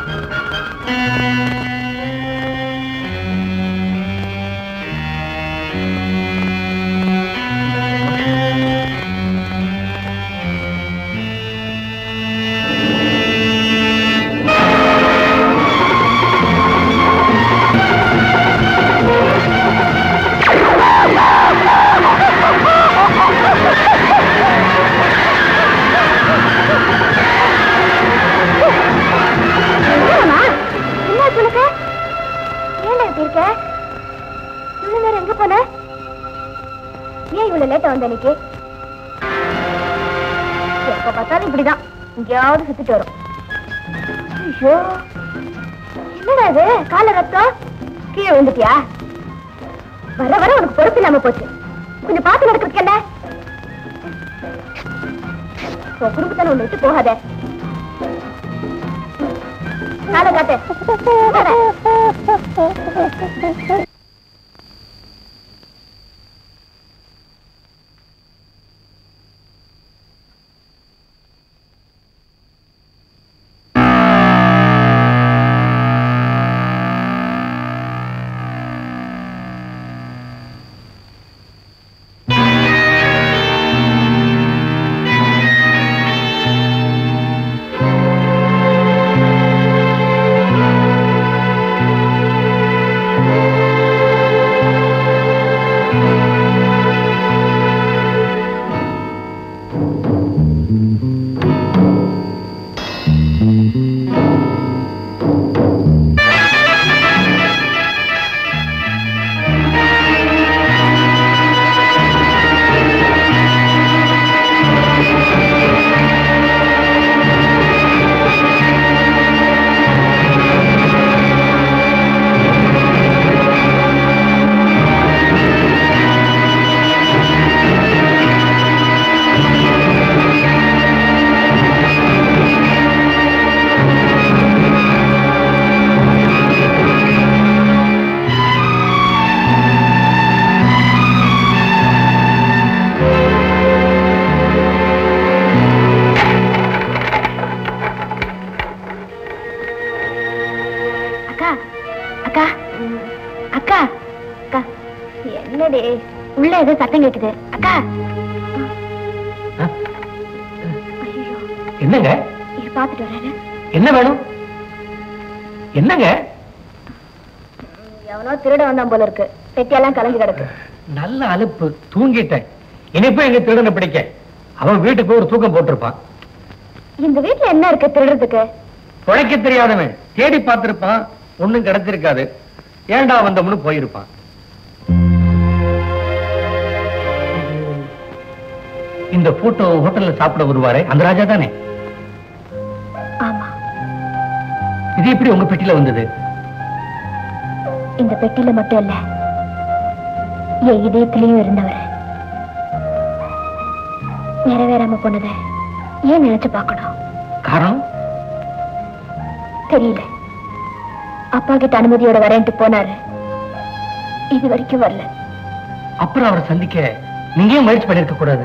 எப்ப பார்த்தாலும் இப்படிதான் எங்கேயாவது சுத்திட்டு வரும். என்னடா இது, கால ரத்தம், கீழே விழுந்துட்டியா? வர வர உனக்கு பொறுப்பு இல்லாம போச்சு. கொஞ்சம் பார்த்து நடக்கிறதுக்கு என்ன? உன் குடும்பத்தான ஒண்ணு விட்டு போகாத. காலை காட்டு. உள்ள ஏதோ சத்தம் கேக்குது. அக்கா என்னங்க? இது பாத்துட்டு வரேன். என்ன வேணும்? என்னங்க? எவனோ திருட வந்தான் போல இருக்கு. பெட்டியெல்லாம் கலந்து கிடக்கு. நல்ல அலுப்பு, தூங்கிட்டேன். இனிப்போ எங்க திருடனை பிடிக்க அவன் வீட்டுக்கு ஒரு தூக்கம் போட்டிருப்பான். இந்த வீட்டுல என்ன இருக்கு திருடுறதுக்கு? பிழைக்க தெரியாதவன் தேடி பார்த்திருப்பான், ஒண்ணும் கிடைச்சிருக்காது. ஏண்டா வந்தோம்னு போயிருப்பான். இந்த போட்டோ ஹோட்டல்ல சாப்பிட வருவாரே அந்த ராஜா தானே? ஆமா. இது எப்படி உங்க பெட்டியில வந்தது? இந்த பெட்டியில மட்டும் இல்ல, என் இதயத்திலையும் இருந்தவர். நிறைவேறாம போனதை ஏன் நினைச்சு பார்க்கணும்? காரணம் தெரியல. அப்பா கிட்ட அனுமதியோட வரேன்ட்டு போனாரு, இது வரைக்கும் வரல. அப்புறம் அவரை சந்திக்க நீங்க ஏன் முயற்சி பண்ணிருக்க கூடாது?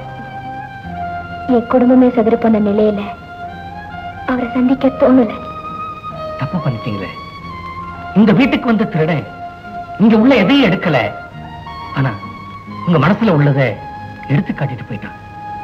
என் குடும்பமே சதுர பண்ண நிலையில அவரை சந்திக்க தோணல. தப்பு பண்ணிட்டீங்களே. இந்த வீட்டுக்கு வந்த திருடன் இங்க உள்ள எதையும் எடுக்கல, ஆனா உங்க மனசுல உள்ளதை எடுத்து காட்டிட்டு போயிட்டான்.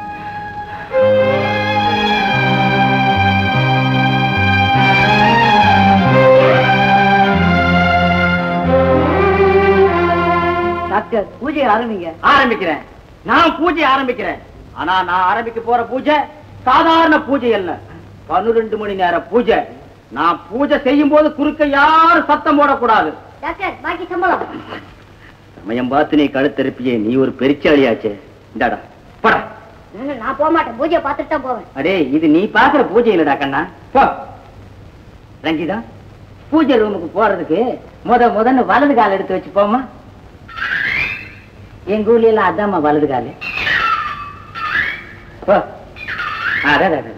டாக்டர், பூஜை ஆரம்பிங்க. ஆரம்பிக்கிறேன். நான் பூஜை ஆரம்பிக்கிறேன். ஆனா நான் ஆரம்பிக்க போற பூஜை சாதாரண பூஜை அல்ல, பன்னிரண்டு மணி நேர பூஜை. நான் பூஜை செய்யும் போது குறுக்க யாரும் சத்தம் போடக்கூடாது. டாக்டர், பாக்கி சம்பளம். சமயம் பார்த்து நீ கழுத்தெருப்பியே, நீ ஒரு பெருச்சாளியாச்சே. இந்தாடா பட. நான் போக மாட்டேன், பூஜையை பார்த்துட்டு தான் போவேன். அடே, இது நீ பாக்குற பூஜை இல்லடா கண்ணா. போ. ரஞ்சிதா, பூஜை ரூமுக்கு போறதுக்கு முத முதன்னு வலது கால் எடுத்து வச்சு போமா. எங்க ஊர்ல எல்லாம் அதாம்மா வலது காலு. போ. அதான் அதான்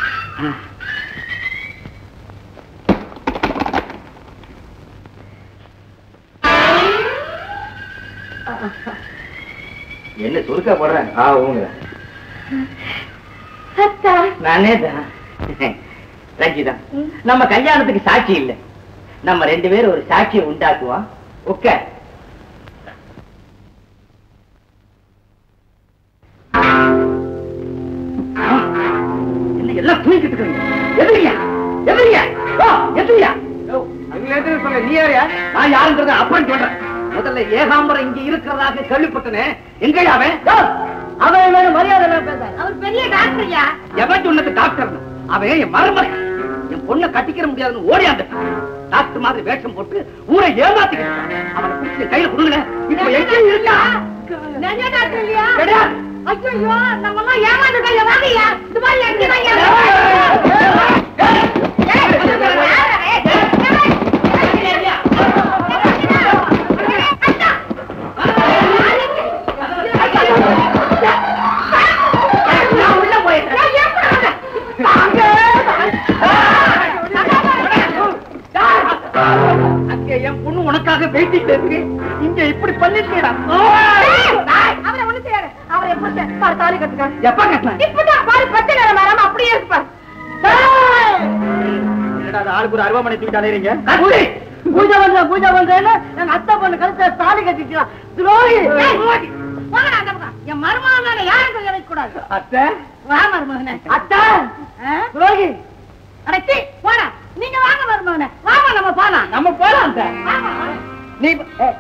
என்ன சுருக்கா போடுறேன். நானே தான். ரஞ்சிதா, நம்ம கல்யாணத்துக்கு சாட்சி இல்லை, நம்ம ரெண்டு பேரும் ஒரு சாட்சியை உண்டாக்குவோம். உட்க. எல்லாம் தூங்கிட்டு இருக்க. எதிரியா எதிரியா எதிரியா சொல்ல. நீ யாரையா? நான் யாருங்கிறத அப்புறம் சொல்றேன். முதல்ல ஏகாம்பரம் இங்க இருக்கிறதாக கேள்விப்பட்டனே. எங்கயா அவன்? அவன் வேணும் மரியாதை பேச. அவர் பெரிய டாக்டர்யா. எவன் சொன்னது டாக்டர்? அவன் என் மருமகன். என் பொண்ணை கட்டிக்கிற முடியாதுன்னு ஓடியாந்த டாக்டர் மாதிரி வேஷம் போட்டு ஊரை ஏமாத்திக்கிட்டு அவனை பிடிச்சி கையில கொடுங்க. இப்ப எங்க இருக்கா? டாக்டர் இல்லையா? கிடையாது. ஐயோ, நம்ம எல்லாம் ஏமாந்து கையில வாங்கயா. இது மாதிரி எங்க வாங்க. அங்கே என் பொண்ணு உனக்காக பேசிட்டு இருக்கு, இங்க இப்படி பண்ணிட்டீடா. அவரை ஒண்ணு செய்யாரு. அவரை எப்படி பாரு தாலி கட்டுக்க. எப்ப கட்டலாம்? இப்பதான் பாரு பச்சை நேரம் வராம அப்படியே இருக்கு பாரு. ஆளுக்கு ஒரு அருவாமனை தூக்கிட்டு அலையறீங்க. பூஜை பண்ற பூஜை பண்றேன்னு எங்க அத்தை பொண்ணு கழுத்துல தாலி கட்டிக்கலாம். துரோகி. வாங்கடா அந்த பக்கம். என் மருமகனால யாரும் கைய வைக்க கூடாது. அத்தை வா மருமகனே. அத்தை துரோகி. அடச்சி போடா. நீங்க வாங்க மருமகனே. வாங்க நம்ம போலாம். நம்ம போலாம் அத்தை. நீ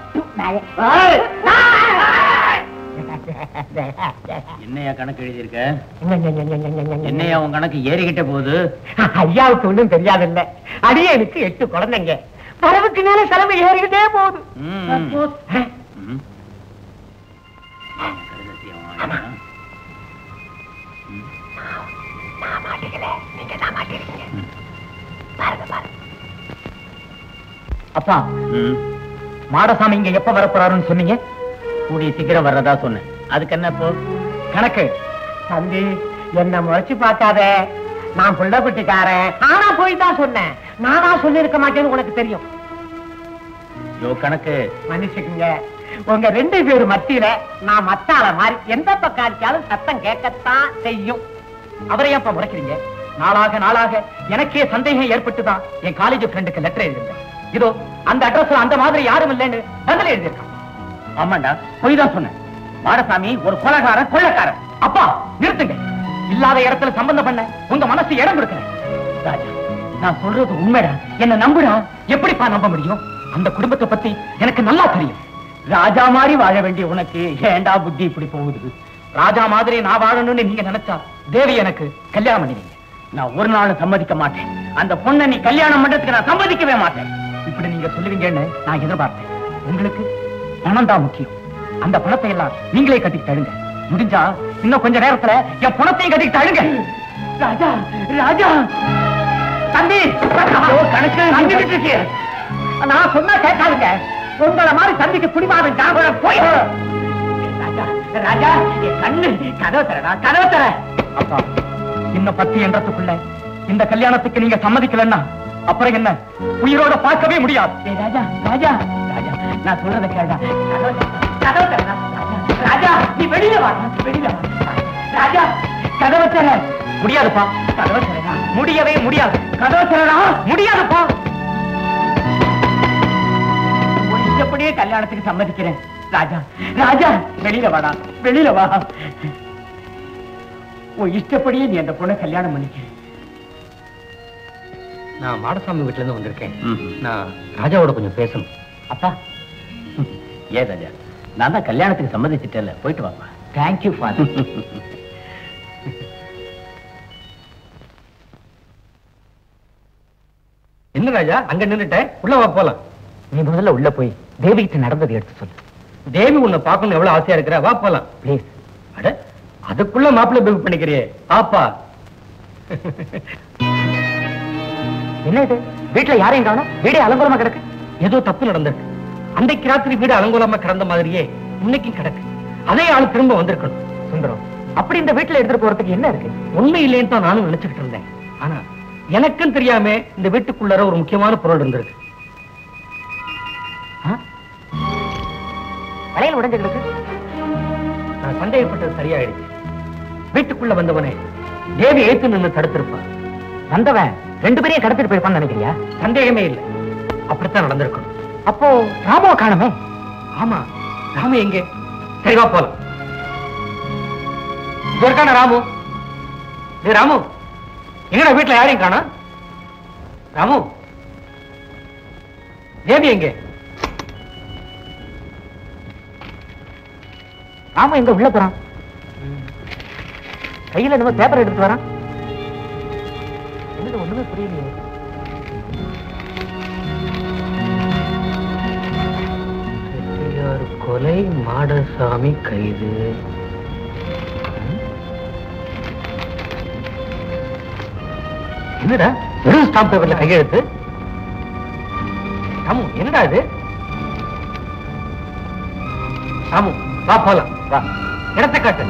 என்னையா கணக்கு எழுதியிருக்க? என்னையா உன் கணக்கு ஏறிக்கிட்டே போகுது? ஐயாவுக்கு ஒண்ணும் தெரியாது இல்ல. அடியே எனக்கு எட்டு குழந்தைங்க. வரவுக்கு மேல செலவு ஏறிக்கிட்டே போகுது. அப்பா, மாடசாமி இங்க எப்ப வரப்போறாருன்னு சொன்னீங்க? கூடிய சீக்கிரம் வர்றதா சொன்னேன். அதுக்கு என்ன இப்போ கணக்கு? தம்பி என்ன முறைச்சு பார்க்காத. நான் புள்ளப்பட்டிக்காரன். ஆனா போய் தான் சொன்னேன். நானா சொல்லி இருக்க மாட்டேன்னு உனக்கு தெரியும். யோ கணக்கு, மன்னிச்சுக்குங்க. உங்க ரெண்டு பேரு மத்தியில நான் மத்தால மாதிரி எந்த பக்கம் அடிச்சாலும் சத்தம் கேட்கத்தான் செய்யும். அவரை ஏன் முறைக்கிறீங்க? நாளாக நாளாக எனக்கே சந்தேகம் ஏற்பட்டுதான் என் காலேஜ் ஃப்ரெண்டுக்கு லெட்டர் எழுதிருந்தேன். இதோ அந்த அட்ரஸ்ல அந்த மாதிரி யாரும் இல்லைன்னு பதில் எழுதியிருக்கான். ஆமாண்டா, பொய் தான் சொன்னேன். மாடசாமி ஒரு கொலைகாரன், கொள்ளைக்காரன். அப்பா நிறுத்துங்க. இல்லாத இடத்துல சம்பந்தம் பண்ண உங்க மனசு இடம் கொடுக்கிறேன். ராஜா, நான் சொல்றது உண்மைடா, என்ன நம்புடா. எப்படிப்பா நம்ப முடியும்? அந்த குடும்பத்தை பத்தி எனக்கு நல்லா தெரியும். ராஜா மாதிரி வாழ வேண்டிய உனக்கு ஏண்டா புத்தி இப்படி போகுது? ராஜா மாதிரி நான் வாழணும்னு நீங்க நினைச்சா தேவி எனக்கு கல்யாணம் பண்ணிடுங்க. நான் ஒரு நாள் சம்மதிக்க மாட்டேன். அந்த பொண்ணை நீ கல்யாணம் பண்றதுக்கு நான் சம்மதிக்கவே மாட்டேன். இப்படி நீங்க சொல்லுவீங்கன்னு நான் எதிர்பார்த்தேன். உங்களுக்கு பணம் தான் முக்கியம். அந்த பணத்தை எல்லாம் நீங்களே கட்டிக்கிட்டு அழுங்க. முடிஞ்சா இன்னும் கொஞ்ச நேரத்துல என் பணத்தையும் கட்டிக்கிட்டு அழுங்க. ராஜா ராஜா தம்பி கணக்கு நான் சொன்னா கேட்காதுங்க. உங்களை மாதிரி தம்பிக்கு குடிமாதம் காவலம் போய் ராஜா ராஜா என் கண்ணு கதவை தரடா, கதவை தர. அப்பா, இன்னும் பத்து என்றதுக்குள்ள இந்த கல்யாணத்துக்கு நீங்க சம்மதிக்கலன்னா அப்புறம் என்ன உயிரோட பார்க்கவே முடியாது. ராஜா ராஜா ராஜா நான் சொல்றத கேட்டா கதவை தரடா. ராஜா நீ வெளியில வா, வெளியில வா. ராஜா கதவை தர. முடியாதுப்பா, கதவை தரடா. முடியவே முடியாது. கதவை தரடா. முடியாதுப்பா. இஷ்டப்படியே கல்யாணத்துக்கு சம்மதிக்கிறேன். ராஜா ராஜா வெளியில வாடா, வெளியில வா. உன் இஷ்டப்படியே நீ அந்த பொண்ணை கல்யாணம் பண்ணிக்க. நான் மாடசாமி வீட்டுல இருந்து வந்திருக்கேன். நான் ராஜாவோட கொஞ்சம் பேசணும். அப்பா, ஏ ராஜா, நான் தான் கல்யாணத்துக்கு சம்மதிச்சிட்டேன்ல, போயிட்டு வாப்பா. Thank you father. என்ன ராஜா அங்க நின்னுட்ட? உள்ள வா போலாம். நீ முதல்ல உள்ள போய் தேவி கிட்ட நடந்தது எடுத்து சொல்லு. தேவி உன்னை பார்க்கணும் எவ்வளவு ஆசையா இருக்கிற. வா போலாம் ப்ளீஸ். அட, அதுக்குள்ள மாப்பிள்ளை பிகு பண்ணிக்கிறியே பாப்பா. என்ன இது? வீட்டுல யாரையும் காணோம், வீடே அலங்கோலமா கிடக்கு. ஏதோ தப்பு நடந்திருக்கு. அன்றைக்கு ராத்திரி வீடு அலங்கோலமா கிடந்த மாதிரியே இன்னைக்கும் கிடக்கு. அதே ஆள் திரும்ப வந்திருக்கணும். சுந்தரம், அப்படி இந்த வீட்டுல எடுத்துட்டு போறதுக்கு என்ன இருக்கு? உண்மை இல்லைன்னு தான் நானும் நினைச்சுக்கிட்டு இருந்தேன். ஆனா எனக்கும் தெரியாம இந்த வீட்டுக்குள்ளார ஒரு முக்கியமான பொருள் இருந்திருக்கு. வளையல் உடைஞ்சு கிடக்கு. நான் சந்தேகப்பட்டது சரியாயிடுச்சு. வீட்டுக்குள்ள வந்தவனே தேவி ஏத்து நின்று தடுத்திருப்பான். வந்தவன் ரெண்டு பேரையும் கடத்திட்டு போயிருப்பான்னு நினைக்கிறியா? சந்தேகமே இல்லை, அப்படித்தான் நடந்திருக்கணும். அப்போ ராமுவ காணமே. ஆமா, ராமு எங்கே? சரிவா போலாம். இருக்கான ராமு? ஏ ராமு, எங்கடா வீட்டுல யாரையும் காணோம்? ராமு, தேவி எங்கே? ராமு எங்க உள்ள போறான்? கையில நம்ம பேப்பர் எடுத்து வரான். என்னது ஒண்ணுமே புரியலையே. கொலை, மாடசாமி கைது. என்னடா வெறும் ஸ்டாம்ப் பேப்பர்ல கையெழுத்து? ராமு, என்னடா இது? ராமு, வா போலாம். வா, இடத்தை காட்டு.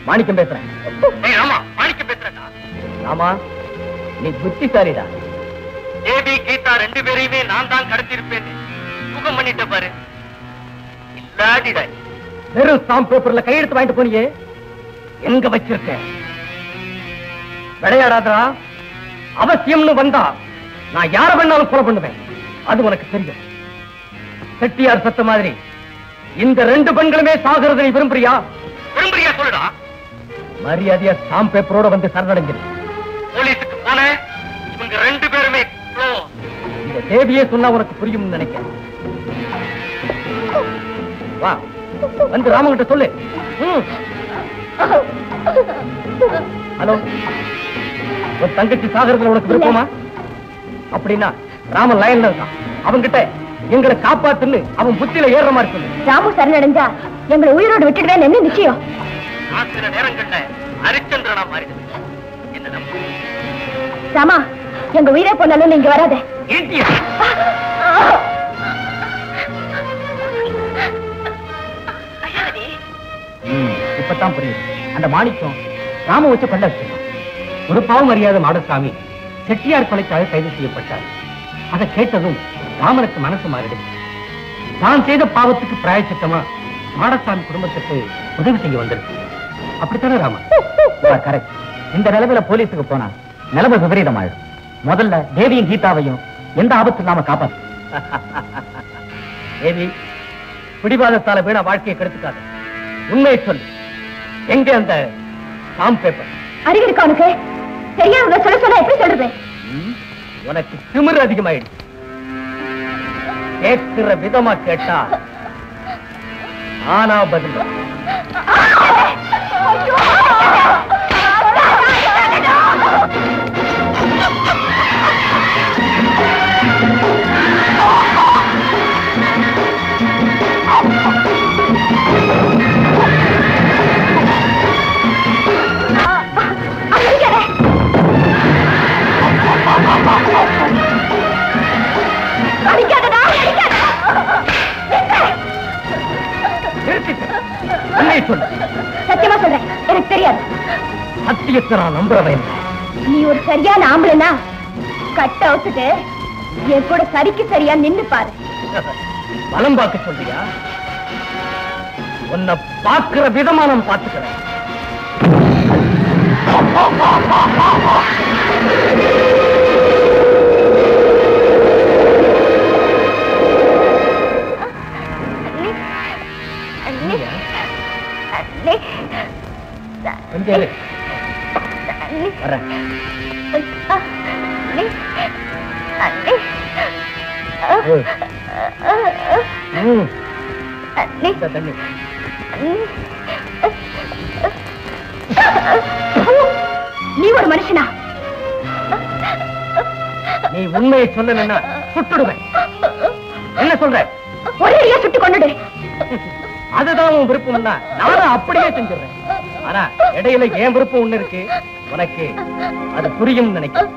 மாணிக்கம் பேசுறேன். ஆமா மாணிக்கம் பேசுறேன். ஆமா நீ புத்திசாலிடா. தேவி கீதா ரெண்டு பேரையுமே நான் தான் கடத்திருப்பேன். சுகம் பண்ணிட்ட பாரு. இல்லாடிடா வெறும் ஸ்டாம்ப் பேப்பர்ல கையெழுத்து வாங்கிட்டு போனியே, எங்க வச்சிருக்க? விளையாடாதா. அவசியம்னு வந்தா நான் யார வேணாலும் கொலை பண்ணுவேன். அது உனக்கு தெரியும். செட்டியார் சத்த மாதிரி இந்த ரெண்டு பெண்களுமே சாகிறத நீ விரும்புறியா? விரும்புறியா சொல்லுடா. மரியாதையா ஸ்டாம்ப் பேப்பரோட வந்து சரணடைஞ்சிரு. போலீஸுக்கு போன இவங்க ரெண்டு பேருமே இந்த தேவியே சொன்னா உனக்கு புரியும் நினைக்கிறேன். வா வந்து ராமகிட்ட சொல்லு. ஹலோ, ஒரு தங்கச்சி சாகரத்துல உனக்கு விருப்பமா? அப்படின்னா ராமன் லைன்ல இருக்கான். அவன்கிட்ட எங்களை காப்பாத்துன்னு அவன் புத்தியில ஏற மாதிரி சொல்லு. ராமு சரணடைஞ்சா எங்களை உயிரோடு விட்டுடுவேன் என்ன நிச்சயம்? நான் சில நேரங்கள்ல ஹரிச்சந்திரனா மாறிடுவேன். என்ன நம்பு. ராமா, எங்க உயிரே போனாலும் நீங்க வராத. இப்பதான் புரியுது. அந்த மாணிக்கம் ராம வச்சு கொண்ட வச்சிருக்கான். ஒரு பாவம் அறியாத மாடசாமி செட்டியார் கொலைக்காக கைது செய்யப்பட்டார். அதை கேட்டதும் ராமனுக்கு மனசு மாறிடுச்சு. தான் செய்த பாவத்துக்கு பிராயச்சித்தமா மாடசாமி குடும்பத்துக்கு உதவி செய்ய வந்திருக்கு. அப்படித்தானே ராமன்? கரெக்ட். இந்த நிலைமையில போலீஸுக்கு போனா நிலைமை விபரீதமாயிடும். முதல்ல தேவியும் கீதாவையும் எந்த ஆபத்து இல்லாம காப்பாத்து. தேவி, பிடிவாதத்தால வீணா வாழ்க்கையை கெடுத்துக்காது. உண்மையை சொல்லு, எங்க அந்த ஸ்டாம்ப் பேப்பர்? அறிவு இருக்கா உனக்கு? தெரியாத சொல்ல சொல்ல எப்படி சொல்றது? உனக்கு திமிரு அதிகமாயிடுச்சு. கேட்கிற விதமா கேட்டா ஆனா பதில். சத்தியமா சொல்றேன், எனக்கு தெரியாது. சத்தியத்தை நான் நம்புறேன். நீ ஒரு சரியான ஆம்பளைனா கட்ட அவுத்துட்டு என் கூட சரிக்கு சரியா நின்னு பாரு. பலம் பார்க்க சொல்றியா? உன்னை பார்க்கிற விதமா நான் பார்த்துக்கிறேன். கொஞ்சம் வரேன். தண்ணி நீ ஒரு மனுஷனா? நீ உண்மையை சொல்லணும்னா சுட்டுடுவேன். என்ன சொல்ற? ஒரே சுட்டு கொண்டுடு. அதுதான் உன் விருப்பம்னா நானும் அப்படியே செஞ்சிடறேன். ஆனா இடையில ஏன் விருப்பம் ஒண்ணு இருக்கு. உனக்கு அது புரியும் நினைக்கிறேன்.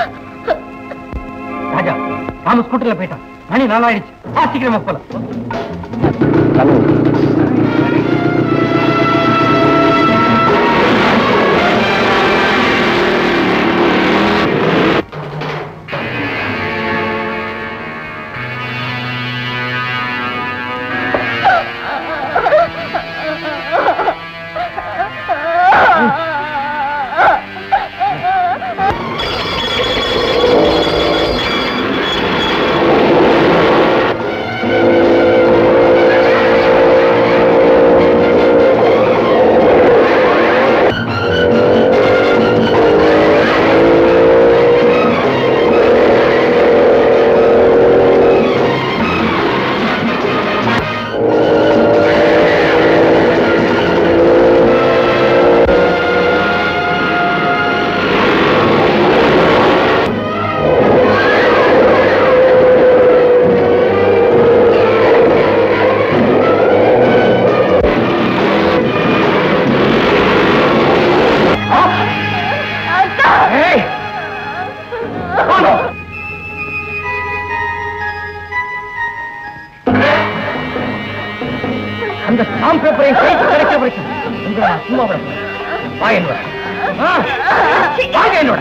ராஜா, நாம ஸ்கூட்டர்ல போயிட்டான். மணி நாளாயிடுச்சு. சீக்கிரமா போல. அந்த ஸ்டாம்ப் பேப்பரை கைக்கு கிடைக்க வரைக்கும் உங்களை நான் சும்மா விட வா என்னோட வாங்க என்னோட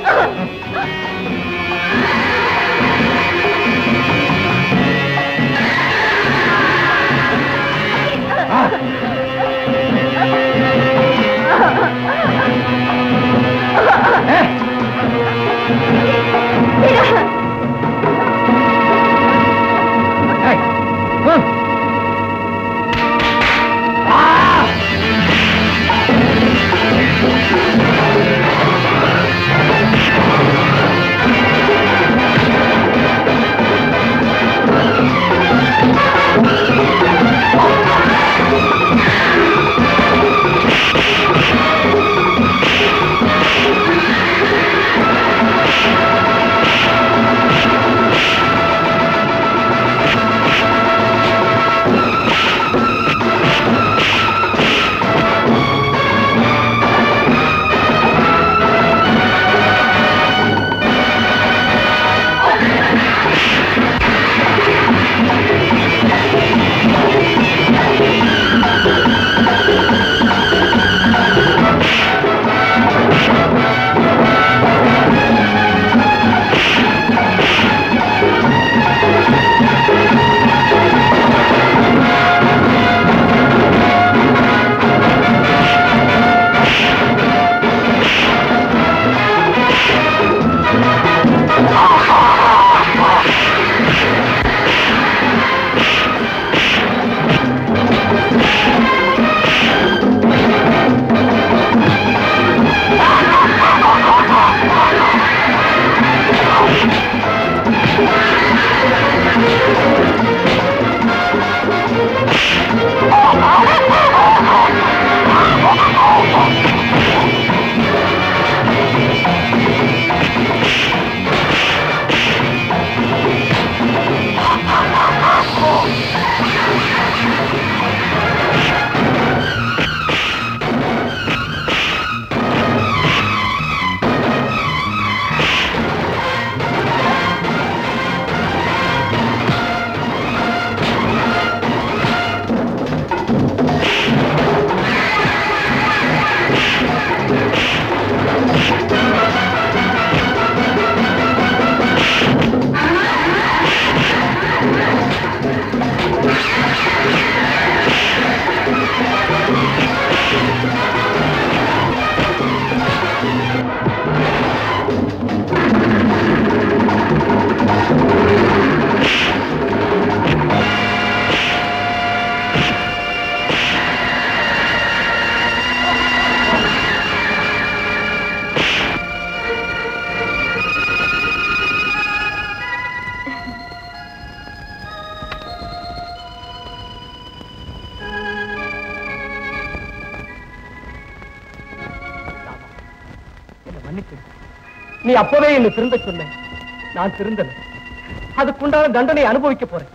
நீ அப்பவே என்ன திருந்த சொன்ன, நான் திருந்தல. அதுக்குண்டான தண்டனை அனுபவிக்க போறேன்.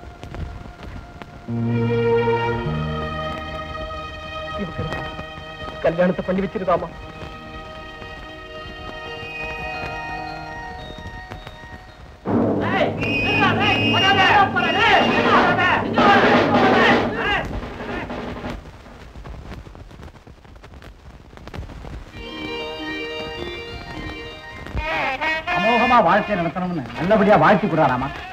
கல்யாணத்தை பண்ணி வச்சிருக்காமா? அமோகமா வாழ்க்கை நடத்தணும்னு நல்லபடியா வாழ்த்தி கொடுறாராமா.